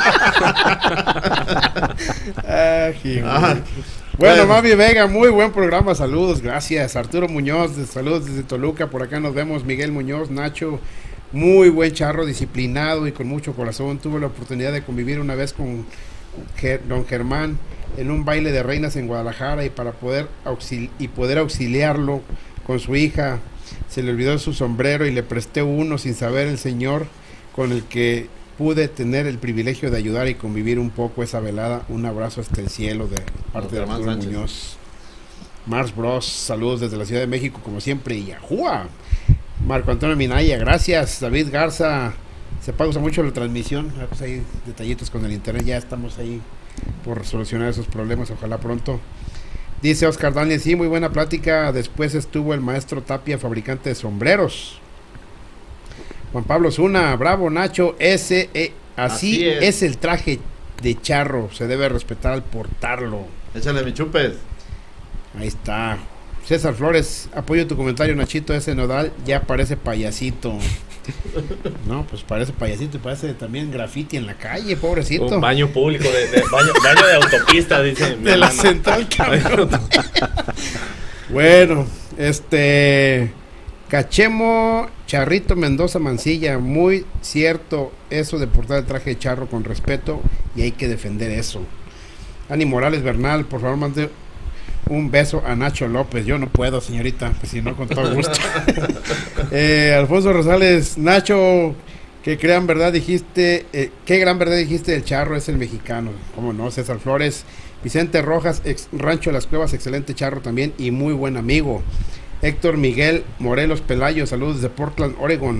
Ah, jijo. Ah, Bueno, bueno. Mami Vega, muy buen programa, saludos, gracias. Arturo Muñoz, de- saludos desde Toluca, por acá nos vemos. Miguel Muñoz, Nacho, muy buen charro, disciplinado y con mucho corazón. Tuve la oportunidad de convivir una vez con Ger- don Germán en un baile de reinas en Guadalajara y para poder auxil- y poder auxiliarlo con su hija. Se le olvidó su sombrero y le presté uno sin saber el señor con el que pude tener el privilegio de ayudar y convivir un poco esa velada. Un abrazo hasta el cielo de parte de Arturo Muñoz. Mars Bros, saludos desde la Ciudad de México, como siempre, y ¡ajúa! Marco Antonio Minaya, gracias. David Garza, se pausa mucho la transmisión, pues hay detallitos con el internet, ya estamos ahí por solucionar esos problemas, ojalá pronto. Dice Oscar Daniel, sí, muy buena plática. Después estuvo el maestro Tapia, fabricante de sombreros. Juan Pablo Zuna, bravo Nacho, ese, eh, así, así es. es el traje de charro, se debe respetar al portarlo. Échale mi chupes. Ahí está. César Flores, apoyo tu comentario, Nachito, ese nodal ya parece payasito. No, pues parece payasito y parece también graffiti en la calle, pobrecito. Un baño público, de, de baño, baño de autopista, dice. De la central, cabrón. Bueno, este... Cachemo Charrito Mendoza Mancilla, muy cierto eso de portar el traje de charro con respeto y hay que defender eso. Ani Morales Bernal, por favor mande un beso a Nacho López. Yo no puedo, señorita, pues si no, con todo gusto. eh, Alfonso Rosales, Nacho, que crean verdad dijiste, eh, qué gran verdad dijiste, el charro es el mexicano. ¿Cómo no? César Flores, Vicente Rojas, ex Rancho de las Cuevas, excelente charro también y muy buen amigo. Héctor Miguel Morelos Pelayo, saludos desde Portland, Oregon.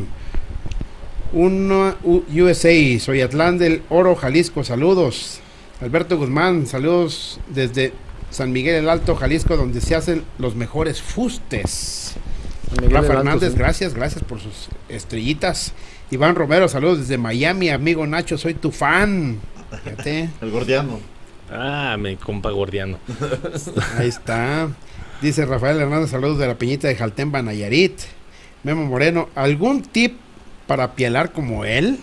Uno U S A, soy Atlán del Oro, Jalisco, saludos. Alberto Guzmán, saludos desde San Miguel el Alto, Jalisco, donde se hacen los mejores fustes. Rafa Hernández, sí. gracias, gracias por sus estrellitas. Iván Romero, saludos desde Miami, amigo Nacho, soy tu fan. Fíjate. El gordiano. Ah, mi compa gordiano. Ahí está. Dice Rafael Hernández, saludos de la Peñita de Jaltemba, Nayarit. Memo Moreno, ¿algún tip para pielar como él?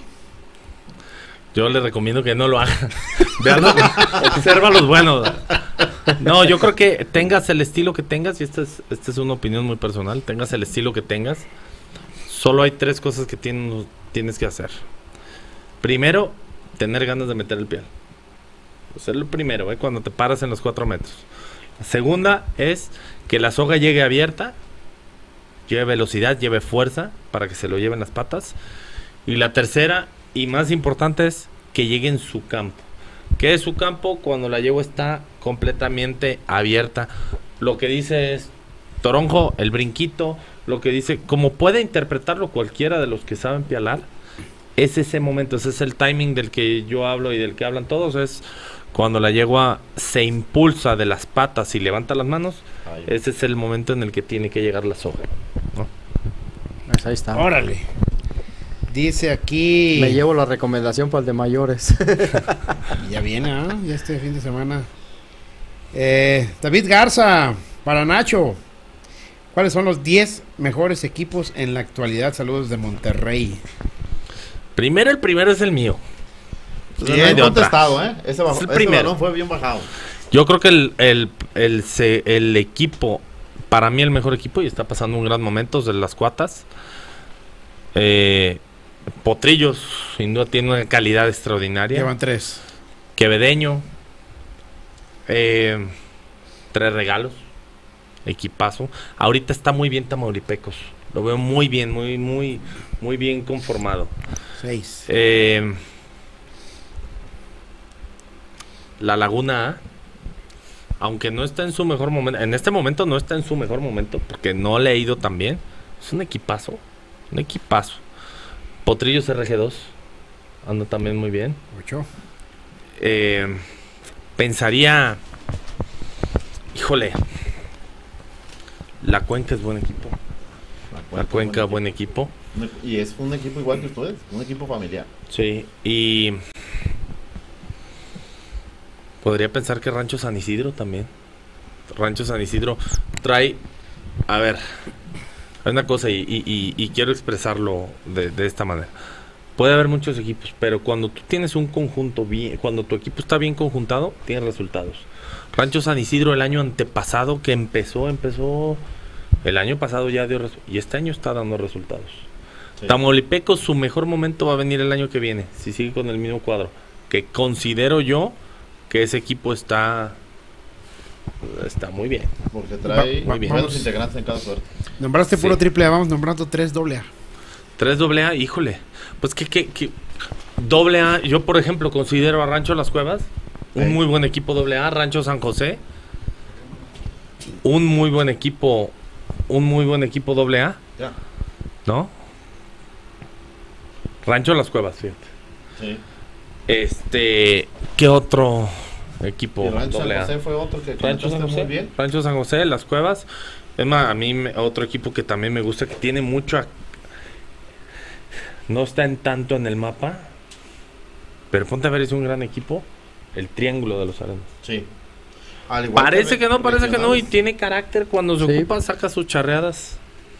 Yo le recomiendo que no lo haga. Veanlo, observa los buenos. No, yo creo que tengas el estilo que tengas, y esta es, esta es una opinión muy personal, tengas el estilo que tengas, solo hay tres cosas que tienes, tienes que hacer. Primero, tener ganas de meter el piel. Eso es lo primero, ¿eh? Cuando te paras en los cuatro metros. La segunda es que la soga llegue abierta, lleve velocidad, lleve fuerza para que se lo lleven las patas. Y la tercera y más importante es que llegue en su campo. ¿Qué es su campo? Cuando la yegua está completamente abierta. Lo que dice es toronjo, el brinquito, lo que dice, como puede interpretarlo cualquiera de los que saben pialar, es ese momento, ese es el timing del que yo hablo y del que hablan todos, es cuando la yegua se impulsa de las patas y levanta las manos, Ay. ese es el momento en el que tiene que llegar la soga, ¿no? Pues ahí está. Órale. Dice aquí... Me llevo la recomendación para el de mayores. Ya viene, ¿eh? Ya este fin de semana. Eh, David Garza, para Nacho. ¿Cuáles son los diez mejores equipos en la actualidad? Saludos de Monterrey. Primero, el primero es el mío. Pues bien contestado, ¿eh? Ese, bajo, es el ese primero. balón fue bien bajado. Yo creo que el, el, el, el, el equipo, para mí el mejor equipo, y está pasando un gran momento, es de las Cuatas. Eh... Potrillos, sin duda, tiene una calidad extraordinaria. Llevan tres. Quevedeño. Eh, tres regalos. Equipazo. Ahorita está muy bien Tamaulipecos. Lo veo muy bien, muy, muy, muy bien conformado. Seis. Eh, la Laguna A, aunque no está en su mejor momento, en este momento no está en su mejor momento, porque no le ha ido tan bien. Es un equipazo. Un equipazo. Potrillos R G dos anda también muy bien. Ocho. Eh, pensaría, híjole, la Cuenca es buen equipo. La Cuenca, la Cuenca buen, buen equipo. equipo. Y es un equipo igual que ustedes, un equipo familiar. Sí, y podría pensar que Rancho San Isidro también. Rancho San Isidro trae, a ver. Hay una cosa y, y, y, y quiero expresarlo de, de esta manera. Puede haber muchos equipos, pero cuando tú tienes un conjunto bien, cuando tu equipo está bien conjuntado, tienes resultados. Rancho San Isidro el año antepasado que empezó, empezó, el año pasado ya dio resultados, y este año está dando resultados. Sí. Tamaulipecos, su mejor momento va a venir el año que viene, si sigue con el mismo cuadro, que considero yo que ese equipo está... Está muy bien. Porque trae va, va, muy buenos integrantes en cada suerte. Nombraste sí. puro triple A, vamos nombrando tres doble A. Tres doble A, híjole. Pues que, que, que Doble A, yo por ejemplo considero a Rancho Las Cuevas un Sí. muy buen equipo doble A, Rancho San José, un muy buen equipo, un muy buen equipo doble A, Ya. ¿no? Rancho Las Cuevas, fíjate. Sí. Este, ¿qué otro equipo Y Rancho doble San A? José fue otro que Rancho San comentaste José, muy bien. Rancho San José, Las Cuevas. Es más, a mí me- otro equipo que también me gusta, que tiene mucho, a- no está en tanto en el mapa, pero ponte a ver, es un gran equipo, el Triángulo de los Arenas. Sí. Al igual Parece que no, re- parece que no, y regionales. tiene carácter cuando se Sí. ocupa, saca sus charreadas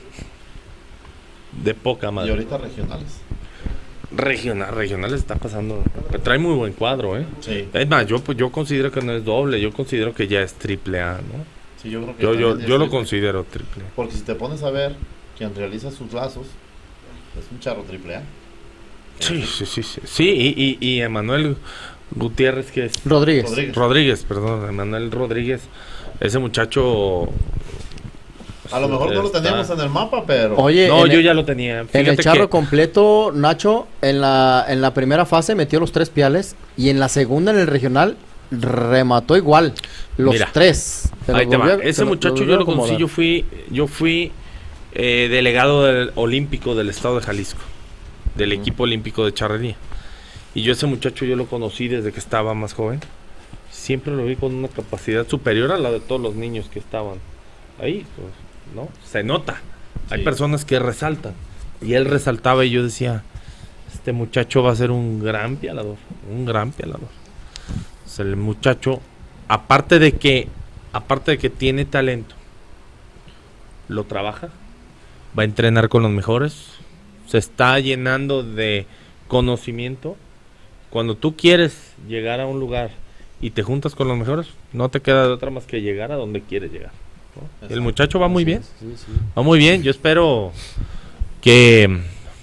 de poca Y madre. ahorita regionales. Regional, regional está pasando, trae muy buen cuadro, ¿eh? Sí. Es más, yo pues yo considero que no es doble, yo considero que ya es triple A, ¿no? Sí, yo creo que Yo, yo, también yo es lo triple. considero triple A. Porque si te pones a ver quien realiza sus lazos, es un charro triple A. Sí, sí, sí, sí. Sí, y, y, y Emanuel Gutiérrez, que es Rodríguez. Rodríguez. Rodríguez, perdón, Emanuel Rodríguez, ese muchacho. A lo mejor no lo está- teníamos en el mapa, pero... Oye, No, en yo el- ya lo tenía. En el Fíjate charro que- completo, Nacho, en la, en la primera fase metió los tres piales y en la segunda, en el regional, remató igual. Los Mira, tres. Se los Ahí te va. volvió a- se Ese los muchacho volvió yo a lo conocí, acomodar. yo fui, yo fui eh, delegado del olímpico del estado de Jalisco, del equipo olímpico de charrería. Y yo ese muchacho yo lo conocí desde que estaba más joven. Siempre lo vi con una capacidad superior a la de todos los niños que estaban ahí, pues, ¿no? Se nota. Hay Sí. personas que resaltan. Y él resaltaba y yo decía, este muchacho va a ser un gran pialador, un gran pialador. O sea, el muchacho, aparte de que, aparte de que tiene talento, lo trabaja, va a entrenar con los mejores, se está llenando de conocimiento. Cuando tú quieres llegar a un lugar y te juntas con los mejores, no te queda de otra más que llegar a donde quieres llegar, ¿no? El Exacto. muchacho va muy Así bien, es, sí, sí. va muy bien. Yo espero que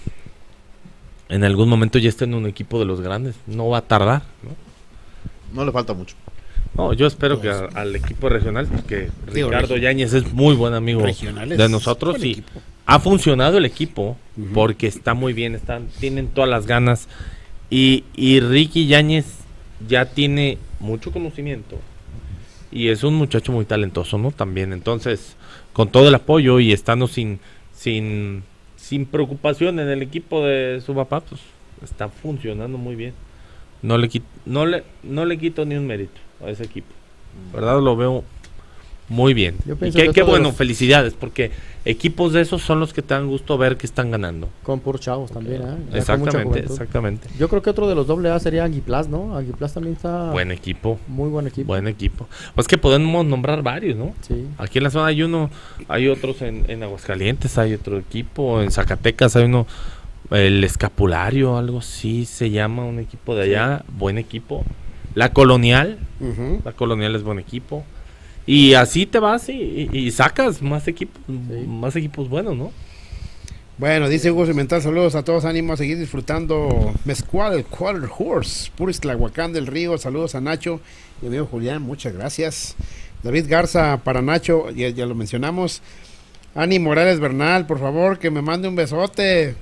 en algún momento ya esté en un equipo de los grandes. No va a tardar, ¿no? No le falta mucho. No, yo espero que a- al equipo regional, porque Digo, Ricardo regi- Yáñez es muy buen amigo Regionales, de nosotros buen y equipo. ha funcionado el equipo Ujú. porque está muy bien, están, tienen todas las ganas y, y Ricky Yáñez ya tiene mucho conocimiento y es un muchacho muy talentoso, ¿no? También, entonces, con todo el apoyo y estando sin, sin, sin preocupación en el equipo de su papá, pues está funcionando muy bien. No le, quit- no le, no le quito ni un mérito a ese equipo. ¿Verdad? Lo veo muy bien. Yo Y pienso qué, que qué otro de bueno, los- felicidades, porque equipos de esos son los que te dan gusto ver que están ganando. Con puros chavos también, ¿eh? Ya con mucha Exactamente, juventud. exactamente. Yo creo que otro de los doble A sería Aguiplas, ¿no? Aguiplas también está Buen equipo, muy buen equipo. buen equipo. Pues que podemos nombrar varios, ¿no? Sí. Aquí en la zona hay uno, hay otros en, en Aguascalientes, hay otro equipo, en Zacatecas hay uno, el Escapulario, algo así se llama, un equipo de allá, buen equipo. La Colonial, Ujú. la Colonial es buen equipo. Y así te vas y, y- y sacas más equipos, más equipos buenos, ¿no? Bueno, dice Hugo Cimental, saludos a todos, ánimo a seguir disfrutando Mezcual, el Quarter Horse, Puris Tlahuacán del Río, saludos a Nacho y amigo Julián, muchas gracias. David Garza para Nacho, ya, ya lo mencionamos. Ani Morales Bernal, por favor, que me mande un besote.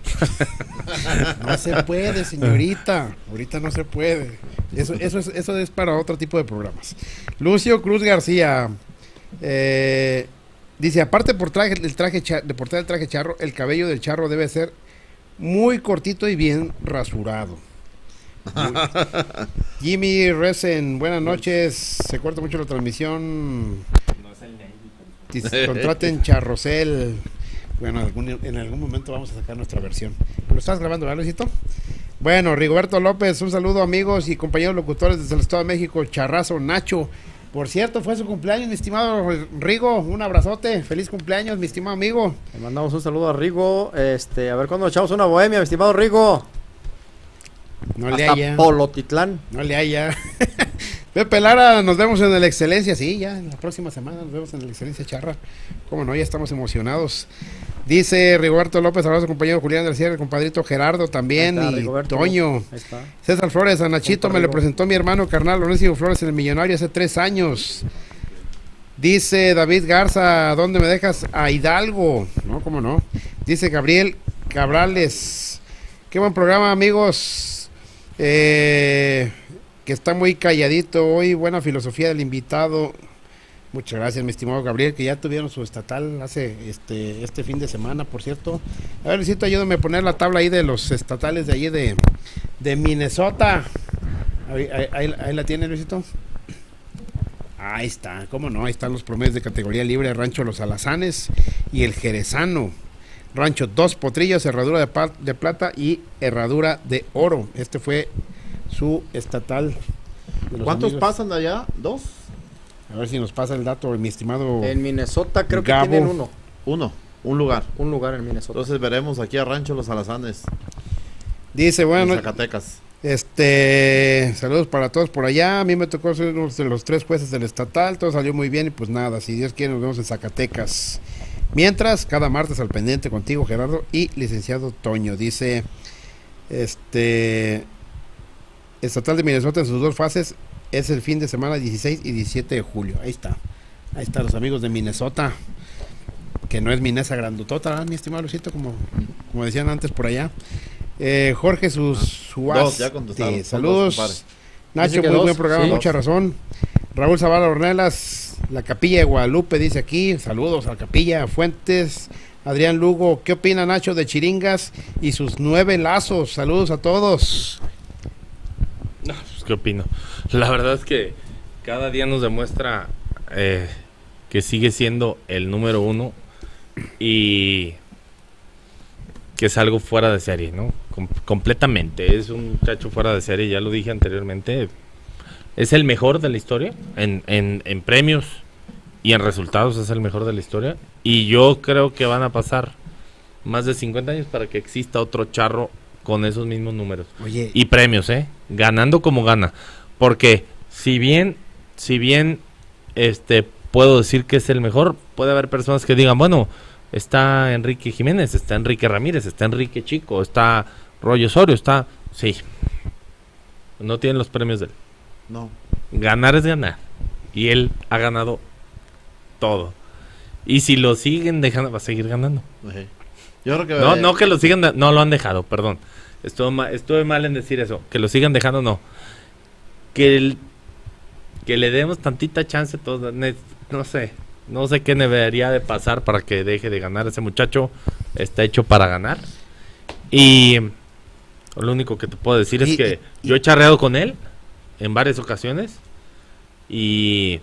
No se puede, señorita. Ahorita no se puede. Eso, eso, es, eso es para otro tipo de programas. Lucio Cruz García. eh, dice, aparte por traje, el traje cha- de portar el traje charro, el cabello del charro debe ser muy cortito y bien rasurado. Muy- Jimmy Resen, buenas noches. Se corta mucho la transmisión. Dice, contraten Charrocel. Bueno, algún- en algún momento vamos a sacar nuestra versión. ¿Lo estás grabando, verdad, Luisito? Bueno, Rigoberto López, un saludo amigos y compañeros locutores desde el Estado de México, Charrazo Nacho. Por cierto, fue su cumpleaños, mi estimado Rigo. Un abrazote, feliz cumpleaños, mi estimado amigo. Le mandamos un saludo a Rigo. Este, a ver cuándo echamos una bohemia, mi estimado Rigo. No le Hasta haya. Polotitlán. No le haya. Pepe Lara, nos vemos en el Excelencia. Sí, ya, la próxima semana nos vemos en el Excelencia Charra. Cómo no, ya estamos emocionados. Dice Rigoberto López, abrazo compañero Julián del Cierre, el compadrito Gerardo también Ahí está, y Rigoberto. Toño. Ahí está. César Flores, a Nachito Compa me lo Rigo. presentó mi hermano carnal Lorenzo Flores en el Millonario hace tres años. Dice David Garza, ¿dónde me dejas? A Hidalgo. No, cómo no. Dice Gabriel Cabrales, qué buen programa, amigos. Eh, que está muy calladito hoy, buena filosofía del invitado. Muchas gracias, mi estimado Gabriel, que ya tuvieron su estatal hace este este fin de semana, por cierto. A ver, Luisito, ayúdame a poner la tabla ahí de los estatales de allí de, de Minnesota. Ahí, ahí, ahí, ahí la tiene, Luisito. Ahí está, cómo no, ahí están los promedios de categoría libre, Rancho Los Alazanes y el Jerezano. Rancho Dos Potrillos, herradura de, pa de plata y herradura de oro. Este fue su estatal. De los ¿Cuántos amigos. pasan de allá? ¿Dos? A ver si nos pasa el dato, mi estimado. En Minnesota creo Gabo. que tienen uno. Uno, un lugar. Un lugar en Minnesota. Entonces veremos aquí a Rancho Los Alazanes, Dice, en bueno, Zacatecas. este, saludos para todos por allá. A mí me tocó ser uno de los tres jueces del estatal, todo salió muy bien y pues nada, si Dios quiere nos vemos en Zacatecas. Mientras, cada martes al pendiente contigo, Gerardo, y licenciado Toño. Dice, este, estatal de Minnesota en sus dos fases es el fin de semana dieciséis y diecisiete de julio. Ahí está, ahí están los amigos de Minnesota, que no es Minesa grandotota, ¿verdad, mi estimado Luisito? Como, como decían antes por allá. Eh, Jorge Sus, Suaz, Dos, ya contestaron. sí, Son saludos. dos, compadre. Nacho, Dice que muy dos, buen programa, sí. mucha razón. Raúl Zavala Ornelas, la Capilla de Guadalupe, dice aquí, saludos a la Capilla. Fuentes, Adrián Lugo, ¿qué opina Nacho de Chiringas y sus nueve lazos? Saludos a todos. No, pues, ¿qué opino? La verdad es que cada día nos demuestra eh, que sigue siendo el número uno y que es algo fuera de serie, ¿no? Com completamente, es un muchacho fuera de serie, ya lo dije anteriormente. Es el mejor de la historia, en, en, en premios y en resultados es el mejor de la historia. Y yo creo que van a pasar más de cincuenta años para que exista otro charro con esos mismos números. Oye, Y premios, ¿eh? Ganando como gana. Porque si bien, si bien este, puedo decir que es el mejor, puede haber personas que digan, bueno, está Enrique Jiménez, está Enrique Ramírez, está Enrique Chico, está Roy Osorio, está... Sí. No tienen los premios de él. No. Ganar es ganar. Y él ha ganado todo. Y si lo siguen dejando, va a seguir ganando. Ejé. Yo creo que No, no que lo sigan, de- no lo han dejado, perdón. Estuve, ma- estuve mal en decir eso. Que lo sigan dejando, no. Que, el- que le demos tantita chance a todos. ne- No sé, no sé qué debería de pasar para que deje de ganar. Ese muchacho está hecho para ganar. Y lo único que te puedo decir Y- es que y- yo he charreado con él en varias ocasiones. Y...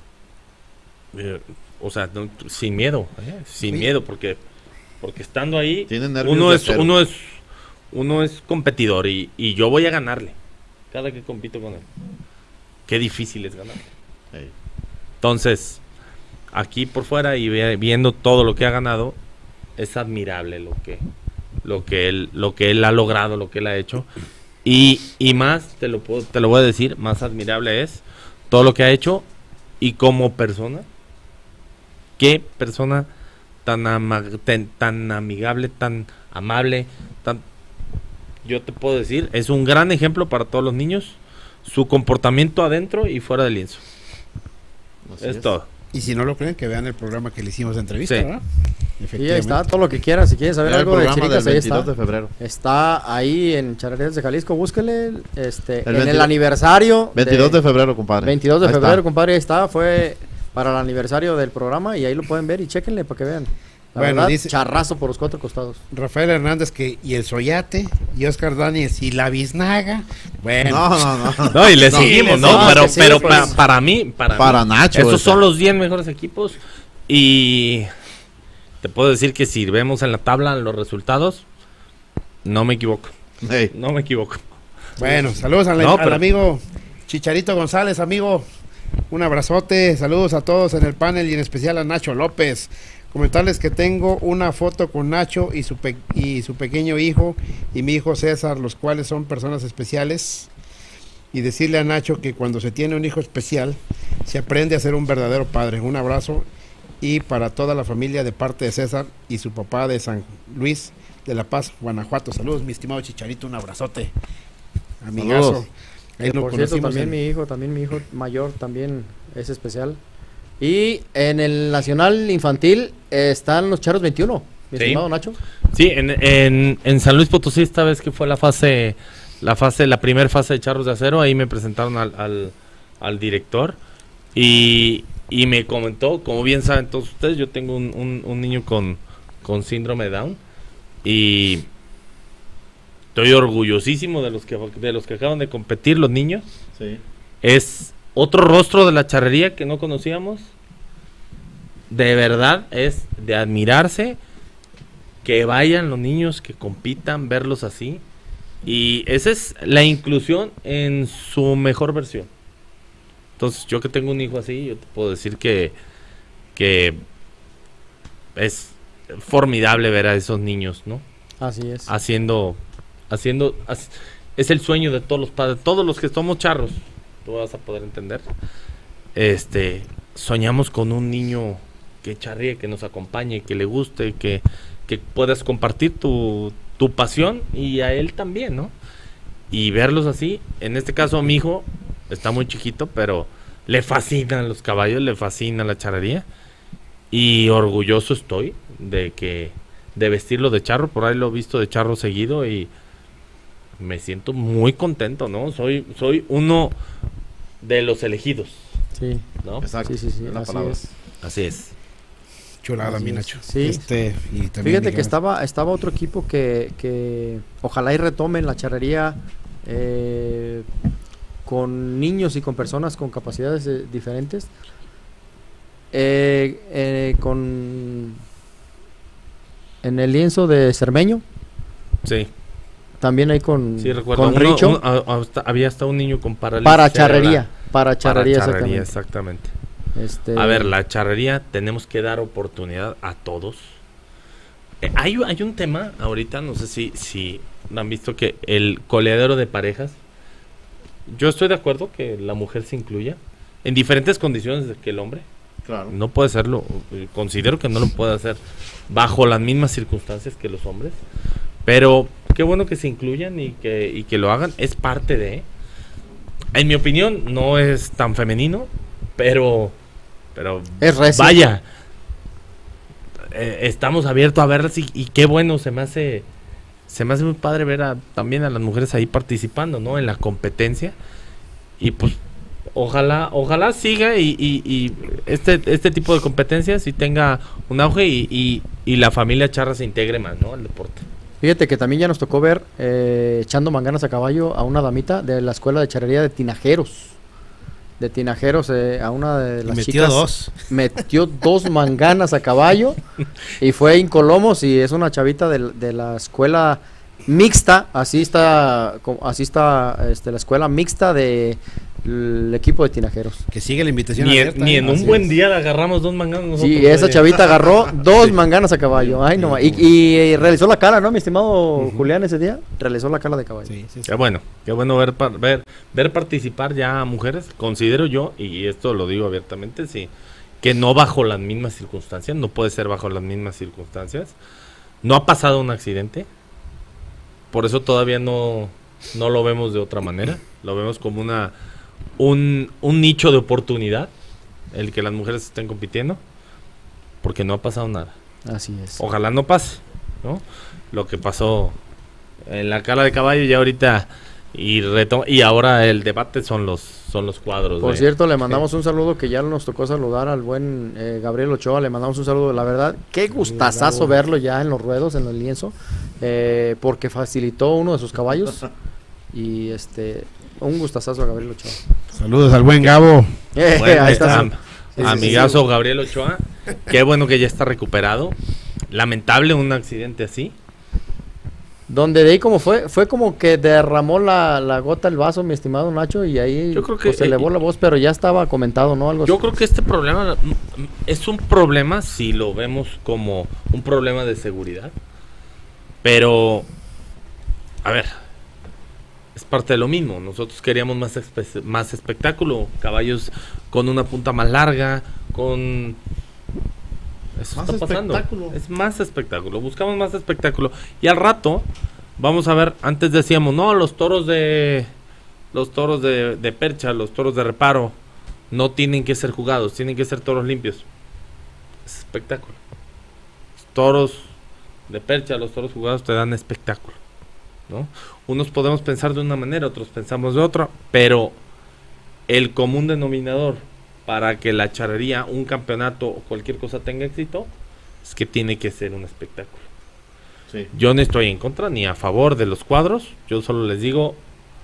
eh, o sea, no- sin miedo, ¿eh? sin Oye. miedo, porque porque estando ahí, Tiene nervios uno de es, acero. uno es uno es competidor y, y yo voy a ganarle cada que compito con él. Qué difícil es ganar. Ey. Entonces, aquí por fuera y ve- viendo todo lo que ha ganado, es admirable lo que lo que él lo que él ha logrado, lo que él ha hecho. Y, y más, te lo puedo, te lo voy a decir, más admirable es todo lo que ha hecho y como persona. Qué persona tan, ama- tan, tan amigable, tan amable, tan... Yo te puedo decir, es un gran ejemplo para todos los niños, su comportamiento adentro y fuera del lienzo. Así Es todo. y si no lo creen, que vean el programa que le hicimos de entrevista, Sí. ¿verdad? Y ahí está, todo lo que quieran. Si quieren saber Era el algo de programa del Chirincas, ahí veintidós está. de febrero. Está ahí en Charrerías de Jalisco, búsquele. Este, El en veintidós el aniversario. veintidós de febrero, compadre. veintidós de Ahí está. febrero, compadre, ahí está. Fue para el aniversario del programa y ahí lo pueden ver y chéquenle para que vean. La Bueno, verdad, dice- charrazo por los cuatro costados. Rafael Hernández que y el Soyate y Oscar Daniels y la Biznaga. Bueno, No, no, no. No, y le No, seguimos, sí, ¿no? sí, pero sí, pero pues. pa- para mí, para, Para mí, Nacho, estos esa. son los diez mejores equipos. Y te puedo decir que si vemos en la tabla los resultados, no me equivoco. Ey. No me equivoco. bueno, saludos al, No, al pero- amigo Chicharito González, amigo. Un abrazote, saludos a todos en el panel y en especial a Nacho López. Comentarles que tengo una foto con Nacho y su, pe- y su pequeño hijo y mi hijo César, los cuales son personas especiales. Y decirle a Nacho que cuando se tiene un hijo especial, se aprende a ser un verdadero padre. Un abrazo y para toda la familia de parte de César y su papá de San Luis de La Paz, Guanajuato. Saludos, mi estimado Chicharito, un abrazote. Amigazo. Saludos. Ahí Que lo por cierto, conocimos también en- mi hijo, también mi hijo mayor también es especial. Y en el Nacional Infantil eh, están los Charros veintiuno, mi Sí. estimado Nacho. Sí, en, en, en San Luis Potosí esta vez que fue la fase la fase, la primera fase de Charros de Acero, ahí me presentaron al, al, al director y, y me comentó, como bien saben todos ustedes, yo tengo un, un, un niño con, con síndrome de Down y estoy orgullosísimo de los que de los que acaban de competir, los niños. Sí. Es otro rostro de la charrería que no conocíamos. De verdad es de admirarse que vayan los niños, que compitan, verlos así. Y esa es la inclusión en su mejor versión. Entonces, yo que tengo un hijo así, yo te puedo decir que, que es formidable ver a esos niños, ¿no? Así es. Haciendo, haciendo, hac- es el sueño de todos los padres, todos los que somos charros, tú vas a poder entender. Este, soñamos con un niño que charríe, que nos acompañe, que le guste, que, que puedas compartir tu, tu pasión y a él también, ¿no? Y verlos así, en este caso mi hijo está muy chiquito, pero le fascinan los caballos, le fascina la charrería y orgulloso estoy de que de vestirlo de charro, por ahí lo he visto de charro seguido y me siento muy contento, ¿no? Soy soy uno de los elegidos, Sí. ¿no? Exacto. Sí, sí, sí, es la así palabra. es. Así es. Chulada, Así mi es. Nacho. Sí. Este, y también Fíjate dígame. que estaba, estaba otro equipo que, que ojalá y retomen la charrería eh, con niños y con personas con capacidades eh, diferentes. Eh, eh, con en el lienzo de Cermeño, Sí, también hay con, sí recuerdo. con Uno- Richo, un- a- hasta- había hasta un niño con parálisis. para cerebral. charrería, para charrería, Para charrería, exactamente. exactamente. Este, A ver, la charrería tenemos que dar oportunidad a todos. Eh, hay, hay un tema ahorita, no sé si, si han visto que el coleadero de parejas, yo estoy de acuerdo que la mujer se incluya en diferentes condiciones que el hombre. Claro. No puede serlo, eh, considero que no lo puede hacer bajo las mismas circunstancias que los hombres, pero qué bueno que se incluyan y que, y que lo hagan, es parte de, en mi opinión, no es tan femenino, pero, pero Es recio. vaya, eh, estamos abiertos a verlas y, y qué bueno, se me hace, se me hace muy padre ver a, también a las mujeres ahí participando, ¿no? En la competencia y pues ojalá, ojalá siga y, y, y este, este tipo de competencias sí tenga un auge y, y, y la familia charra se integre más, ¿no? Al deporte. Fíjate que también ya nos tocó ver eh, echando manganas a caballo a una damita de la escuela de charrería de Tinajeros. De Tinajeros, eh, a una de Y las metió chicas. dos. Metió dos manganas a caballo y fue Incolomos y es una chavita de, de la escuela mixta. Así está, co- así está este, la escuela mixta de el equipo de Tinajeros. Que sigue la invitación Ni, en- abierta. ni en un Así buen es. día le agarramos dos manganas nosotros. Sí, esa oye. chavita agarró dos manganas a caballo. Ay, no, y, y realizó la cara, ¿no, mi estimado Julián, ese día? Realizó la cara de caballo. Sí, sí, sí. Qué bueno, qué bueno ver, par- ver ver participar ya a mujeres, considero yo, y esto lo digo abiertamente, sí, que no bajo las mismas circunstancias, no puede ser bajo las mismas circunstancias, no ha pasado un accidente, por eso todavía no, no lo vemos de otra manera, lo vemos como una un, un nicho de oportunidad, el que las mujeres estén compitiendo, porque no ha pasado nada. Así es. Ojalá no pase, ¿no? Lo que pasó en la cara de caballo y ahorita y reto y ahora el debate son los son los cuadros. Por de- cierto, le mandamos un saludo que ya nos tocó saludar al buen eh, Gabriel Ochoa, le mandamos un saludo, la verdad, qué gustazazo verlo ya en los ruedos, en el lienzo, eh, porque facilitó uno de sus caballos y este, un gustazazo a Gabriel Ochoa. Saludos al buen Gabo. Eh, Bueno, ahí está. am- Sí, sí, amigazo sí. Gabriel Ochoa, qué bueno que ya está recuperado. Lamentable un accidente así. Donde de ahí como fue, fue como que derramó la, la gota el vaso, mi estimado Nacho, y ahí Yo creo que, pues, se eh, elevó la voz, pero ya estaba comentado, ¿no? Algo Yo así. creo que este problema mm, mm, es un problema si lo vemos como un problema de seguridad. Pero, a ver, es parte de lo mismo. Nosotros queríamos más, espe- más espectáculo, caballos con una punta más larga, con... Eso Más está pasando. espectáculo. Es más espectáculo. Buscamos más espectáculo. Y al rato, vamos a ver, antes decíamos, no, los toros de... Los toros de, de percha, los toros de reparo, no tienen que ser jugados, tienen que ser toros limpios. Es espectáculo. Los toros de percha, los toros jugados te dan espectáculo. ¿no? Unos podemos pensar de una manera, otros pensamos de otra, pero el común denominador para que la charrería, un campeonato o cualquier cosa tenga éxito, es que tiene que ser un espectáculo. Sí. Yo no estoy en contra ni a favor de los cuadros, yo solo les digo,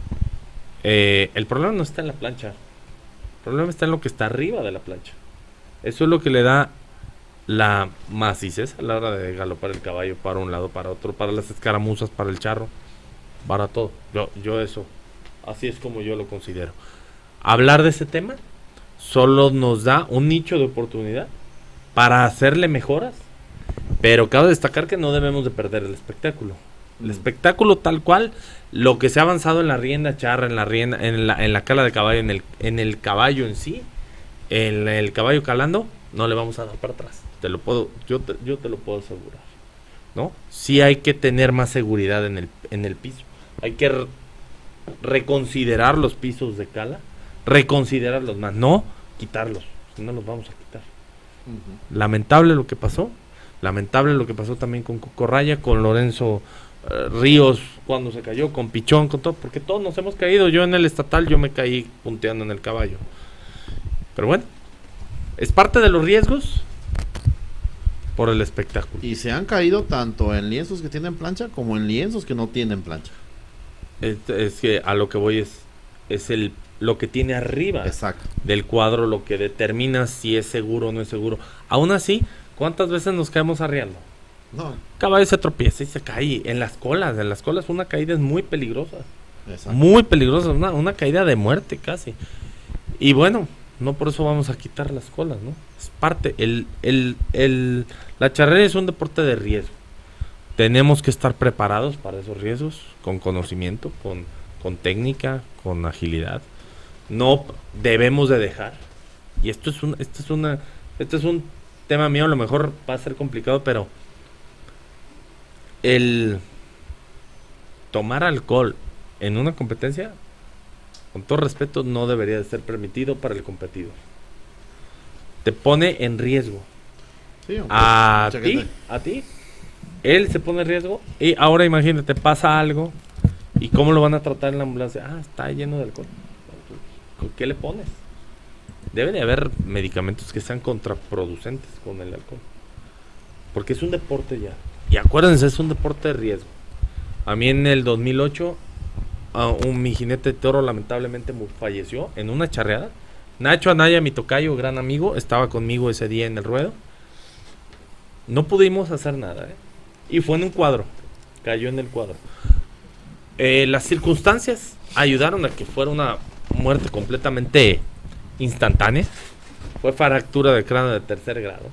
eh, el problema no está en la plancha, el problema está en lo que está arriba de la plancha. Eso es lo que le da la macizez a la hora de galopar el caballo para un lado, para otro, para las escaramuzas, para el charro, para todo. Yo, yo eso, así es como yo lo considero. Hablar de ese tema solo nos da un nicho de oportunidad para hacerle mejoras, pero cabe destacar que no debemos de perder el espectáculo. El espectáculo tal cual, lo que se ha avanzado en la rienda charra, en la rienda, en la, en la cala de caballo, en el, en el caballo en sí, en el caballo calando, no le vamos a dar para atrás. Te lo puedo, yo te, yo te lo puedo asegurar, ¿no? Sí hay que tener más seguridad en el, en el piso. Hay que re reconsiderar los pisos de cala, reconsiderarlos más, no quitarlos, no los vamos a quitar. Uh-huh. Lamentable lo que pasó, lamentable lo que pasó también con Coco Raya, con Lorenzo eh, Ríos cuando se cayó, con Pichón, con todo, porque todos nos hemos caído. Yo en el estatal yo me caí punteando en el caballo. Pero bueno, es parte de los riesgos por el espectáculo. Y se han caído tanto en lienzos que tienen plancha como en lienzos que no tienen plancha. Es, es que a lo que voy es, es el lo que tiene arriba. Exacto. Del cuadro, lo que determina si es seguro o no es seguro. Aún así, ¿cuántas veces nos caemos arriando? No. Caballo se tropieza y se cae. En las colas, en las colas una caída es muy peligrosa. Exacto. Muy peligrosa, una, una caída de muerte casi. Y bueno, no por eso vamos a quitar las colas, ¿no? Es parte, el, el, el, la charrería es un deporte de riesgo. Tenemos que estar preparados para esos riesgos, con conocimiento, con, con técnica, con agilidad. No debemos de dejar. Y esto es un, esto es una, esto es un tema mío, a lo mejor va a ser complicado, pero el tomar alcohol en una competencia, con todo respeto, no debería de ser permitido para el competidor. Te pone en riesgo. Sí, hombre, a ti, gente. a ti, él se pone en riesgo y ahora imagínate, pasa algo y cómo lo van a tratar en la ambulancia. Ah, está lleno de alcohol. ¿Qué le pones? Debe de haber medicamentos que sean contraproducentes con el alcohol, porque es un deporte ya. Y acuérdense, es un deporte de riesgo. A mí en el dos mil ocho, uh, un mi jinete de toro lamentablemente falleció en una charreada. Nacho Anaya, mi tocayo, gran amigo, estaba conmigo ese día en el ruedo. No pudimos hacer nada, ¿eh? Y fue en un cuadro, cayó en el cuadro. Eh, las circunstancias ayudaron a que fuera una muerte completamente instantánea. Fue fractura de cráneo de tercer grado.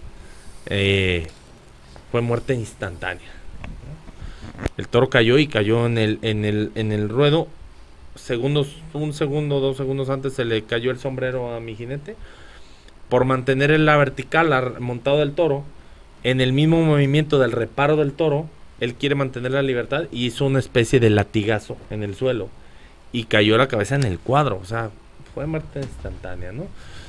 Eh, fue muerte instantánea. El toro cayó y cayó en el, en el, en el ruedo. Segundos, un segundo, dos segundos antes se le cayó el sombrero a mi jinete. Por mantener en la vertical la, montado del toro, en el mismo movimiento del reparo del toro, él quiere mantener la libertad y hizo una especie de latigazo en el suelo y cayó la cabeza en el cuadro. O sea, fue muerte instantánea, ¿no?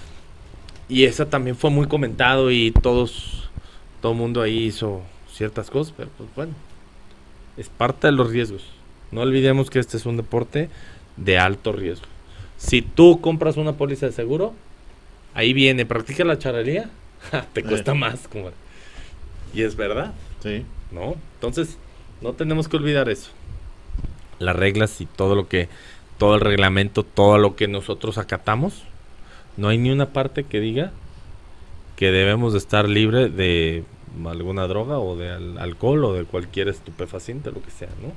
Y eso también fue muy comentado y todos, todo el mundo ahí hizo ciertas cosas, pero pues bueno, es parte de los riesgos. No olvidemos que este es un deporte de alto riesgo. Si tú compras una póliza de seguro, ahí viene, practica la charrería, te cuesta eh. más, como. Y es verdad. Sí. ¿No? Entonces, no tenemos que olvidar eso. Las reglas y todo lo que, todo el reglamento, todo lo que nosotros acatamos, no hay ni una parte que diga que debemos de estar libre de alguna droga o de al alcohol o de cualquier estupefaciente, lo que sea, ¿no?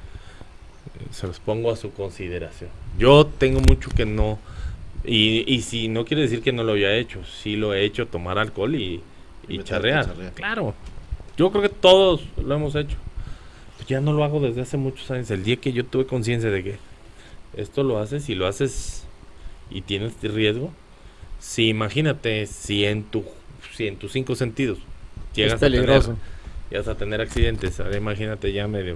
Se los pongo a su consideración. Yo tengo mucho que no, y, y si no quiere decir que no lo haya hecho, sí lo he hecho, tomar alcohol y, y, y charrear. charrear. Claro, yo creo que todos lo hemos hecho. Pues ya no lo hago desde hace muchos años. El día que yo tuve conciencia de que esto lo haces y lo haces y tienes riesgo, sí, imagínate si en tu, si en tus cinco sentidos llegas a tener, llegas a tener accidentes, ahora imagínate ya medio.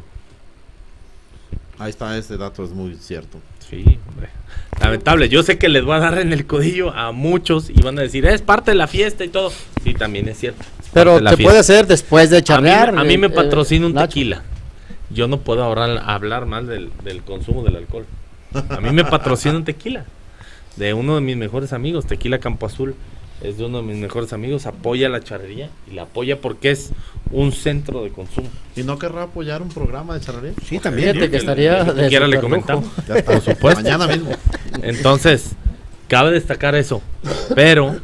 Ahí está, ese dato es muy cierto. Sí, hombre. Lamentable, yo sé que les va a dar en el codillo a muchos y van a decir, es parte de la fiesta y todo. Sí, también es cierto. Pero se puede hacer después de charrear. A mí, a mí me patrocina eh, un Nacho. tequila. yo no puedo ahora hablar mal del, del consumo del alcohol. A mí me patrocina un tequila de uno de mis mejores amigos, Tequila Campo Azul. Es de uno de mis mejores amigos, apoya la charrería y la apoya porque es un centro de consumo. ¿Y no querrá apoyar un programa de charrería? Sí, también. Fíjate que estaría Si de quiera le superlujo. comentamos. Ya está, Por supuesto. Mañana mismo. Entonces, cabe destacar eso. Pero,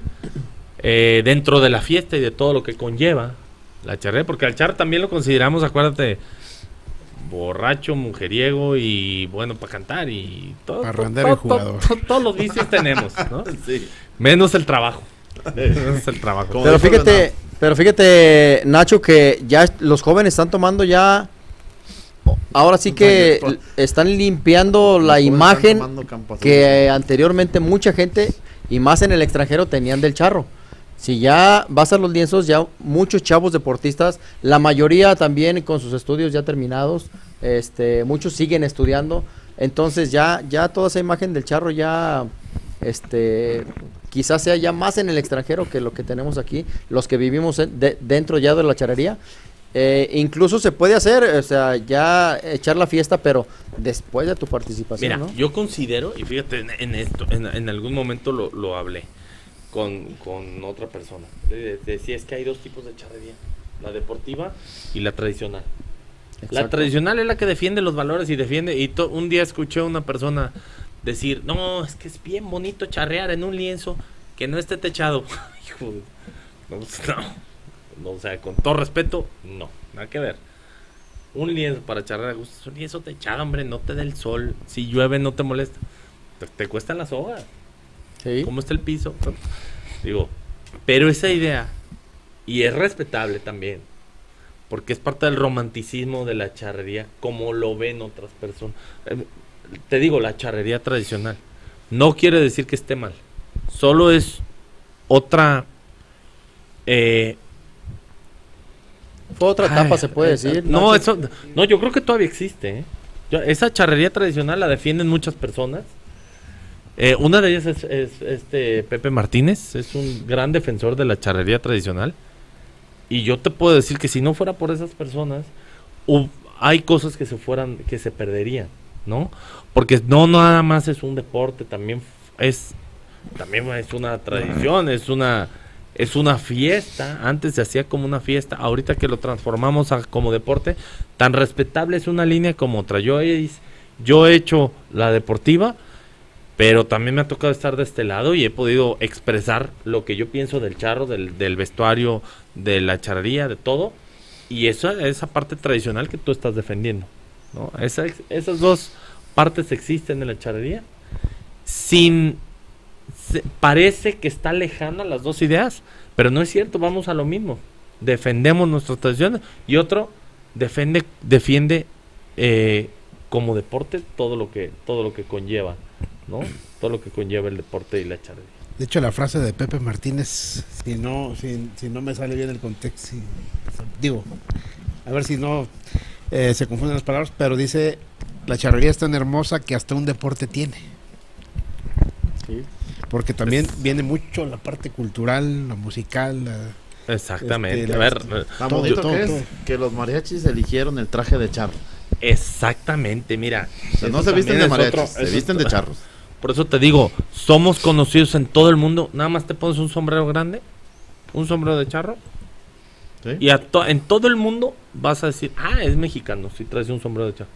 eh, dentro de la fiesta y de todo lo que conlleva la charrería, porque al charro también lo consideramos, acuérdate, borracho, mujeriego y bueno para cantar y todo. Parrandero todo- y jugador. todo- Todos los vicios tenemos, ¿no? Sí. Menos el trabajo. Menos el trabajo. Como Pero dijo fíjate, Leonardo. pero fíjate, Nacho, que ya los jóvenes están tomando ya, ahora sí que Los l- están limpiando Los la jóvenes imagen están tomando Campo Azul. que anteriormente mucha gente, y más en el extranjero, tenían del charro. Si ya vas a los lienzos, ya muchos chavos deportistas, la mayoría también con sus estudios ya terminados, este, muchos siguen estudiando, entonces ya, ya toda esa imagen del charro ya, este, quizás sea ya más en el extranjero que lo que tenemos aquí, los que vivimos en- de- dentro ya de la charrería. Eh, incluso se puede hacer, o sea, ya echar la fiesta, pero después de tu participación, Mira, ¿no? yo considero, y fíjate en, en esto, en, en algún momento lo, lo hablé con, con otra persona. Le decía, es que hay dos tipos de charrería, la deportiva y la tradicional. La Exacto. tradicional es la que defiende los valores y defiende, y to- un día escuché a una persona decir, no, es que es bien bonito charrear en un lienzo que no esté techado. Hijo de- no, pues, no, no, o sea, con todo respeto, no, nada que ver. Un lienzo para charrear a gusto, es un lienzo techado, hombre, no te da el sol, si llueve no te molesta, te, te cuestan las hojas, Sí. cómo está el piso, digo, pero esa idea, y es respetable también, porque es parte del romanticismo de la charrería, como lo ven otras personas. Eh, Te digo, la charrería tradicional no quiere decir que esté mal, solo es otra... Eh, Fue otra etapa, Ay, se puede eh, decir. No, Nacho. eso, no, yo creo que todavía existe. ¿eh? Yo- esa charrería tradicional la defienden muchas personas. Eh, una de ellas es, es este Pepe Martínez, es un gran defensor de la charrería tradicional. Y yo te puedo decir que si no fuera por esas personas, hu- hay cosas que se fueran, que se perderían, ¿no? Porque no nada más es un deporte, también f- es, también es una tradición, es una es una fiesta. Antes se hacía como una fiesta, ahorita que lo transformamos a, como deporte, tan respetable es una línea como otra. Yo he, yo he hecho la deportiva, pero también me ha tocado estar de este lado y he podido expresar lo que yo pienso del charro, del, del vestuario, de la charrería, de todo. Y esa, esa parte tradicional que tú estás defendiendo, ¿no? Esa, esas dos partes existen en la charrería. Sin... se- parece que está lejana las dos ideas, pero no es cierto, vamos a lo mismo. Defendemos nuestras tradiciones y otro defiende, defiende eh, como deporte todo lo que, todo lo que conlleva, ¿no? Todo lo que conlleva el deporte y la charrería. De hecho, la frase de Pepe Martínez, si no, si, si no me sale bien el contexto, si- digo, a ver si no eh, se confunden las palabras, pero dice, la charrería es tan hermosa que hasta un deporte tiene. Sí. Porque también viene mucho la parte cultural, la musical, la- Exactamente. Este, a la- ver, este, eh, Tan Todo, bonito todo, que es todo. que los mariachis eligieron el traje de charro. exactamente, mira. O sea, no eso se visten también de es otro- mariachis, se eso visten es- de charros. Por eso te digo, somos conocidos en todo el mundo. Nada más te pones un sombrero grande, un sombrero de charro, ¿Sí? y a to- en todo el mundo vas a decir, ah, es mexicano si traes un sombrero de charro.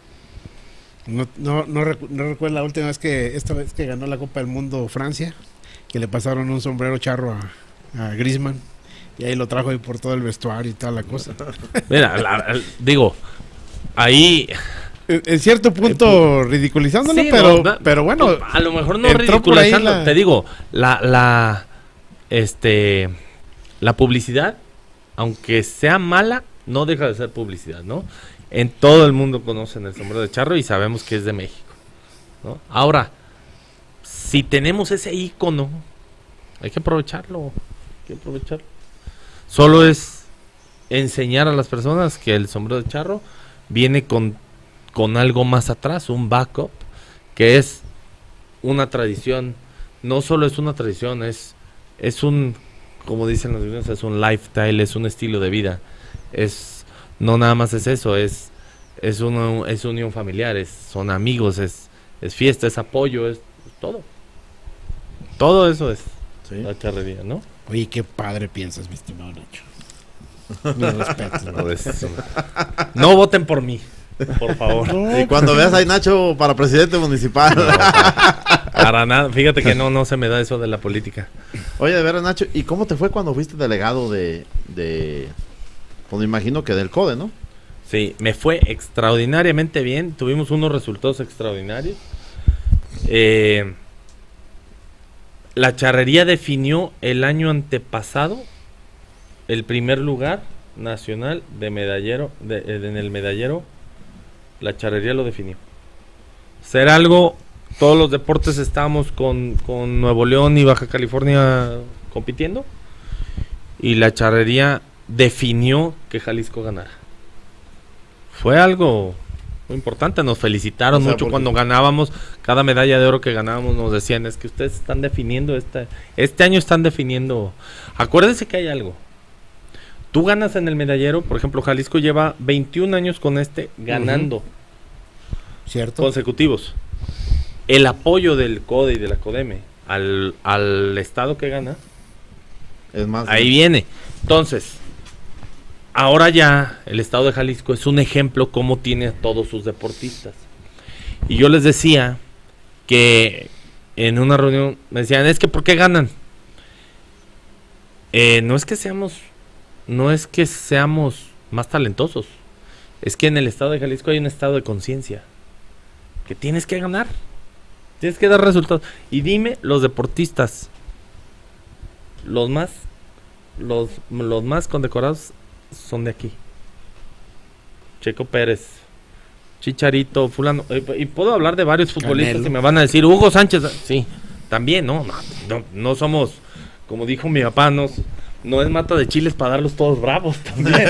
No, no, no, recu- no recuerdo la última vez que, esta vez que ganó la Copa del Mundo Francia, que le pasaron un sombrero charro a, a Griezmann, y ahí lo trajo ahí por todo el vestuario y toda la cosa. Mira, la- el- digo, ahí... En, en cierto punto ridiculizándolo, Sí, pero, no, na- pero bueno, a lo mejor no entró por ahí ridiculizando, la- te digo, la, la, este, la publicidad, aunque sea mala, no deja de ser publicidad, ¿no? En todo el mundo conocen el sombrero de charro y sabemos que es de México, ¿no? Ahora, si tenemos ese ícono, hay que aprovecharlo, hay que aprovecharlo. Solo es enseñar a las personas que el sombrero de charro viene con, con algo más atrás, un backup, que es una tradición. No solo es una tradición, es, es un, como dicen los gringos, es un lifestyle, es un estilo de vida. Es, no nada más es eso, es es, uno, es unión familiar, es, son amigos, es, es fiesta, es apoyo, es, es todo. Todo eso es Sí. la charrería, ¿no? Oye, qué padre piensas, mi estimado Nacho. Mis respetos. No, es- no voten por mí, por favor. Y cuando veas a Nacho para presidente municipal. No, para, para nada. Fíjate que no, no se me da eso de la política. Oye, de veras, Nacho, ¿y cómo te fue cuando fuiste delegado de, de pues me imagino que del CODE, ¿no? Sí, me fue extraordinariamente bien. Tuvimos unos resultados extraordinarios. Eh, la charrería definió el año antepasado el primer lugar nacional de medallero, de, de- en el medallero. La charrería lo definió. Ser algo, todos los deportes estábamos con, con Nuevo León y Baja California compitiendo. Y la charrería definió que Jalisco ganara. Fue algo muy importante, nos felicitaron O sea, mucho porque- cuando ganábamos, cada medalla de oro que ganábamos nos decían, es que ustedes están definiendo, esta, este año están definiendo, acuérdense que hay algo, tú ganas en el medallero, por ejemplo Jalisco lleva veintiún años con este ganando ¿Cierto? consecutivos, el apoyo del CODE y de la CODEME al, al estado que gana, Es más, ahí viene. Entonces, ahora ya el estado de Jalisco es un ejemplo cómo tiene a todos sus deportistas. Y yo les decía que en una reunión me decían, es que ¿por qué ganan? Eh, no es que seamos, no es que seamos más talentosos. Es que en el estado de Jalisco hay un estado de conciencia. Que tienes que ganar. Tienes que dar resultados. Y dime, los deportistas, los más, los, los más condecorados son de aquí. Checo Pérez, Chicharito, fulano. eh, Y puedo hablar de varios futbolistas Canelo. y me van a decir, Hugo Sánchez, sí, también, no, no, no, no somos, como dijo mi papá, no, no es mata de chiles para darlos todos bravos también.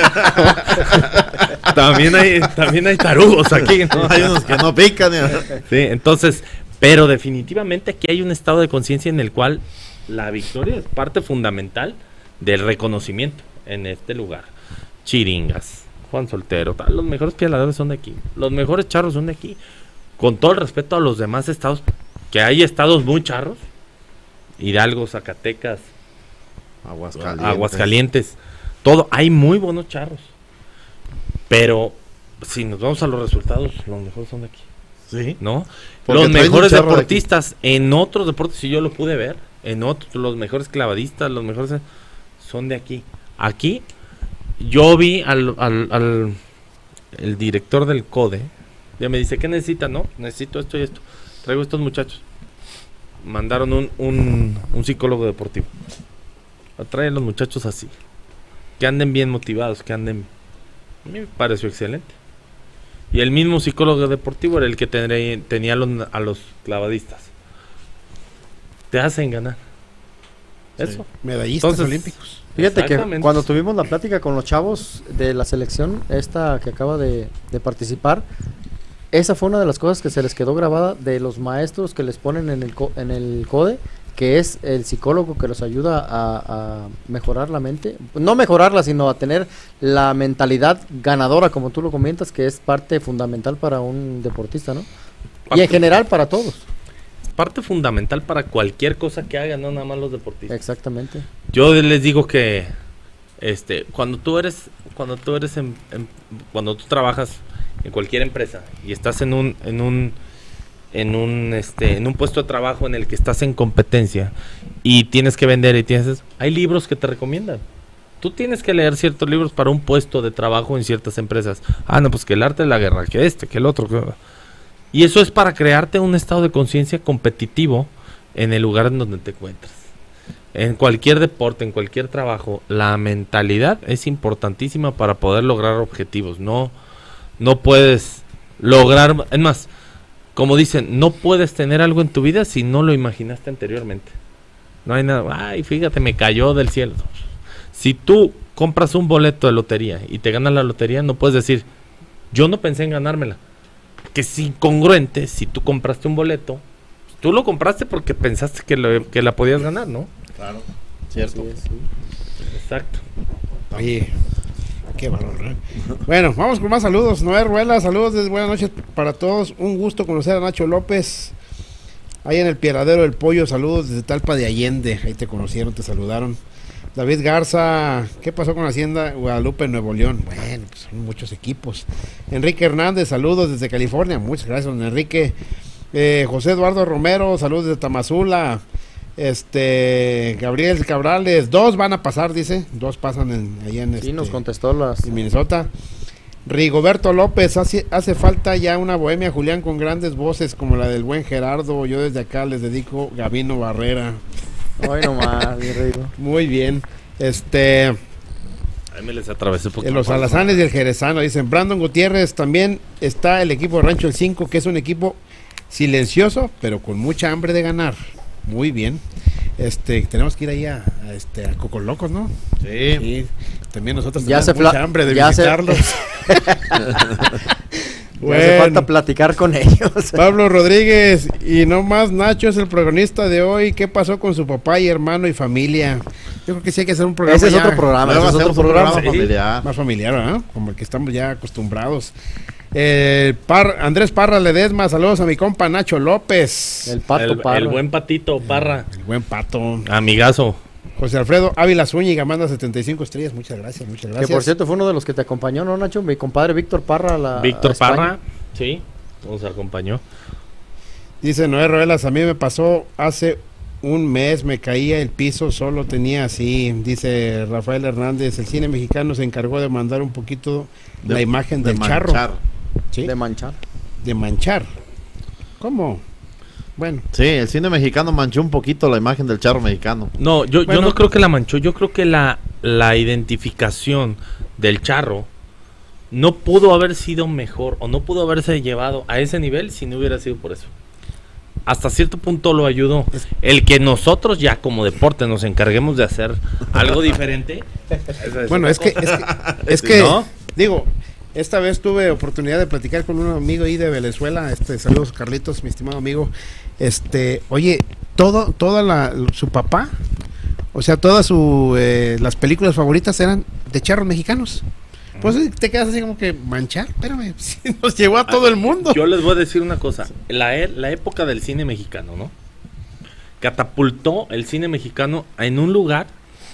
también hay, también hay tarugos aquí, ¿no? hay unos que no pican. ¿eh? Sí, entonces, pero definitivamente aquí hay un estado de conciencia en el cual la victoria es parte fundamental del reconocimiento en este lugar. Chiringas, Juan Soltero, tal, los mejores pialadores son de aquí, los mejores charros son de aquí. Con todo el respeto a los demás estados, que hay estados muy charros, Hidalgo, Zacatecas, Aguascalientes. Aguascalientes, todo, hay muy buenos charros. Pero si nos vamos a los resultados, los mejores son de aquí. Sí. ¿No? Porque Los traen un mejores charro de deportistas en otros deportes, si yo lo pude ver, en otros, los mejores clavadistas, los mejores son de aquí. Aquí, yo vi al, al, al el director del CODE, ya me dice, ¿qué necesita? No, necesito esto y esto. Traigo estos muchachos. Mandaron un, un, un psicólogo deportivo. Traen los muchachos así. Que anden bien motivados, que anden... A mí me pareció excelente. Y el mismo psicólogo deportivo era el que tendré- tenía a los, a los clavadistas. Te hacen ganar. Eso. Medallistas Entonces, olímpicos. Fíjate que Exactamente. cuando tuvimos la plática con los chavos de la selección, esta que acaba de, de participar, esa fue una de las cosas que se les quedó grabada de los maestros que les ponen en el, co- en el CODE, que es el psicólogo que los ayuda a, a mejorar la mente, no mejorarla, sino a tener la mentalidad ganadora, como tú lo comentas, que es parte fundamental para un deportista, ¿no? Y Parte- en general para todos. Parte fundamental para cualquier cosa que hagan, no nada más los deportistas. Exactamente. Yo les digo que este cuando tú eres cuando tú eres en, en- cuando tú trabajas en cualquier empresa y estás en un en un en un este en un puesto de trabajo en el que estás en competencia y tienes que vender y tienes hay libros que te recomiendan. Tú tienes que leer ciertos libros para un puesto de trabajo en ciertas empresas. Ah, no, pues que el arte de la guerra, que este, que el otro. Que... Y eso es para crearte un estado de conciencia competitivo en el lugar en donde te encuentras. En cualquier deporte, en cualquier trabajo, la mentalidad es importantísima para poder lograr objetivos. No, no puedes lograr, es más, como dicen, no puedes tener algo en tu vida si no lo imaginaste anteriormente. No hay nada, ay, fíjate, me cayó del cielo. Si tú compras un boleto de lotería y te ganas la lotería, no puedes decir, yo no pensé en ganármela. Que es incongruente si tú compraste un boleto, tú lo compraste porque pensaste que, lo- que la podías ganar, ¿no? Claro. Cierto. Sí, sí. Exacto. Oye, Qué valor, ¿eh? Bueno, vamos con más saludos. Noé Ruela, saludos, desde buenas noches para todos. Un gusto conocer a Nacho López. Ahí en el Pieradero del Pollo, saludos desde Talpa de Allende. Ahí te conocieron, te saludaron. David Garza, ¿qué pasó con Hacienda Guadalupe, Nuevo León? Bueno, pues son muchos equipos. Enrique Hernández, saludos desde California. Muchas gracias, don Enrique. Eh, José Eduardo Romero, saludos desde Tamazula. Este, Gabriel Cabrales, dos van a pasar, dice. Dos pasan en, ahí en, Sí, este, nos contestó las... en Minnesota. Rigoberto López, hace, hace falta ya una bohemia, Julián, con grandes voces como la del buen Gerardo. Yo desde acá les dedico Gabino Barrera. Hoy nomás, mi Rigo. Muy bien. Este, Ahí me les atravesé un poquito. en los Alazanes y el Jerezano dicen Brandon Gutiérrez, también está el equipo de Rancho El cinco, que es un equipo silencioso, pero con mucha hambre de ganar. Muy bien. Este, tenemos que ir ahí a, a este a Cocolocos, ¿no? Sí. Sí. También nosotros Ya tenemos se mucha fla- hambre de ya se- visitarlos. Ya hace falta platicar con ellos. Pablo Rodríguez, y no más, Nacho es el protagonista de hoy. ¿Qué pasó con su papá y hermano y familia? Yo creo que sí hay que hacer un programa Ese es ya otro programa, Luego ese es hacemos otro un programa. programa Sí. familiar. más familiar, ¿verdad? Como el que estamos ya acostumbrados. Eh, Par- Andrés Parra Ledesma, saludos a mi compa Nacho López. El pato el, Parra. el buen patito, Parra. El buen pato. Amigazo. José Alfredo Ávila Zúñiga manda setenta y cinco estrellas. Muchas gracias, muchas gracias. Que por cierto fue uno de los que te acompañó, ¿no, Nacho? Mi compadre Víctor Parra. a La, Víctor a España. Parra. Sí, nos acompañó. Dice Noé Roelas, a mí me pasó hace un mes, me caía el piso, solo tenía así. Dice Rafael Hernández, el cine mexicano se encargó de mandar un poquito De- la imagen de del charro. manchar. ¿Sí? De manchar. De manchar. ¿Cómo? Bueno, Sí, el cine mexicano manchó un poquito la imagen del charro mexicano. No, yo, Bueno. yo no creo que la manchó. Yo creo que la, la identificación del charro no pudo haber sido mejor o no pudo haberse llevado a ese nivel si no hubiera sido por eso. Hasta cierto punto lo ayudó. El que nosotros ya como deporte nos encarguemos de hacer algo diferente. esa bueno, otra es que, cosa. es que, es Sí, que ¿no? digo, esta vez tuve oportunidad de platicar con un amigo ahí de Venezuela, este, saludos Carlitos, mi estimado amigo, este, oye, todo, toda la, su papá, o sea, todas su, eh, las películas favoritas eran de charros mexicanos. Pues te quedas así como que manchar, espérame, si nos llegó a todo el mundo. Yo les voy a decir una cosa. La, e- la época del cine mexicano, ¿no? Catapultó el cine mexicano en un lugar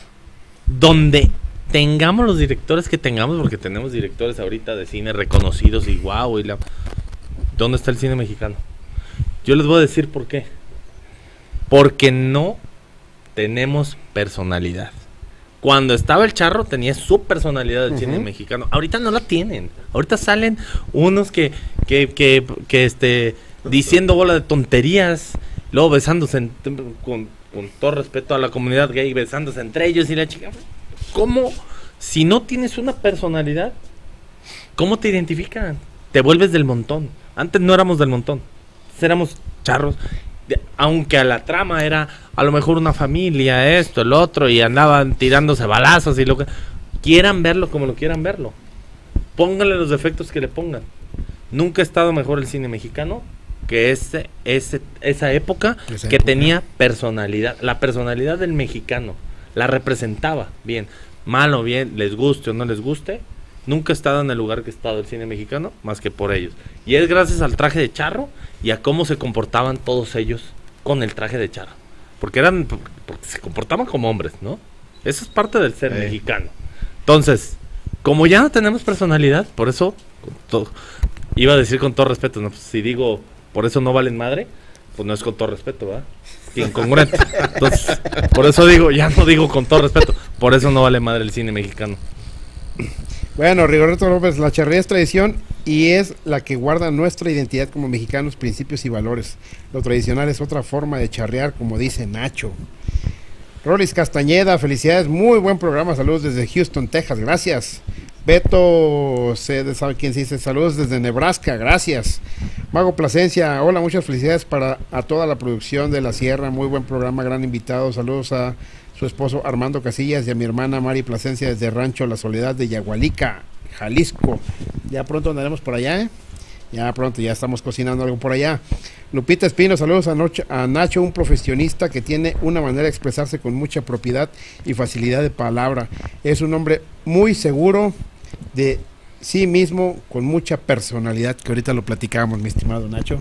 donde tengamos los directores que tengamos, porque tenemos directores ahorita de cine reconocidos y guau. Y la... ¿Dónde está el cine mexicano? Yo les voy a decir por qué. Porque no tenemos personalidad. Cuando estaba el charro tenía su personalidad del cine Ujú. mexicano. Ahorita no la tienen. Ahorita salen unos que, que, que, que este, diciendo bola de tonterías, luego besándose en- con, con todo respeto a la comunidad gay, besándose entre ellos y la chica. ¿Cómo? Si no tienes una personalidad, ¿cómo te identifican? Te vuelves del montón. Antes no éramos del montón. Antes éramos charros. De- aunque a la trama era a lo mejor una familia, esto, el otro, y andaban tirándose balazos y lo que quieran verlo como lo quieran verlo. Pónganle los defectos que le pongan. Nunca ha estado mejor el cine mexicano que ese, ese, esa época Esa que época. tenía personalidad. La personalidad del mexicano la representaba bien. Mal o bien, les guste o no les guste, nunca ha estado en el lugar que ha estado el cine mexicano más que por ellos. Y es gracias al traje de charro y a cómo se comportaban todos ellos con el traje de charro. Porque eran, porque se comportaban como hombres, ¿no? Eso es parte del ser Sí. mexicano. Entonces, como ya no tenemos personalidad, por eso, con todo- iba a decir con todo respeto, ¿no? Pues, si digo, por eso no valen madre, pues no es con todo respeto, ¿verdad? Incongruente. Entonces, por eso digo, ya no digo con todo respeto, por eso no vale madre el cine mexicano. Bueno, Rigoberto López, la charrería es tradición y es la que guarda nuestra identidad como mexicanos, principios y valores. Lo tradicional es otra forma de charrear, como dice Nacho. Rolis Castañeda, felicidades, muy buen programa, saludos desde Houston, Texas, gracias. Beto, se sabe quién se dice, saludos desde Nebraska, gracias. Mago Plasencia, hola, muchas felicidades para a toda la producción de La Sierra, muy buen programa, gran invitado, saludos a su esposo Armando Casillas y a mi hermana Mari Plasencia desde Rancho La Soledad de Yagualica, Jalisco. Ya pronto andaremos por allá, ¿eh? Ya pronto, ya estamos cocinando algo por allá. Lupita Espino, saludos a, Noche- a Nacho, un profesionista que tiene una manera de expresarse con mucha propiedad y facilidad de palabra. Es un hombre muy seguro de sí mismo con mucha personalidad, que ahorita lo platicábamos, mi estimado Nacho.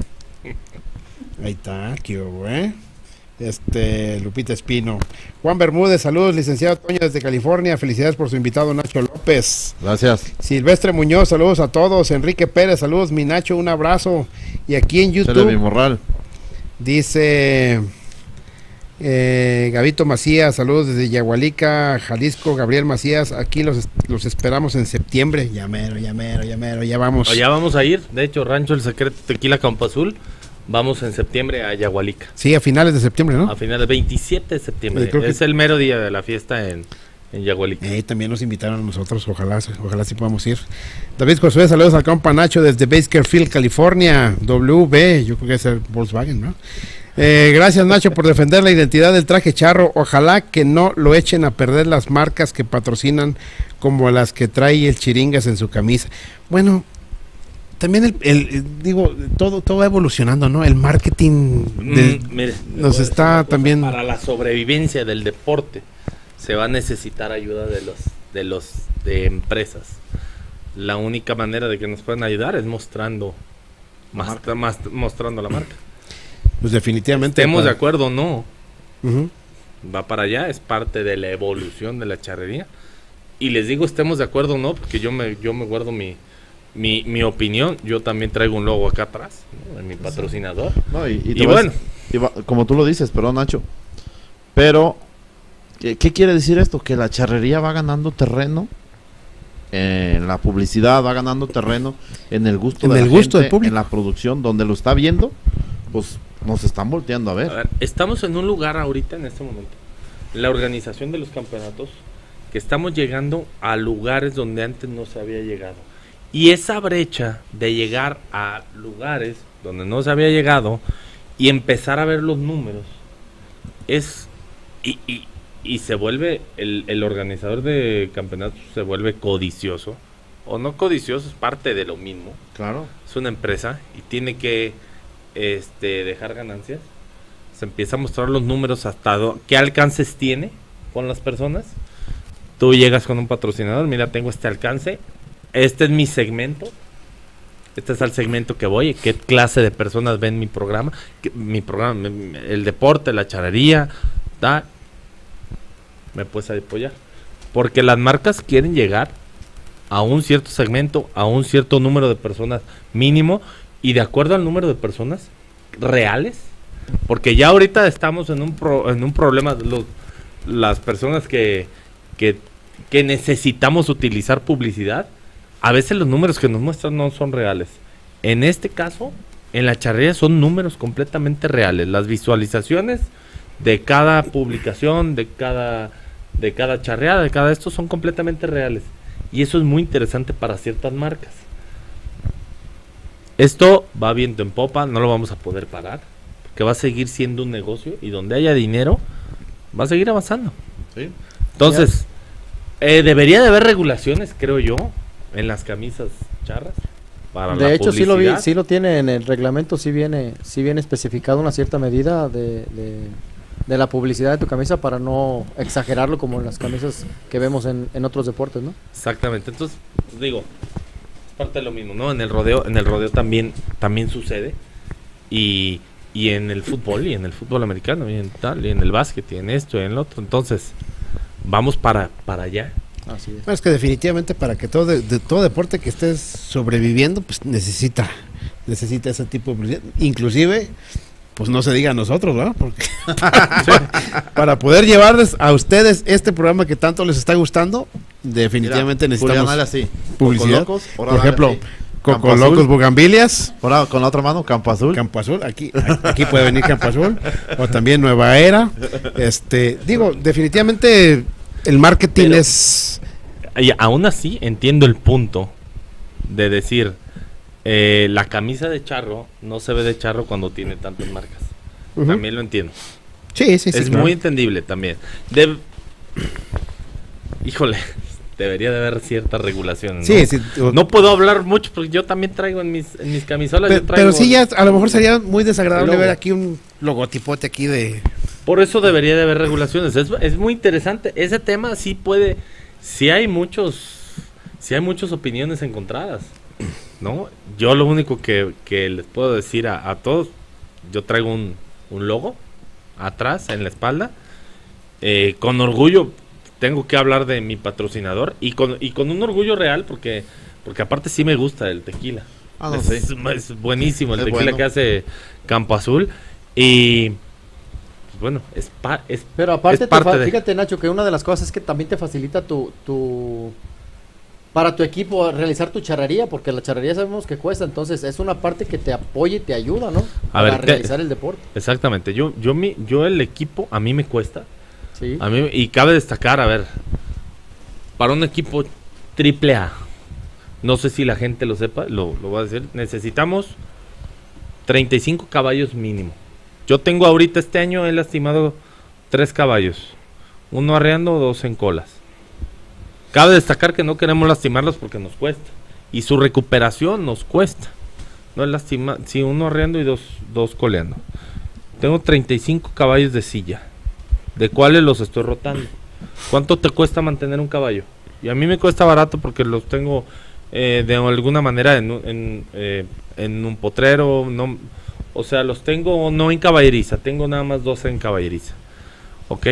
Ahí está, qué hubo, ¿eh? Este, Lupita Espino. Juan Bermúdez, saludos, licenciado Toño desde California, felicidades por su invitado Nacho López. Gracias. Silvestre Muñoz, saludos a todos. Enrique Pérez, saludos, mi Nacho, un abrazo. Y aquí en Chele mi YouTube morral. dice eh, Gabito Macías, saludos desde Yagualica, Jalisco. Gabriel Macías, aquí los, los esperamos en septiembre. Ya mero, ya mero, ya mero, ya vamos. Allá vamos a ir, de hecho, Rancho El Secreto Tequila Campo Azul. Vamos en septiembre a Yagualica. Sí, a finales de septiembre, ¿no? A finales veintisiete de septiembre. Eh, creo que- Es el mero día de la fiesta en, en Yagualica. Eh, también nos invitaron a nosotros, ojalá, ojalá sí podamos ir. David Josué, saludos al compa Nacho desde Bakersfield, California. W B, yo creo que es el Volkswagen, ¿no? Eh, gracias Nacho por defender la identidad del traje charro. Ojalá que no lo echen a perder las marcas que patrocinan como las que trae el Chiringas en su camisa. Bueno, también el, el- el- digo, todo, todo va evolucionando, ¿no? El marketing de- Mm, mire, le nos voy a decir está una cosa, también- para la sobrevivencia del deporte se va a necesitar ayuda de los de los de empresas. La única manera de que nos puedan ayudar es mostrando más, más- mostrando la marca. pues definitivamente. Estemos de para- acuerdo o no, Ujú. va para allá, es parte de la evolución de la charrería. Y les digo estemos de acuerdo o no, porque yo me yo me guardo mi mi, mi opinión. Yo también traigo un logo acá atrás, ¿no? De mi patrocinador. No, y, y Y te voy a- bueno. y va- como tú lo dices, perdón Nacho. Pero, ¿qué, qué quiere decir esto? Que la charrería va ganando terreno en la publicidad, va ganando terreno en el gusto, En de el la gusto del gente, público. en la producción, donde lo está viendo, pues nos están volteando a ver. A ver, estamos en un lugar ahorita, en este momento, la organización de los campeonatos, que estamos llegando a lugares donde antes no se había llegado. Y esa brecha de llegar a lugares donde no se había llegado y empezar a ver los números, es... Y, y, y se vuelve, el, el organizador de campeonatos se vuelve codicioso, o no codicioso, es parte de lo mismo. Claro. Es una empresa y tiene que este, dejar ganancias. Se empieza a mostrar los números hasta do- qué alcances tiene con las personas. Tú llegas con un patrocinador, mira, tengo este alcance, este es mi segmento, este es el segmento que voy, qué clase de personas ven mi programa, que- mi programa, mi- el deporte, la charrería, da, me puedes apoyar. Porque las marcas quieren llegar a un cierto segmento, a un cierto número de personas mínimo, y de acuerdo al número de personas reales, porque ya ahorita estamos en un pro- en un problema, los, las personas que, que, que necesitamos utilizar publicidad, a veces los números que nos muestran no son reales. En este caso, en la charrería son números completamente reales. Las visualizaciones de cada publicación, de cada, de cada charreada, de cada esto son completamente reales. Y eso es muy interesante para ciertas marcas. Esto va viento en popa, no lo vamos a poder parar, porque va a seguir siendo un negocio y donde haya dinero va a seguir avanzando. Sí. Entonces, eh, debería de haber regulaciones, creo yo, en las camisas charras. Para la De hecho, sí lo vi, publicidad. sí lo tiene en el reglamento, sí viene, sí viene especificado una cierta medida de, de, de la publicidad de tu camisa para no exagerarlo como en las camisas que vemos en, en otros deportes, ¿no? Exactamente. Entonces, pues, digo, es parte de lo mismo, ¿no? En el rodeo, en el rodeo también, también sucede. Y, y en el fútbol, y en el fútbol americano, y en tal, y en el básquet, y en esto, y en lo otro. Entonces, vamos para, para allá. Así es. Bueno, es que definitivamente para que todo, de, de todo deporte que estés sobreviviendo, pues necesita, necesita ese tipo de publicidad. Inclusive, pues no se diga a nosotros, ¿verdad? Porque para poder llevarles a ustedes este programa que tanto les está gustando, definitivamente Mira, Julián, necesitamos dale así. publicidad. Cocolocos, ahora Por dale ejemplo, así. Campo Coco Azul. Locos Bugambilias, Ahora con la otra mano, Campo Azul. Campo Azul, aquí, aquí puede venir Campo Azul, o también Nueva Era. Este, digo, definitivamente el marketing Pero- es Y aún así entiendo el punto de decir, eh, la camisa de charro no se ve de charro cuando tiene tantas marcas. Ujú. También lo entiendo. Sí, sí, sí. es claro. muy entendible también. De... Híjole, debería de haber ciertas regulaciones. ¿no? Sí, sí. No puedo hablar mucho porque yo también traigo en mis, en mis camisolas. Pe- yo Pero, traigo- sí, ya a lo mejor sería muy desagradable Logo. ver aquí un logotipote aquí de... Por eso debería de haber regulaciones. Es, es muy interesante. Ese tema sí puede. Si hay muchos. sí hay muchas opiniones encontradas, ¿no? Yo lo único que, que les puedo decir a, a todos, yo traigo un, un logo atrás en la espalda, eh, con orgullo tengo que hablar de mi patrocinador y con, y con un orgullo real porque, porque aparte sí me gusta el tequila. Ah, no, es, sí. es buenísimo el Es tequila bueno. que hace Campo Azul y pues, bueno, es, pa, es Pero aparte, es parte te fa- de- fíjate, Nacho, que una de las cosas es que también te facilita tu, tu para tu equipo realizar tu charrería, porque la charrería sabemos que cuesta, entonces es una parte que te apoya y te ayuda, ¿no? A Para ver, ¿qué? realizar el deporte. Exactamente, yo, yo, mi, yo el equipo a mí me cuesta. Sí. A mí, y cabe destacar, a ver, para un equipo triple A, no sé si la gente lo sepa, lo, lo voy a decir, necesitamos treinta y cinco caballos mínimo. Yo tengo ahorita este año, he lastimado tres caballos, uno arreando, dos en colas. Cabe destacar que no queremos lastimarlos porque nos cuesta, y su recuperación nos cuesta. No es lastima, sí, uno arreando y dos, dos coleando. Tengo treinta y cinco caballos de silla, de cuáles los estoy rotando. ¿Cuánto te cuesta mantener un caballo? Y a mí me cuesta barato porque los tengo eh, de alguna manera en, un- en, eh, en un potrero, no, o sea, los tengo no en caballeriza, tengo nada más dos en caballeriza. ¿Ok?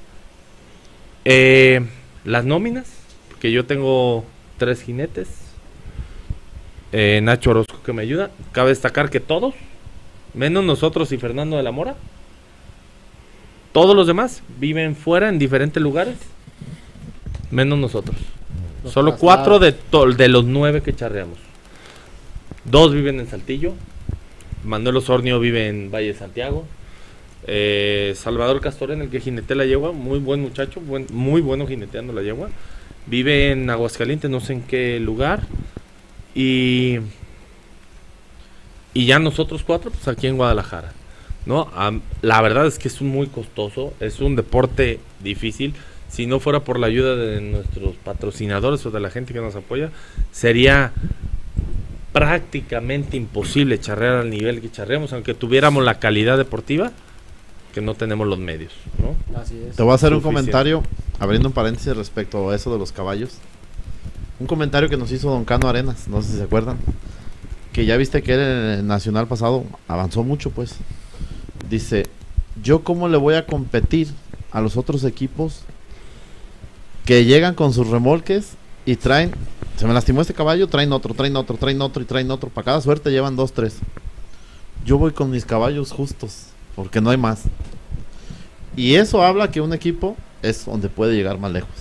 Eh, las nóminas, que yo tengo tres jinetes, eh, Nacho Orozco que me ayuda. Cabe destacar que todos, menos nosotros y Fernando de la Mora, todos los demás viven fuera en diferentes lugares, menos nosotros. Los Solo traslados. cuatro de, to- de los nueve que charreamos. Dos viven en Saltillo. Manuel Osornio vive en Valle de Santiago. Eh, Salvador Castor, en el que jinetea la yegua, muy buen muchacho, buen, muy bueno jineteando la yegua. Vive en Aguascalientes, no sé en qué lugar. Y, y ya nosotros cuatro, pues aquí en Guadalajara. ¿No? Am- la verdad es que es un muy costoso, es un deporte difícil. Si no fuera por la ayuda de nuestros patrocinadores o de la gente que nos apoya, sería prácticamente imposible charrear al nivel que charreamos, aunque tuviéramos la calidad deportiva, que no tenemos los medios, ¿no? Así es. Te voy a hacer un Suficiente. comentario, abriendo un paréntesis respecto a eso de los caballos. Un comentario que nos hizo Don Cano Arenas, no sé si se acuerdan. Que ya viste que él en el nacional pasado avanzó mucho, pues. Dice, ¿yo cómo le voy a competir a los otros equipos que llegan con sus remolques y traen, se me lastimó este caballo, traen otro, traen otro, traen otro y traen otro? Para cada suerte llevan dos, tres. Yo voy con mis caballos justos, porque no hay más. Y eso habla que un equipo es donde puede llegar más lejos.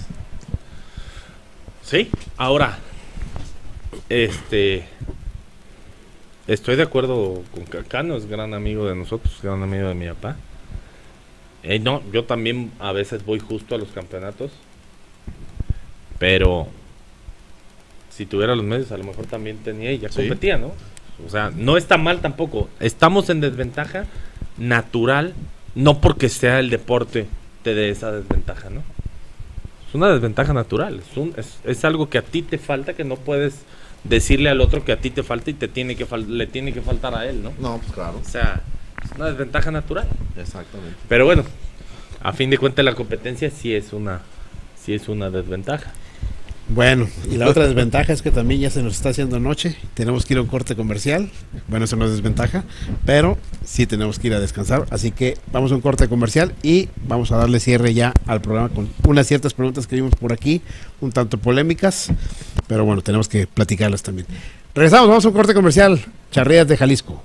Sí, ahora, este, estoy de acuerdo con Cano, es gran amigo de nosotros, gran amigo de mi papá. Eh, no, yo también a veces voy justo a los campeonatos, pero si tuviera los medios a lo mejor también tenía y ya Sí. competía, ¿no? O sea, no está mal tampoco. Estamos en desventaja natural, no porque sea el deporte te dé esa desventaja, ¿no? Es una desventaja natural, es, un, es, es algo que a ti te falta, que no puedes decirle al otro que a ti te falta y te tiene que fal- le tiene que faltar a él, ¿no? No, pues claro. O sea, es una desventaja natural. Exactamente. Pero bueno, a fin de cuentas la competencia sí es una, sí es una desventaja. Bueno, y la otra desventaja es que también ya se nos está haciendo noche, tenemos que ir a un corte comercial. Bueno, eso no es desventaja, pero sí tenemos que ir a descansar, así que vamos a un corte comercial y vamos a darle cierre ya al programa con unas ciertas preguntas que vimos por aquí, un tanto polémicas, pero bueno, tenemos que platicarlas también. Regresamos, vamos a un corte comercial, Charreas de Jalisco.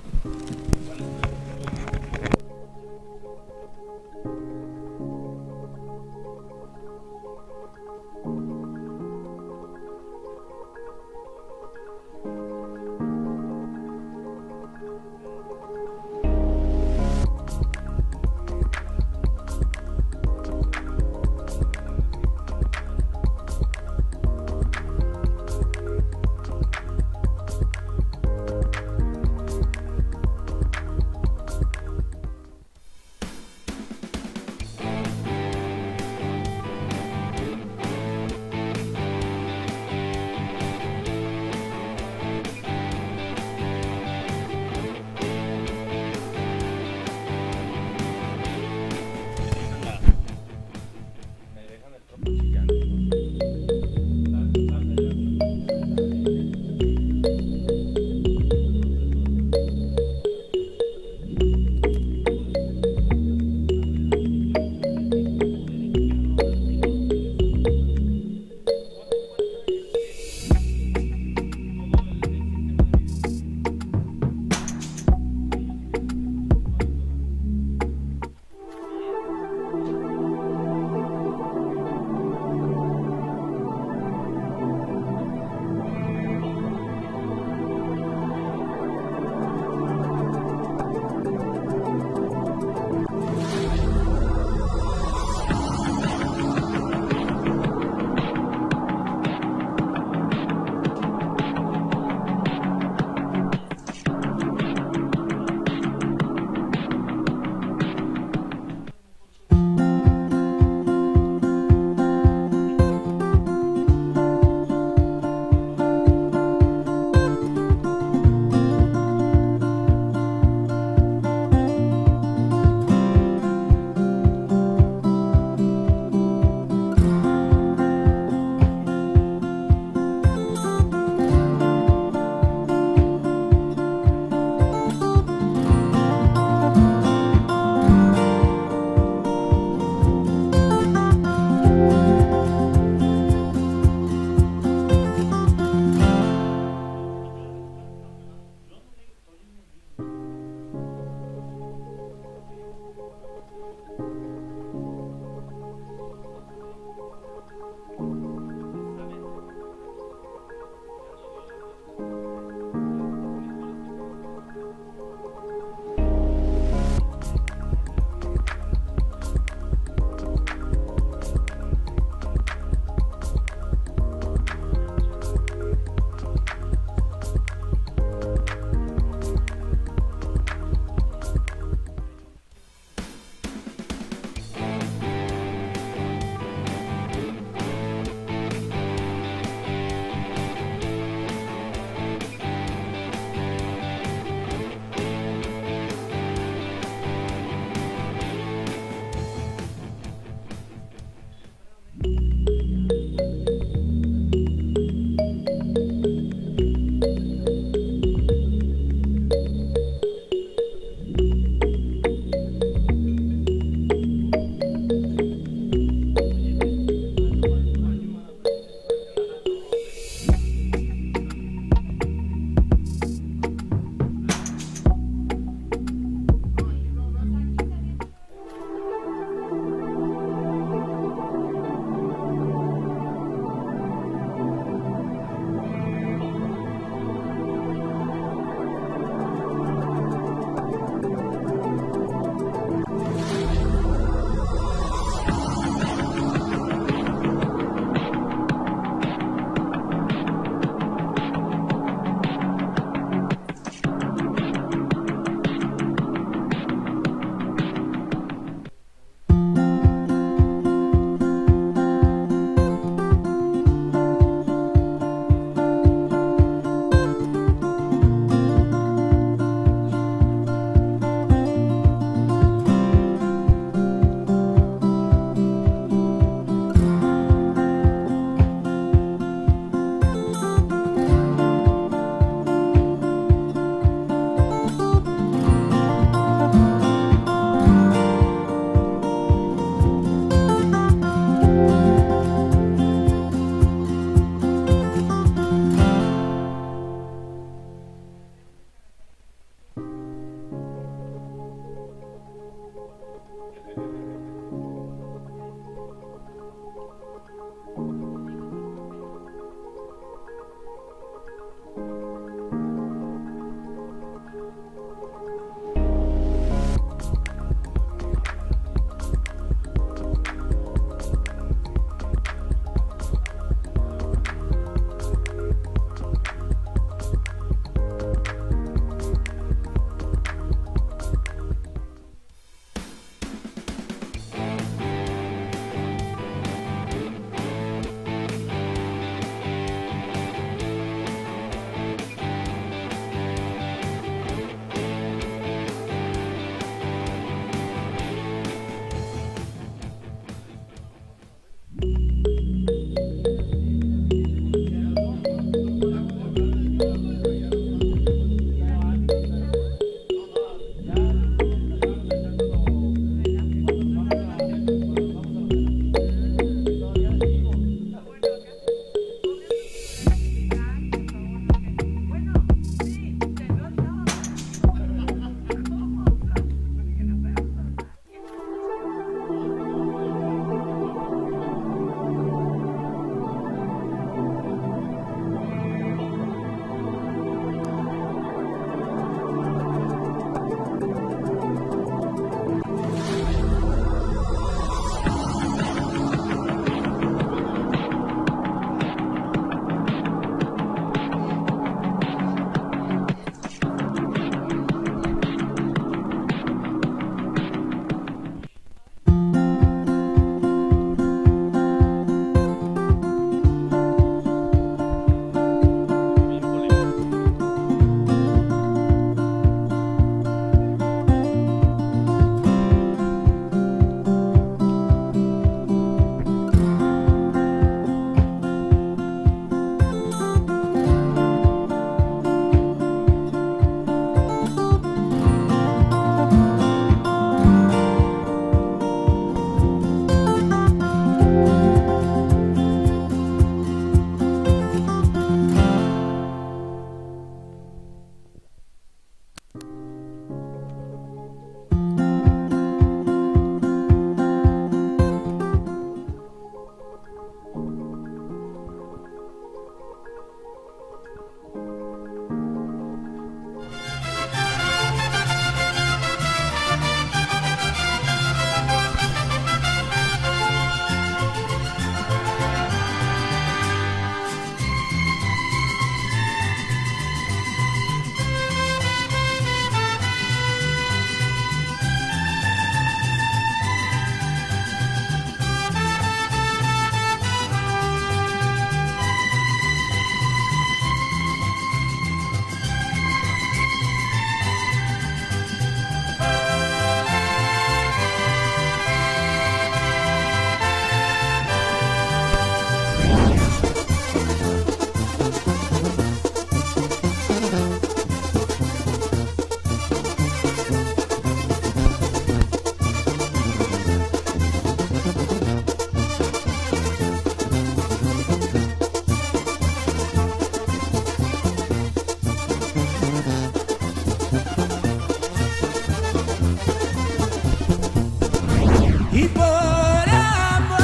y por amor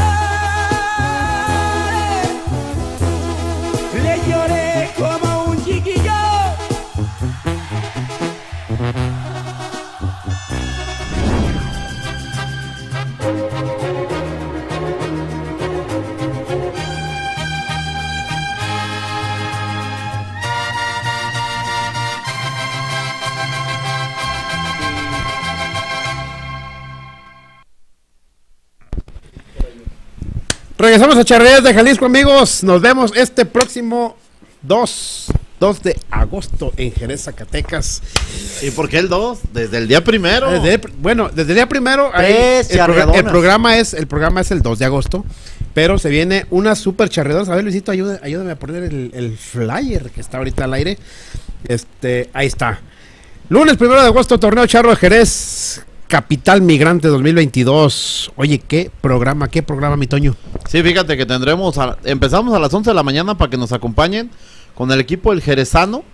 le lloré como un chiquillo. Regresamos a Charrerías de Jalisco, amigos. Nos vemos este próximo dos de agosto en Jerez, Zacatecas. ¿Y por qué el dos? Desde el día primero. Desde, bueno, desde el día primero ahí, Tres el, progr- charreadonas. el programa es el programa es el dos de agosto, pero se viene una super charreadora. A ver, Luisito, ayuda, ayúdame a poner el, el flyer que está ahorita al aire. Este, ahí está. Lunes primero de agosto, torneo charro de Jerez, Capital Migrante dos mil veintidós. Oye, qué programa, qué programa, mi Toño. Sí, fíjate que tendremos, a- empezamos a las once de la mañana para que nos acompañen con el equipo del Jerezano.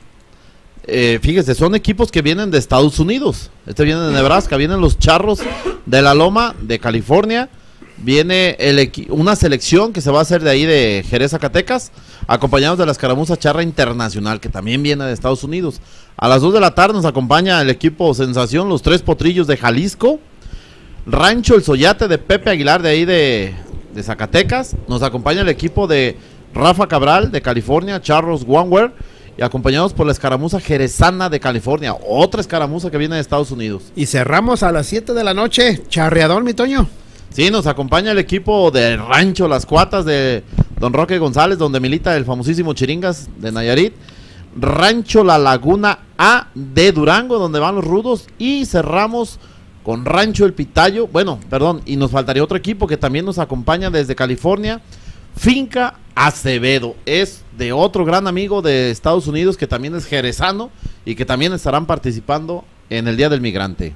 Eh, fíjese, son equipos que vienen de Estados Unidos. Este viene de Nebraska, vienen los Charros de la Loma de California. Viene el equi- una selección que se va a hacer de ahí de Jerez, Zacatecas, acompañados de la Escaramuza Charra Internacional, que también viene de Estados Unidos. A las dos de la tarde nos acompaña el equipo Sensación, los Tres Potrillos de Jalisco. Rancho El Soyate de Pepe Aguilar de ahí de, de Zacatecas. Nos acompaña el equipo de Rafa Cabral de California, Charros Oneware, y acompañados por la Escaramuza Jerezana de California, otra escaramuza que viene de Estados Unidos. Y cerramos a las siete de la noche, charreador, mi Toño. Sí, nos acompaña el equipo de Rancho Las Cuatas de Don Roque González, donde milita el famosísimo Chiringas de Nayarit. Rancho La Laguna A de Durango, donde van los rudos. Y cerramos con Rancho El Pitayo. Bueno, perdón, y nos faltaría otro equipo que también nos acompaña desde California. Finca Acevedo. Es de otro gran amigo de Estados Unidos que también es jerezano y que también estarán participando en el Día del Migrante.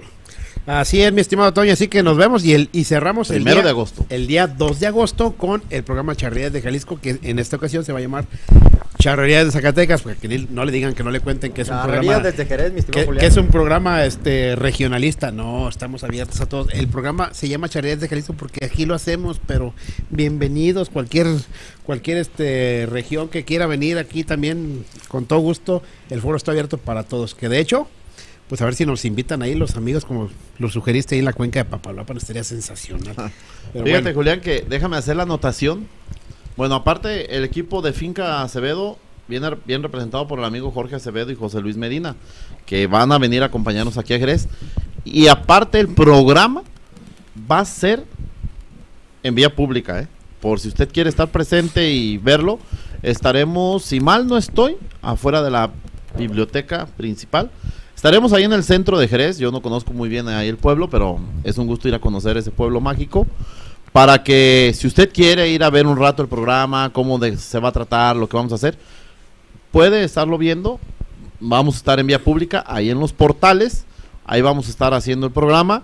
Así es, mi estimado Toño, así que nos vemos y el y cerramos el Primero día, de agosto. el día dos de agosto con el programa Charrerías de Jalisco, que en esta ocasión se va a llamar Charrerías de Zacatecas, porque que no le digan, que no le cuenten que es un Charrerías programa desde Jerez, mi estimado que, Julián. que es un programa este regionalista. No, estamos abiertos a todos. El programa se llama Charrerías de Jalisco porque aquí lo hacemos, pero bienvenidos cualquier cualquier este región que quiera venir aquí también, con todo gusto. El foro está abierto para todos, que de hecho, pues a ver si nos invitan ahí los amigos, como lo sugeriste ahí en la cuenca de Papaloapan, estaría sensacional. Pero Fíjate, bueno, Julián, que déjame hacer la anotación. Bueno, aparte, el equipo de Finca Acevedo viene bien representado por el amigo Jorge Acevedo y José Luis Medina, que van a venir a acompañarnos aquí a Jerez. Y aparte, el programa va a ser en vía pública, ¿eh? Por si usted quiere estar presente y verlo, estaremos, si mal no estoy, afuera de la biblioteca principal. Estaremos ahí en el centro de Jerez. Yo no conozco muy bien ahí el pueblo, pero es un gusto ir a conocer ese pueblo mágico, para que si usted quiere ir a ver un rato el programa, cómo de- se va a tratar, lo que vamos a hacer, puede estarlo viendo. Vamos a estar en vía pública, ahí en los portales, ahí vamos a estar haciendo el programa.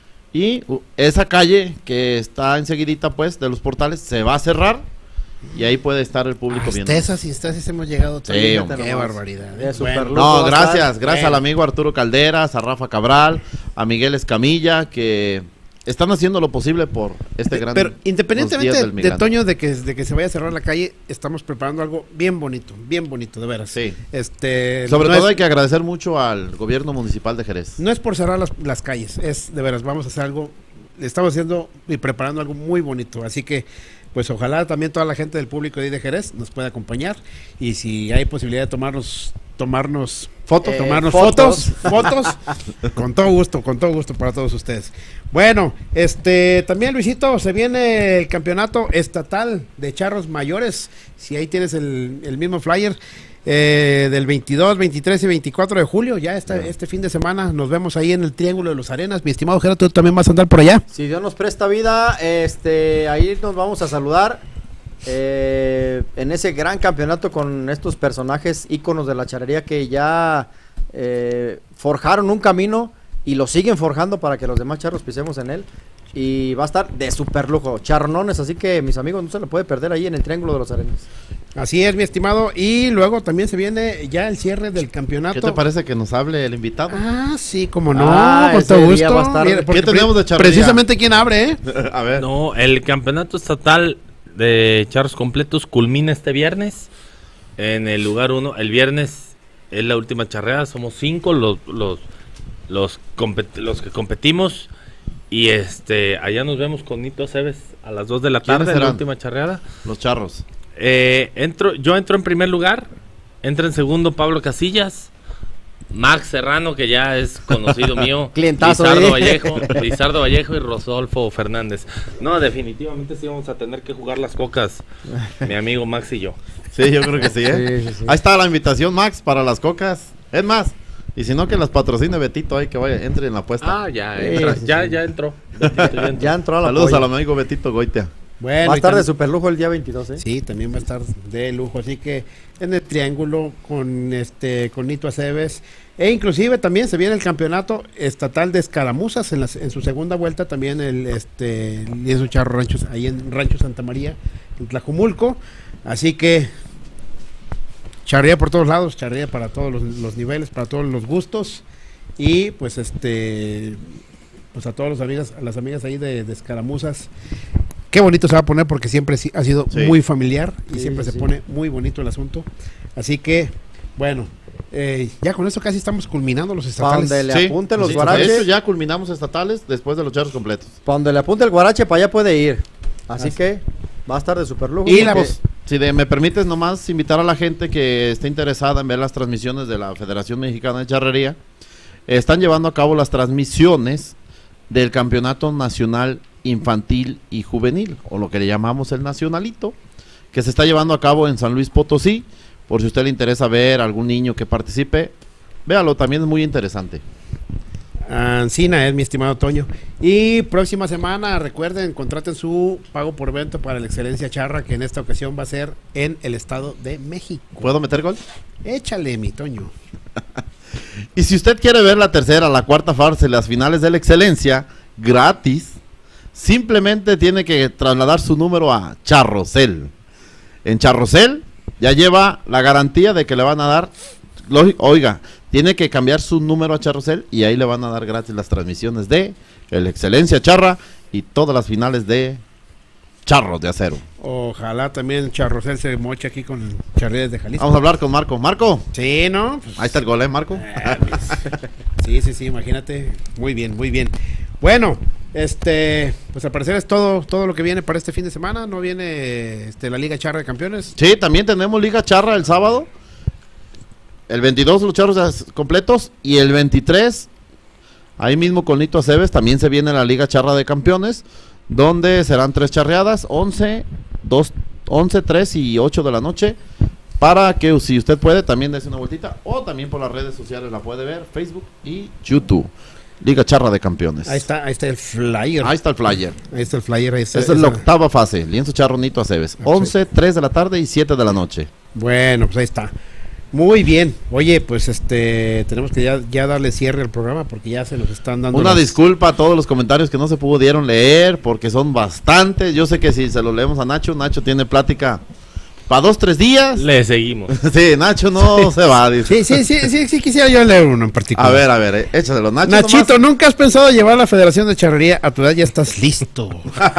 Y uh, esa calle que está enseguidita, pues, de los portales, se va a cerrar, y ahí puede estar el público viendo. hasta esas instancias hemos llegado. Toño. Sí, Qué hombre. barbaridad. De ¿eh? super Bueno, lujo. No, va a gracias, estar. gracias Bueno. al amigo Arturo Calderas, a Rafa Cabral, a Miguel Escamilla, que están haciendo lo posible por este gran Pero los días independientemente del de, migrante. Toño, de que, de que se vaya a cerrar la calle, estamos preparando algo bien bonito, bien bonito, de veras. Sí. Este, Sobre no todo es, hay que agradecer mucho al gobierno municipal de Jerez. no es por cerrar las, las calles, es de veras, vamos a hacer algo, estamos haciendo y preparando algo muy bonito, así que pues ojalá también toda la gente del público de ahí de Jerez nos pueda acompañar, y si hay posibilidad de tomarnos tomarnos Fotos. Eh, tomarnos fotos. fotos, fotos, con todo gusto, con todo gusto para todos ustedes. Bueno, este, también Luisito, se viene el campeonato estatal de charros mayores, si ahí tienes el, el mismo flyer, eh, del veintidós, veintitrés y veinticuatro de julio, ya esta, este fin de semana, nos vemos ahí en el Triángulo de los Arenas. Mi estimado Gerardo, tú también vas a andar por allá. Si Dios nos presta vida, este, ahí nos vamos a saludar eh, en ese gran campeonato con estos personajes íconos de la charrería que ya eh, forjaron un camino y lo siguen forjando para que los demás charros pisemos en él. y va a estar de super lujo. Charronones, así que mis amigos, no se lo puede perder ahí en el Triángulo de los Arenas. Así es, mi estimado. Y luego también se viene ya el cierre del campeonato. ¿Qué te parece que nos hable el invitado? Ah, sí, como no, Ah, con ese todo día gusto. va a estar- Mira, porque ¿Qué tenemos de pre- charrería? Precisamente quién abre, ¿eh? A ver. No, el campeonato estatal de charros completos culmina este viernes en el lugar uno. El viernes es la última charreada, somos cinco los los los, compet- los que competimos y este allá nos vemos con Nito Aceves a las dos de la ¿Quiénes tarde en la serán? última charreada. Los charros. Eh, entro, yo entro en primer lugar, entra en segundo Pablo Casillas, Max Serrano, que ya es conocido mío, Clientazo, Lizardo ¿eh? Vallejo, Lizardo Vallejo y Rodolfo Fernández. No, definitivamente sí vamos a tener que jugar las cocas, mi amigo Max y yo. Sí, yo creo que sí, ¿eh? Sí, sí, sí. Ahí está la invitación, Max, para las cocas. Es más, y si no, que las patrocine Betito ahí, que vaya, entre en la apuesta. Ah, ya, Sí, entra, sí, ya, sí. ya entró. Ya entró. Ya entró a la Saludos polla. al amigo Betito Goitia. Bueno, Va a y estar de tam- super lujo el día veintidós, ¿eh? Sí, también va a estar de lujo, así que en el Triángulo con este con Nito Aceves e inclusive también se viene el campeonato estatal de escaramuzas en, las- en su segunda vuelta también el este Lienzo Charro Ranchos ahí en Rancho Santa María en Tlajumulco, así que charrea por todos lados, charrea para todos los, los niveles, para todos los gustos y pues este pues a todos los amigas, a las amigas ahí de, de escaramuzas. Qué bonito se va a poner porque siempre sí- ha sido Sí. muy familiar y Sí, siempre sí, se sí. pone muy bonito el asunto. Así que, bueno, eh, ya con eso casi estamos culminando los Para estatales. donde le Sí, apunten los sí, guaraches, de hecho, ya culminamos estatales después de los charros completos. para donde le apunte el guarache, para allá puede ir. Así Así. que va a estar de super lujo. Y la porque- voz. Si de- me permites nomás invitar a la gente que esté interesada en ver las transmisiones de la Federación Mexicana de Charrería. Están llevando a cabo las transmisiones del Campeonato Nacional Infantil y Juvenil, o lo que le llamamos el Nacionalito, que se está llevando a cabo en San Luis Potosí. Por si a usted le interesa ver algún niño que participe, véalo, también es muy interesante. Ancina es mi estimado Toño. Y próxima semana, recuerden, contraten su pago por evento para la Excelencia Charra, que en esta ocasión va a ser en el Estado de México. ¿Puedo meter gol? Échale, mi Toño. Y si usted quiere ver la tercera, la cuarta fase, las finales de la excelencia, gratis, simplemente tiene que trasladar su número a Charrocel. En Charrocel ya lleva la garantía de que le van a dar, lógi- oiga, tiene que cambiar su número a Charrocel y ahí le van a dar gratis las transmisiones de el Excelencia Charra y todas las finales de Charros de Acero. Ojalá también Charrocel se moche aquí con Charrerías de Jalisco. Vamos a hablar con Marco. Marco, Sí, ¿no? Pues, ahí está el gol, ¿eh, Marco? sí, sí, sí, imagínate. Muy bien, muy bien. Bueno, este, pues al parecer es todo, todo lo que viene para este fin de semana. No viene este, la Liga Charra de Campeones. Sí, también tenemos Liga Charra el sábado. El veintidós los charros as- completos. Y el veintitrés, ahí mismo con Nito Aceves, también se viene la Liga Charra de Campeones. Donde serán tres charreadas, once, dos, once, tres y ocho de la noche. Para que si usted puede, también dése una vueltita. O también por las redes sociales la puede ver, Facebook y YouTube. Liga Charra de Campeones. Ahí está, ahí está el flyer. Ahí está el flyer. Ahí está el flyer. Ahí está, Esa es la esa- octava fase. Lienzo Charro Nito Aceves. once, tres de la tarde y siete de la noche. Bueno, pues ahí está. Muy bien. Oye, pues este, tenemos que ya, ya darle cierre al programa porque ya se nos están dando. Una las- disculpa a todos los comentarios que no se pudieron leer porque son bastantes. Yo sé que si se los leemos a Nacho, Nacho tiene plática para dos, tres días. Le seguimos. Sí, Nacho no se va. Dice. Sí, sí, sí, sí, sí, quisiera yo leer uno en particular. A ver, a ver, eh, échaselo. Nacho, Nachito, nomás. ¿nunca has pensado llevar a la Federación de Charrería? A tu edad ya estás listo.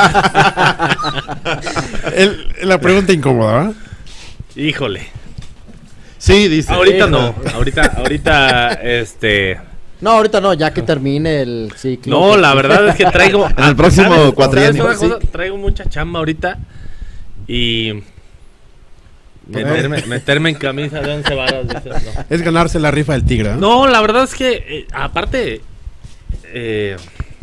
El- la pregunta incómoda, ¿verdad? Híjole. Sí, dice. Ahorita no. Ahorita, ahorita, este. No, ahorita no, ya que termine el ciclo. No, que- la verdad es que traigo. En el próximo ¿sabes? cuatrienio. ¿Sabes una Sí. cosa? Traigo mucha chamba ahorita. Y. Meterme, meterme en camisa de once varas. dices, no. Es ganarse la rifa del tigre, ¿no? No, la verdad es que, eh, aparte, eh,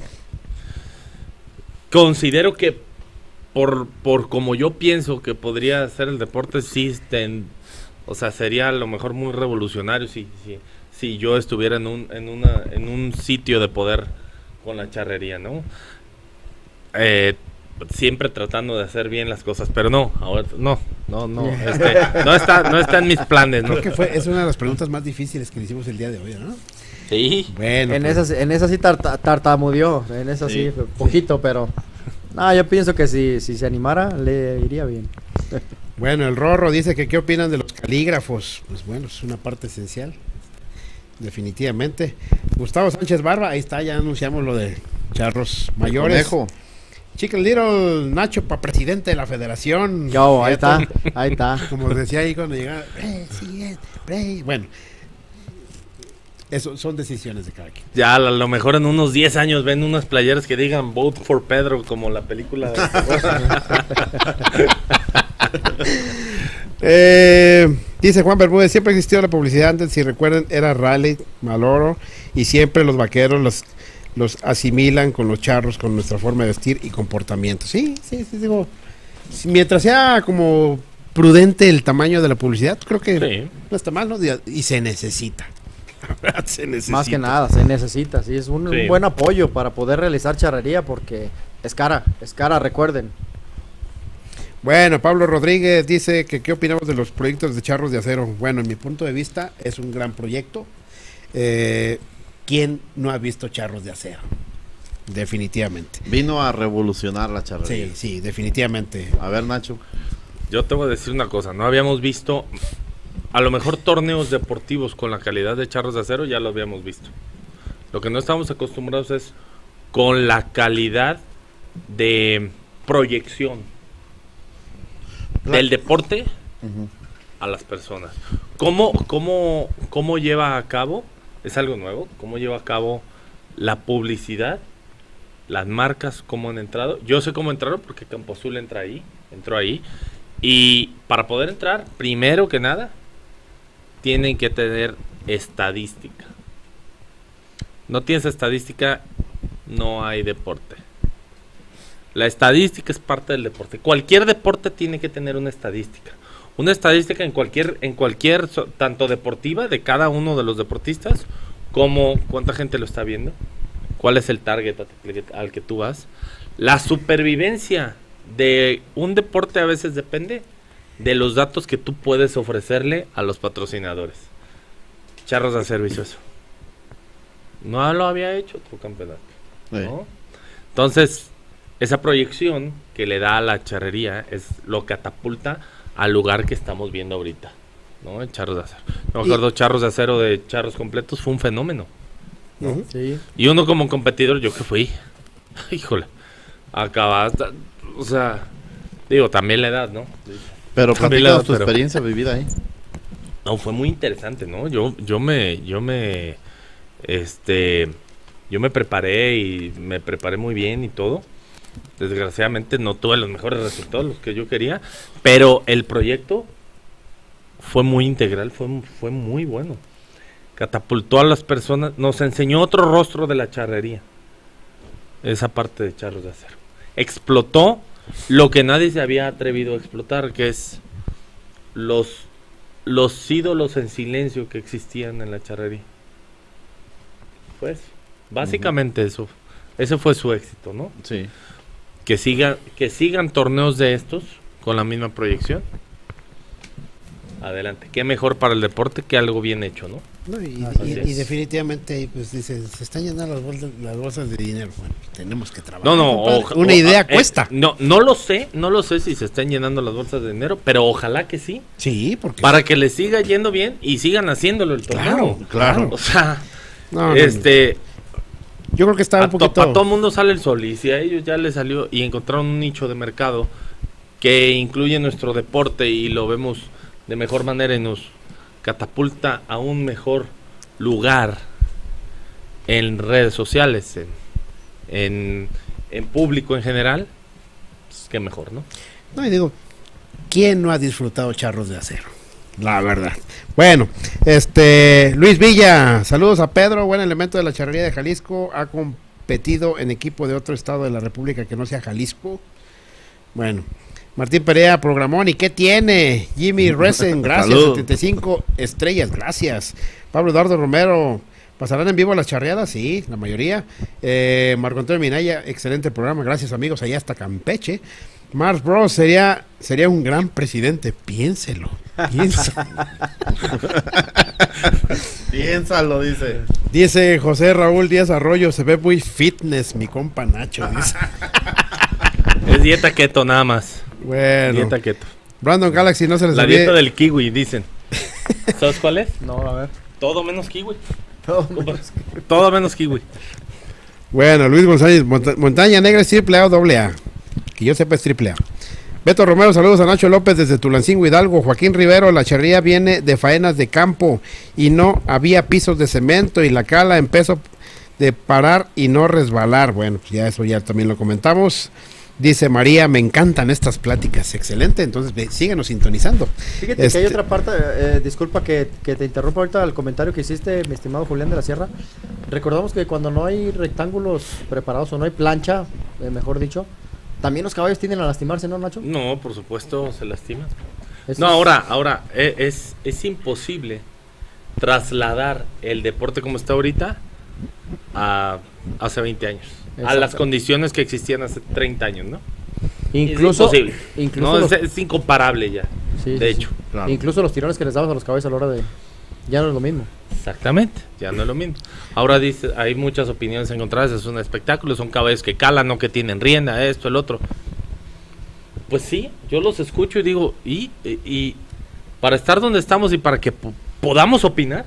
considero que por, por como yo pienso que podría ser el deporte, sí, ten- o sea, sería a lo mejor muy revolucionario si, si, si yo estuviera en un, en, una, en un sitio de poder con la charrería, ¿no? Eh, siempre tratando de hacer bien las cosas, pero no, ahora no. No, no, este, no está, no está en mis planes, ¿no? Creo que fue, es una de las preguntas más difíciles que le hicimos el día de hoy, ¿no? Sí. Bueno, En pues, esa, en esa sí tarta- tartamudeó, en esa sí, Sí. poquito, pero... No, yo pienso que si, si se animara, le iría bien. bueno, el Rorro dice que qué opinan de los calígrafos. Pues bueno, es una parte esencial, definitivamente. Gustavo Sánchez Barba, ahí está, ya anunciamos lo de charros mayores. Conejo. Chicken Little, Nacho para presidente de la federación. Yo, ahí está, Fíjate, ahí está. como decía ahí cuando llegaba, presidente, pre-". Bueno, eso son decisiones de cada quien. Ya a lo mejor en unos diez años ven unas playeras que digan Vote for Pedro, como la película de... Eh, dice Juan Bermúdez, siempre existió la publicidad antes, si recuerdan, era Raleigh, Maloro, y siempre los vaqueros los, los asimilan con los charros, con nuestra forma de vestir y comportamiento. Sí, sí, sí, digo, si- mientras sea como prudente el tamaño de la publicidad, creo que Sí. no está mal, ¿no? Y se necesita. La verdad, se necesita. Más que nada, se necesita, sí, es un, Sí. un buen apoyo para poder realizar charrería porque es cara, es cara, recuerden. Bueno, Pablo Rodríguez dice que qué opinamos de los proyectos de charros de acero. Bueno, en mi punto de vista es un gran proyecto. Eh, ¿Quién no ha visto charros de acero? Definitivamente. Vino a revolucionar la charrería. Sí, sí, definitivamente. A ver, Nacho. Yo te voy a decir una cosa, no habíamos visto, a lo mejor torneos deportivos con la calidad de charros de acero, ya lo habíamos visto. Lo que no estamos acostumbrados es con la calidad de proyección del deporte Ujú. a las personas. ¿Cómo, cómo, cómo lleva a cabo? Es algo nuevo. ¿Cómo lleva a cabo la publicidad? Las marcas, cómo han entrado. Yo sé cómo entraron porque Campo Azul entra ahí, entró ahí. Y para poder entrar, primero que nada, tienen que tener estadística. No tienes estadística, no hay deporte. La estadística es parte del deporte. Cualquier deporte tiene que tener una estadística. Una estadística en cualquier, en cualquier, so- tanto deportiva de cada uno de los deportistas, como cuánta gente lo está viendo, cuál es el target a- al que tú vas. La supervivencia de un deporte a veces depende de los datos que tú puedes ofrecerle a los patrocinadores. Charros de servicio eso. No lo había hecho otro campeonato. Sí. ¿No? Entonces, esa proyección que le da a la charrería es lo que catapulta al lugar que estamos viendo ahorita, ¿no? En charros de acero. Yo me Y- acuerdo, charros de acero de charros completos fue un fenómeno. Ujú. Sí. Y uno como competidor, yo que fui, híjole, acabaste, o sea, digo, también la edad, ¿no? Pero También platícanos la- tu pero- experiencia vivida ahí. No, fue muy interesante, ¿no? Yo, yo me, yo me, este, yo me preparé y me preparé muy bien y todo. Desgraciadamente no tuve los mejores resultados, los que yo quería, pero el proyecto fue muy integral, fue, fue muy bueno. Catapultó a las personas, nos enseñó otro rostro de la charrería. Esa parte de charros de acero. Explotó lo que nadie se había atrevido a explotar, que es los, los ídolos en silencio que existían en la charrería. Pues, básicamente eso. Ese fue su éxito, ¿no? Sí. Que sigan, que sigan torneos de estos con la misma proyección. Adelante. Qué mejor para el deporte que algo bien hecho, ¿no? No, y, Así y- es. y definitivamente, pues dice, se están llenando las bolsas, las bolsas de dinero. Bueno, tenemos que trabajar. No, no, compadre. oja- Una o- idea eh, cuesta. no, no lo sé, no lo sé si se están llenando las bolsas de dinero, pero ojalá que sí, Sí, porque. para que les siga yendo bien y sigan haciéndolo el torneo. Claro, claro. O sea, No, no, no. este, Yo creo que está a, un to- poquito. a todo el mundo sale el sol y si a ellos ya les salió y encontraron un nicho de mercado que incluye nuestro deporte y lo vemos de mejor manera y nos catapulta a un mejor lugar en redes sociales, en, en, en público en general, pues qué mejor, ¿no? No, y digo, ¿quién no ha disfrutado charros de acero? La verdad. Bueno, este Luis Villa, saludos a Pedro, buen elemento de la charrería de Jalisco, ha competido en equipo de otro estado de la República que no sea Jalisco. Bueno, Martín Perea, programón, ¿y qué tiene? Jimmy Resen, gracias, Salud. setenta y cinco estrellas, gracias. Pablo Eduardo Romero, ¿pasarán en vivo las charreadas? Sí, la mayoría. Eh, Marco Antonio Minaya, excelente programa, gracias amigos, allá hasta Campeche. Mars Bros sería, sería un gran presidente. Piénselo. Piénsalo. Piénsalo, dice. Dice José Raúl Díaz Arroyo, se ve muy fitness, mi compa Nacho. Dice. Es dieta keto nada más. Bueno. Dieta keto. Brandon Galaxy, no se les La olvide. dieta del kiwi, dicen. ¿Sabes cuál es? No, a ver. Todo menos kiwi. Todo- Todo menos kiwi. Bueno, Luis González, Monta- Montaña Negra es triple A o doble A. Que yo sepa es triple A. Beto Romero, saludos a Nacho López desde Tulancingo Hidalgo. Joaquín Rivero, la charrería viene de faenas de campo y no había pisos de cemento y la cala empezó de parar y no resbalar. Bueno, pues ya eso ya también lo comentamos. Dice María, me encantan estas pláticas. Excelente, entonces ve, síguenos sintonizando. Fíjate que Este- hay otra parte, eh, disculpa que, que te interrumpa ahorita el comentario que hiciste, mi estimado Julián de la Sierra. Recordamos que cuando no hay rectángulos preparados o no hay plancha, eh, mejor dicho, también los caballos tienden a lastimarse, ¿no, Nacho? No, por supuesto, se lastima. Eso No, es- ahora, ahora, e- es, es imposible trasladar el deporte como está ahorita a hace veinte años. A las Exacto. condiciones que existían hace treinta años, ¿no? Incluso, es imposible. incluso, No, los, es, es incomparable ya. sí, de sí, hecho. sí. Claro. Incluso los tirones que les dabas a los caballos a la hora de... Ya no es lo mismo. Exactamente, ya no es lo mismo. Ahora dice, hay muchas opiniones encontradas, es un espectáculo, son caballos que calan, no que tienen rienda, esto, el otro. Pues sí, yo los escucho y digo, y, y, y para estar donde estamos y para que po- podamos opinar,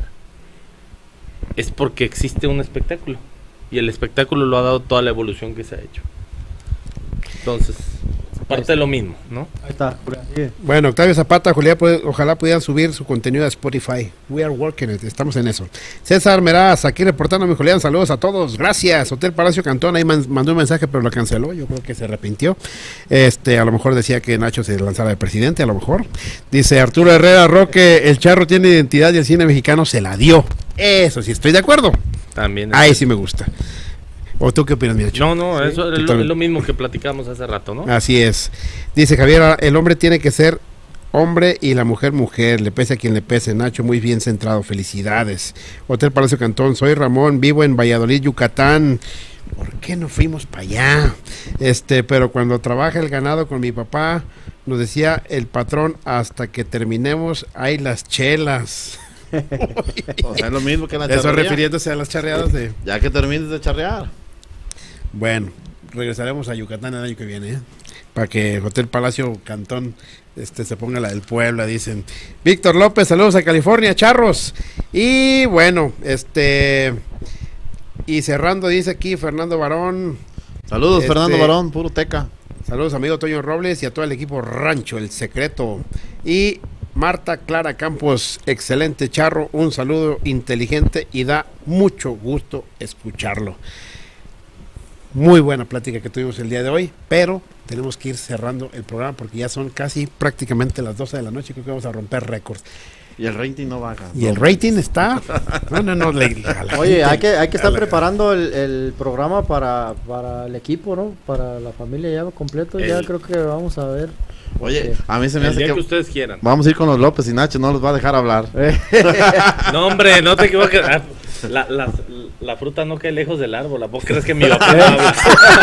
es porque existe un espectáculo. Y el espectáculo lo ha dado toda la evolución que se ha hecho. Entonces, parte de lo mismo, ¿no? Ahí está, Julián, sigue. Bueno, Octavio Zapata, Julián, puede- ojalá pudieran subir su contenido a Spotify. We are working it, estamos en eso. César Meraz, aquí reportando mi Julián, saludos a todos, gracias. Hotel Palacio Cantón, ahí man- mandó un mensaje, pero lo canceló, yo creo que se arrepintió. Este, a lo mejor decía que Nacho se lanzara de presidente, a lo mejor. Dice Arturo Herrera Roque, el charro tiene identidad y el cine mexicano se la dio. Eso sí, estoy de acuerdo. También. es- Ahí sí me gusta. ¿O tú qué opinas, mi Nacho? No, no, Sí, eso es lo, totalmente. es lo mismo que platicamos hace rato, ¿no? Así es. Dice Javier, el hombre tiene que ser hombre y la mujer mujer, le pese a quien le pese. Nacho, muy bien centrado, felicidades. Hotel Palacio Cantón, soy Ramón, vivo en Valladolid, Yucatán. ¿Por qué no fuimos para allá? Este, pero cuando trabaja el ganado con mi papá, nos decía el patrón, hasta que terminemos hay las chelas. O sea, es lo mismo que la Eso charrería. refiriéndose a las charreadas de... Ya que termines de charrear. Bueno, regresaremos a Yucatán el año que viene, ¿eh? Para que Hotel Palacio Cantón este, se ponga la del Puebla, dicen. Víctor López, saludos a California, charros. Y bueno, este... Y cerrando, dice aquí Fernando Barón. Saludos, Este- Fernando Barón, puro teca. Saludos, amigo Toño Robles y a todo el equipo Rancho, El Secreto. Y Marta Clara Campos, excelente charro, un saludo inteligente y da mucho gusto escucharlo. Muy buena plática que tuvimos el día de hoy, pero tenemos que ir cerrando el programa porque ya son casi prácticamente las doce de la noche, creo que vamos a romper récords. Y el rating no baja. Y el rating está... No, no, no. le- a la Oye, gente- hay que, hay que a estar la- preparando el, el programa para, para el equipo, ¿no? Para la familia ya completo. Ya El- creo que vamos a ver. Oye, a mí se me El hace día que... que ustedes quieran. Vamos a ir con los López y Nacho, no los va a dejar hablar. No, hombre, no te equivoques. Ah, La, la, la fruta no cae lejos del árbol. ¿A vos crees que mi papá no habla?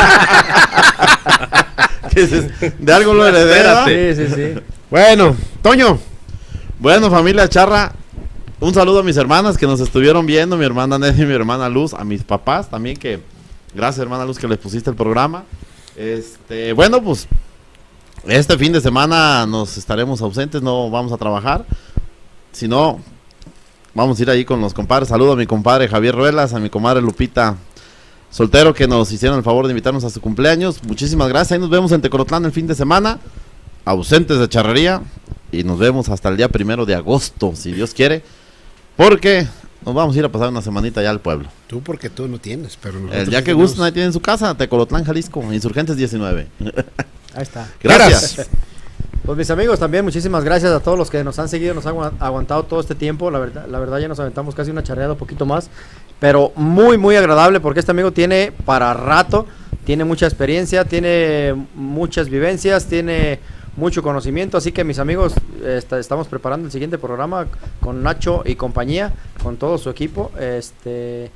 ¿Qué dices? De algo lo heredé, ¿verdad? Espérate. Sí, sí, sí. Bueno, Toño. Bueno, familia Charra, un saludo a mis hermanas que nos estuvieron viendo, mi hermana Nelly y mi hermana Luz, a mis papás también, que gracias hermana Luz que les pusiste el programa. Este, bueno, pues este fin de semana nos estaremos ausentes, no vamos a trabajar, sino vamos a ir ahí con los compadres. Saludo a mi compadre Javier Ruelas, a mi comadre Lupita Soltero, que nos hicieron el favor de invitarnos a su cumpleaños. Muchísimas gracias, ahí nos vemos en Tecolotlán el fin de semana, ausentes de charrería. Y nos vemos hasta el día primero de agosto, si Dios quiere, porque nos vamos a ir a pasar una semanita allá al pueblo. Tú porque tú no tienes, pero nosotros El día sí que tenemos. gusten, ahí tienen su casa, Tecolotlán, Jalisco, Insurgentes diecinueve. Ahí está. Gracias. Pues mis amigos, también muchísimas gracias a todos los que nos han seguido, nos han agua- aguantado todo este tiempo. La verdad, la verdad ya nos aventamos casi una charreada, un poquito más, pero muy, muy agradable porque este amigo tiene para rato, tiene mucha experiencia, tiene muchas vivencias, tiene mucho conocimiento. Así que mis amigos, esta- estamos preparando el siguiente programa con Nacho y compañía, con todo su equipo. Este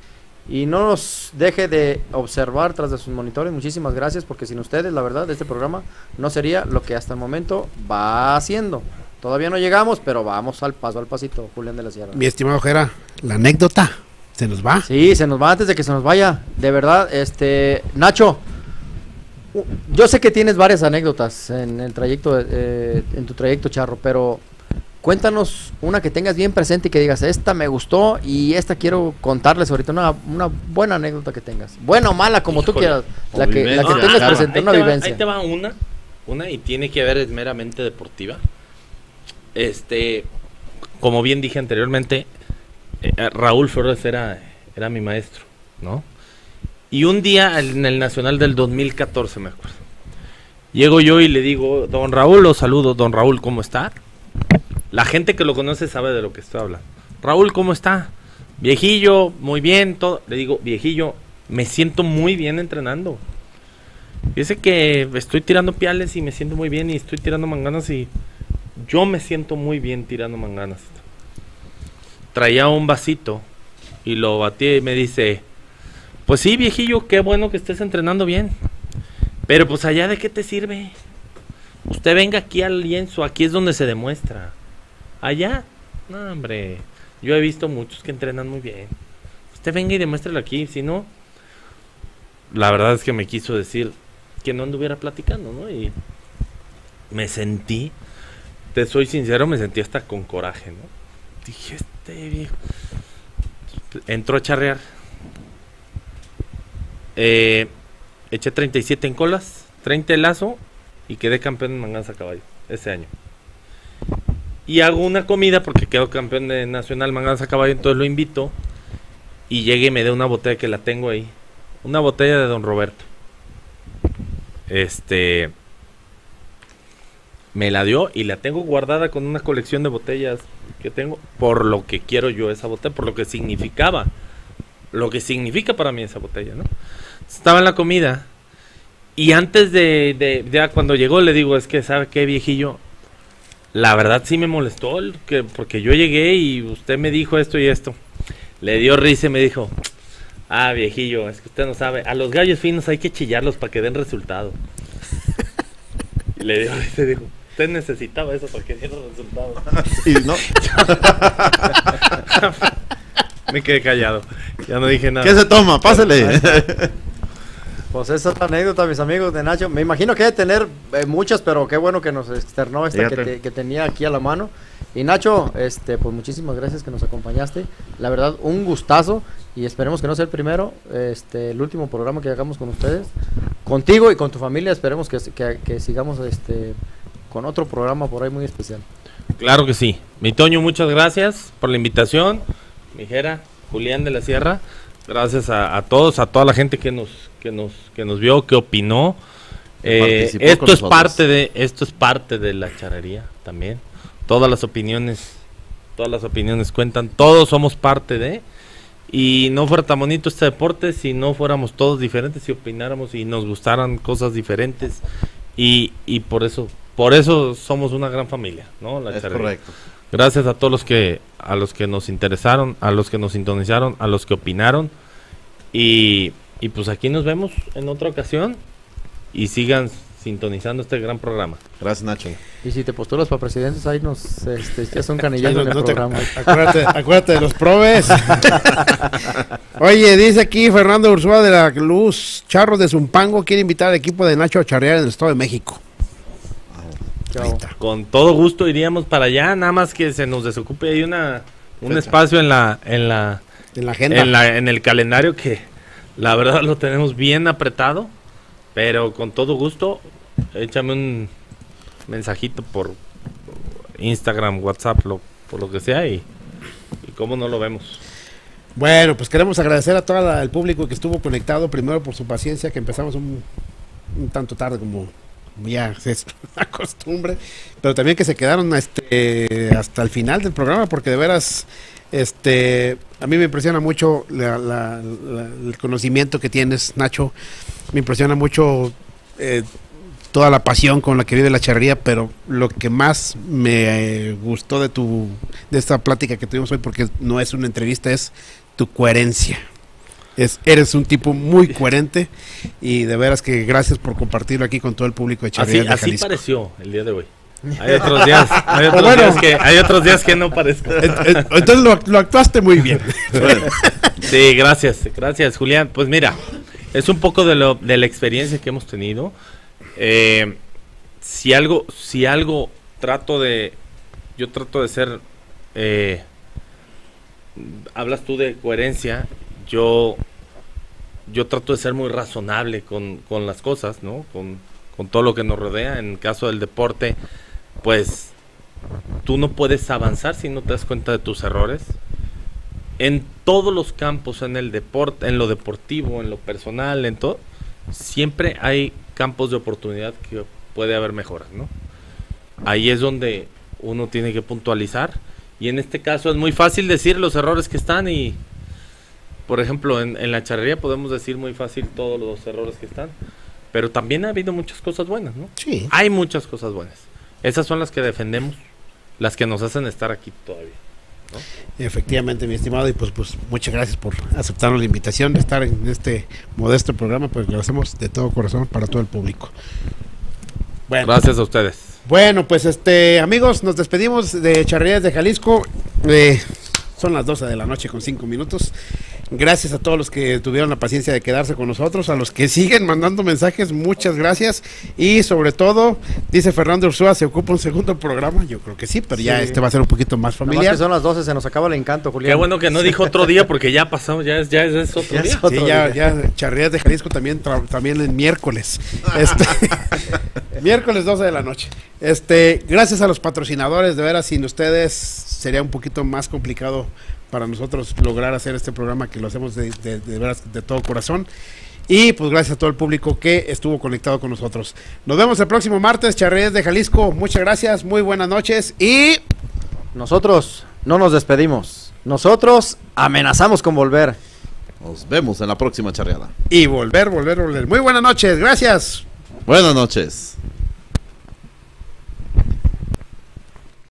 y no nos deje de observar tras de sus monitores. Muchísimas gracias, porque sin ustedes, la verdad, este programa no sería lo que hasta el momento va haciendo. Todavía no llegamos, pero vamos al paso, al pasito, Julián de la Sierra. Mi estimado Jera, la anécdota, ¿se nos va? Sí, se nos va antes de que se nos vaya. De verdad, este, Nacho, u- yo sé que tienes varias anécdotas en el trayecto, eh, en tu trayecto, Charro, pero cuéntanos una que tengas bien presente y que digas, esta me gustó y esta quiero contarles ahorita, una, una buena anécdota que tengas. Buena o mala, como tú Híjole, quieras. o La que, la vivencia. que Ah, tengas claro. presente, ahí una te va- vivencia. Ahí te va una, una y tiene que ver, es meramente deportiva. Este, como bien dije anteriormente, eh, Raúl Flores era, era mi maestro, ¿no? Y un día en el Nacional del dos mil catorce, me acuerdo, llego yo y le digo, don Raúl, lo saludo, don Raúl, ¿cómo está? La gente que lo conoce sabe de lo que estoy hablando. Raúl, ¿cómo está? Viejillo, muy bien, todo. Le digo, viejillo, me siento muy bien entrenando. Fíjese que estoy tirando piales y me siento muy bien y estoy tirando manganas y yo me siento muy bien tirando manganas. Traía un vasito y lo batí y me dice, pues sí, viejillo, qué bueno que estés entrenando bien. Pero pues allá de qué te sirve. Usted venga aquí al lienzo, aquí es donde se demuestra. Allá, no hombre, yo he visto muchos que entrenan muy bien. Usted venga y demuéstralo aquí, si no, la verdad es que me quiso decir que no anduviera platicando, ¿no? Y me sentí, te soy sincero, me sentí hasta con coraje, ¿no? Dije, este viejo entró a charrear. Eh, eché treinta y siete en colas, treinta de lazo y quedé campeón en manganas a caballo ese año. Y hago una comida porque quedo campeón de nacional manganas a caballo, entonces lo invito y llegue y me dé una botella que la tengo ahí, una botella de Don Roberto. Este me la dio y la tengo guardada con una colección de botellas que tengo por lo que quiero yo esa botella, por lo que significaba, lo que significa para mí esa botella, ¿no? Estaba en la comida y antes de, de ya cuando llegó le digo, es que sabe qué, viejillo, la verdad sí me molestó el que, porque yo llegué y usted me dijo esto y esto. Le dio risa y me dijo, ah, viejillo, es que usted no sabe, a los gallos finos hay que chillarlos para que den resultado. Y le dio risa y dijo, usted necesitaba eso para que diera resultado. Y no, Me quedé callado, ya no dije nada. ¿qué se toma? Pásele. Pues esa es la anécdota, mis amigos de Nacho. Me imagino que debe tener eh, muchas, pero qué bueno que nos externó esta que, Fíjate. te- que tenía aquí a la mano. Y Nacho, este, pues muchísimas gracias que nos acompañaste. La verdad, un gustazo y esperemos que no sea el primero, este, el último programa que hagamos con ustedes, contigo y con tu familia. Esperemos que, que, que sigamos, este, con otro programa por ahí muy especial. Claro que sí. Mi Toño, muchas gracias por la invitación. Mi Jera, Julián de la Sierra, gracias a, a todos, a toda la gente que nos que nos que nos vio, que opinó. Que Eh, participó esto con es nosotros. parte de esto es parte de la charrería también. Todas las opiniones, todas las opiniones cuentan. Todos somos parte de. Y no fuera tan bonito este deporte si no fuéramos todos diferentes y opináramos y nos gustaran cosas diferentes. Y, y por eso por eso somos una gran familia, ¿no? La Es charrería. correcto. Gracias a todos los que a los que nos interesaron, a los que nos sintonizaron, a los que opinaron y, y pues aquí nos vemos en otra ocasión y sigan sintonizando este gran programa. Gracias, Nacho. Y si te postulas para presidentes, ahí nos este, echas un canillazo en el No te- programa. acuérdate, acuérdate de los probes. Oye, dice aquí Fernando Ursúa de la Luz, Charros de Zumpango quiere invitar al equipo de Nacho a charrear en el Estado de México. Chao. Ahí está. Con todo gusto iríamos para allá, nada más que se nos desocupe ahí una un Fecha. espacio en la en la En la agenda. en la en el calendario que la verdad lo tenemos bien apretado, pero con todo gusto échame un mensajito por Instagram, WhatsApp, lo, por lo que sea y, y cómo no lo vemos. Bueno, pues queremos agradecer a todo el público que estuvo conectado, primero por su paciencia, que empezamos un, un tanto tarde como ya es la costumbre, pero también que se quedaron este, hasta el final del programa, porque de veras, este, a mí me impresiona mucho la- la- la- el conocimiento que tienes, Nacho, me impresiona mucho eh, toda la pasión con la que vive la charrería, pero lo que más me eh, gustó de tu de esta plática que tuvimos hoy, porque no es una entrevista, es tu coherencia. Es, eres un tipo muy coherente y de veras que gracias por compartirlo aquí con todo el público de Así, Charrerías de así Jalisco. pareció el día de hoy. Hay otros días, hay otros, Bueno. días, que, hay otros días que no parezco. En- en- Entonces lo, lo actuaste muy bien. Bueno, Sí, gracias, gracias Julián. Pues mira, es un poco de, lo, de la experiencia que hemos tenido. Eh, si algo, si algo trato de, yo trato de ser, eh, hablas tú de coherencia, yo, yo trato de ser muy razonable con, con las cosas, ¿no? Con, con todo lo que nos rodea. En el caso del deporte, pues tú no puedes avanzar si no te das cuenta de tus errores. En todos los campos, en el deporte, en lo deportivo, en lo personal, en todo, siempre hay campos de oportunidad que puede haber mejoras, ¿no? Ahí es donde uno tiene que puntualizar, y en este caso es muy fácil decir los errores que están, y por ejemplo en, en la charrería podemos decir muy fácil todos los errores que están, pero también ha habido muchas cosas buenas, ¿no? Sí. Hay muchas cosas buenas. Esas son las que defendemos, las que nos hacen estar aquí todavía. Efectivamente, mi estimado, y pues, pues muchas gracias por aceptarnos la invitación de estar en este modesto programa, pues lo hacemos de todo corazón para todo el público. Bueno, Gracias a ustedes. bueno, pues este amigos, nos despedimos de Charrerías de Jalisco. Eh, son las doce de la noche con cinco minutos. Gracias a todos los que tuvieron la paciencia de quedarse con nosotros, a los que siguen mandando mensajes, muchas gracias. Y sobre todo, dice Fernando Ursúa, ¿se ocupa un segundo programa? Yo creo que sí, pero ya Sí. este va a ser un poquito más Nada más familiar. que son las doce, se nos acaba el encanto, Julián. Qué bueno que no dijo otro día, porque ya pasamos, ya es, ya es, es otro Ya es día. otro Sí, ya, día. ya, Charrerías de Jalisco también, tra- también el miércoles. Este, miércoles doce de la noche. Este, gracias a los patrocinadores, de veras, sin ustedes sería un poquito más complicado para nosotros lograr hacer este programa, que lo hacemos de, de, de veras de todo corazón. Y pues gracias a todo el público que estuvo conectado con nosotros. Nos vemos el próximo martes, Charrerías de Jalisco. Muchas gracias, muy buenas noches y Nosotros no nos despedimos. Nosotros amenazamos con volver. nos vemos en la próxima charreada. y volver, volver, volver. Muy buenas noches, gracias. Buenas noches.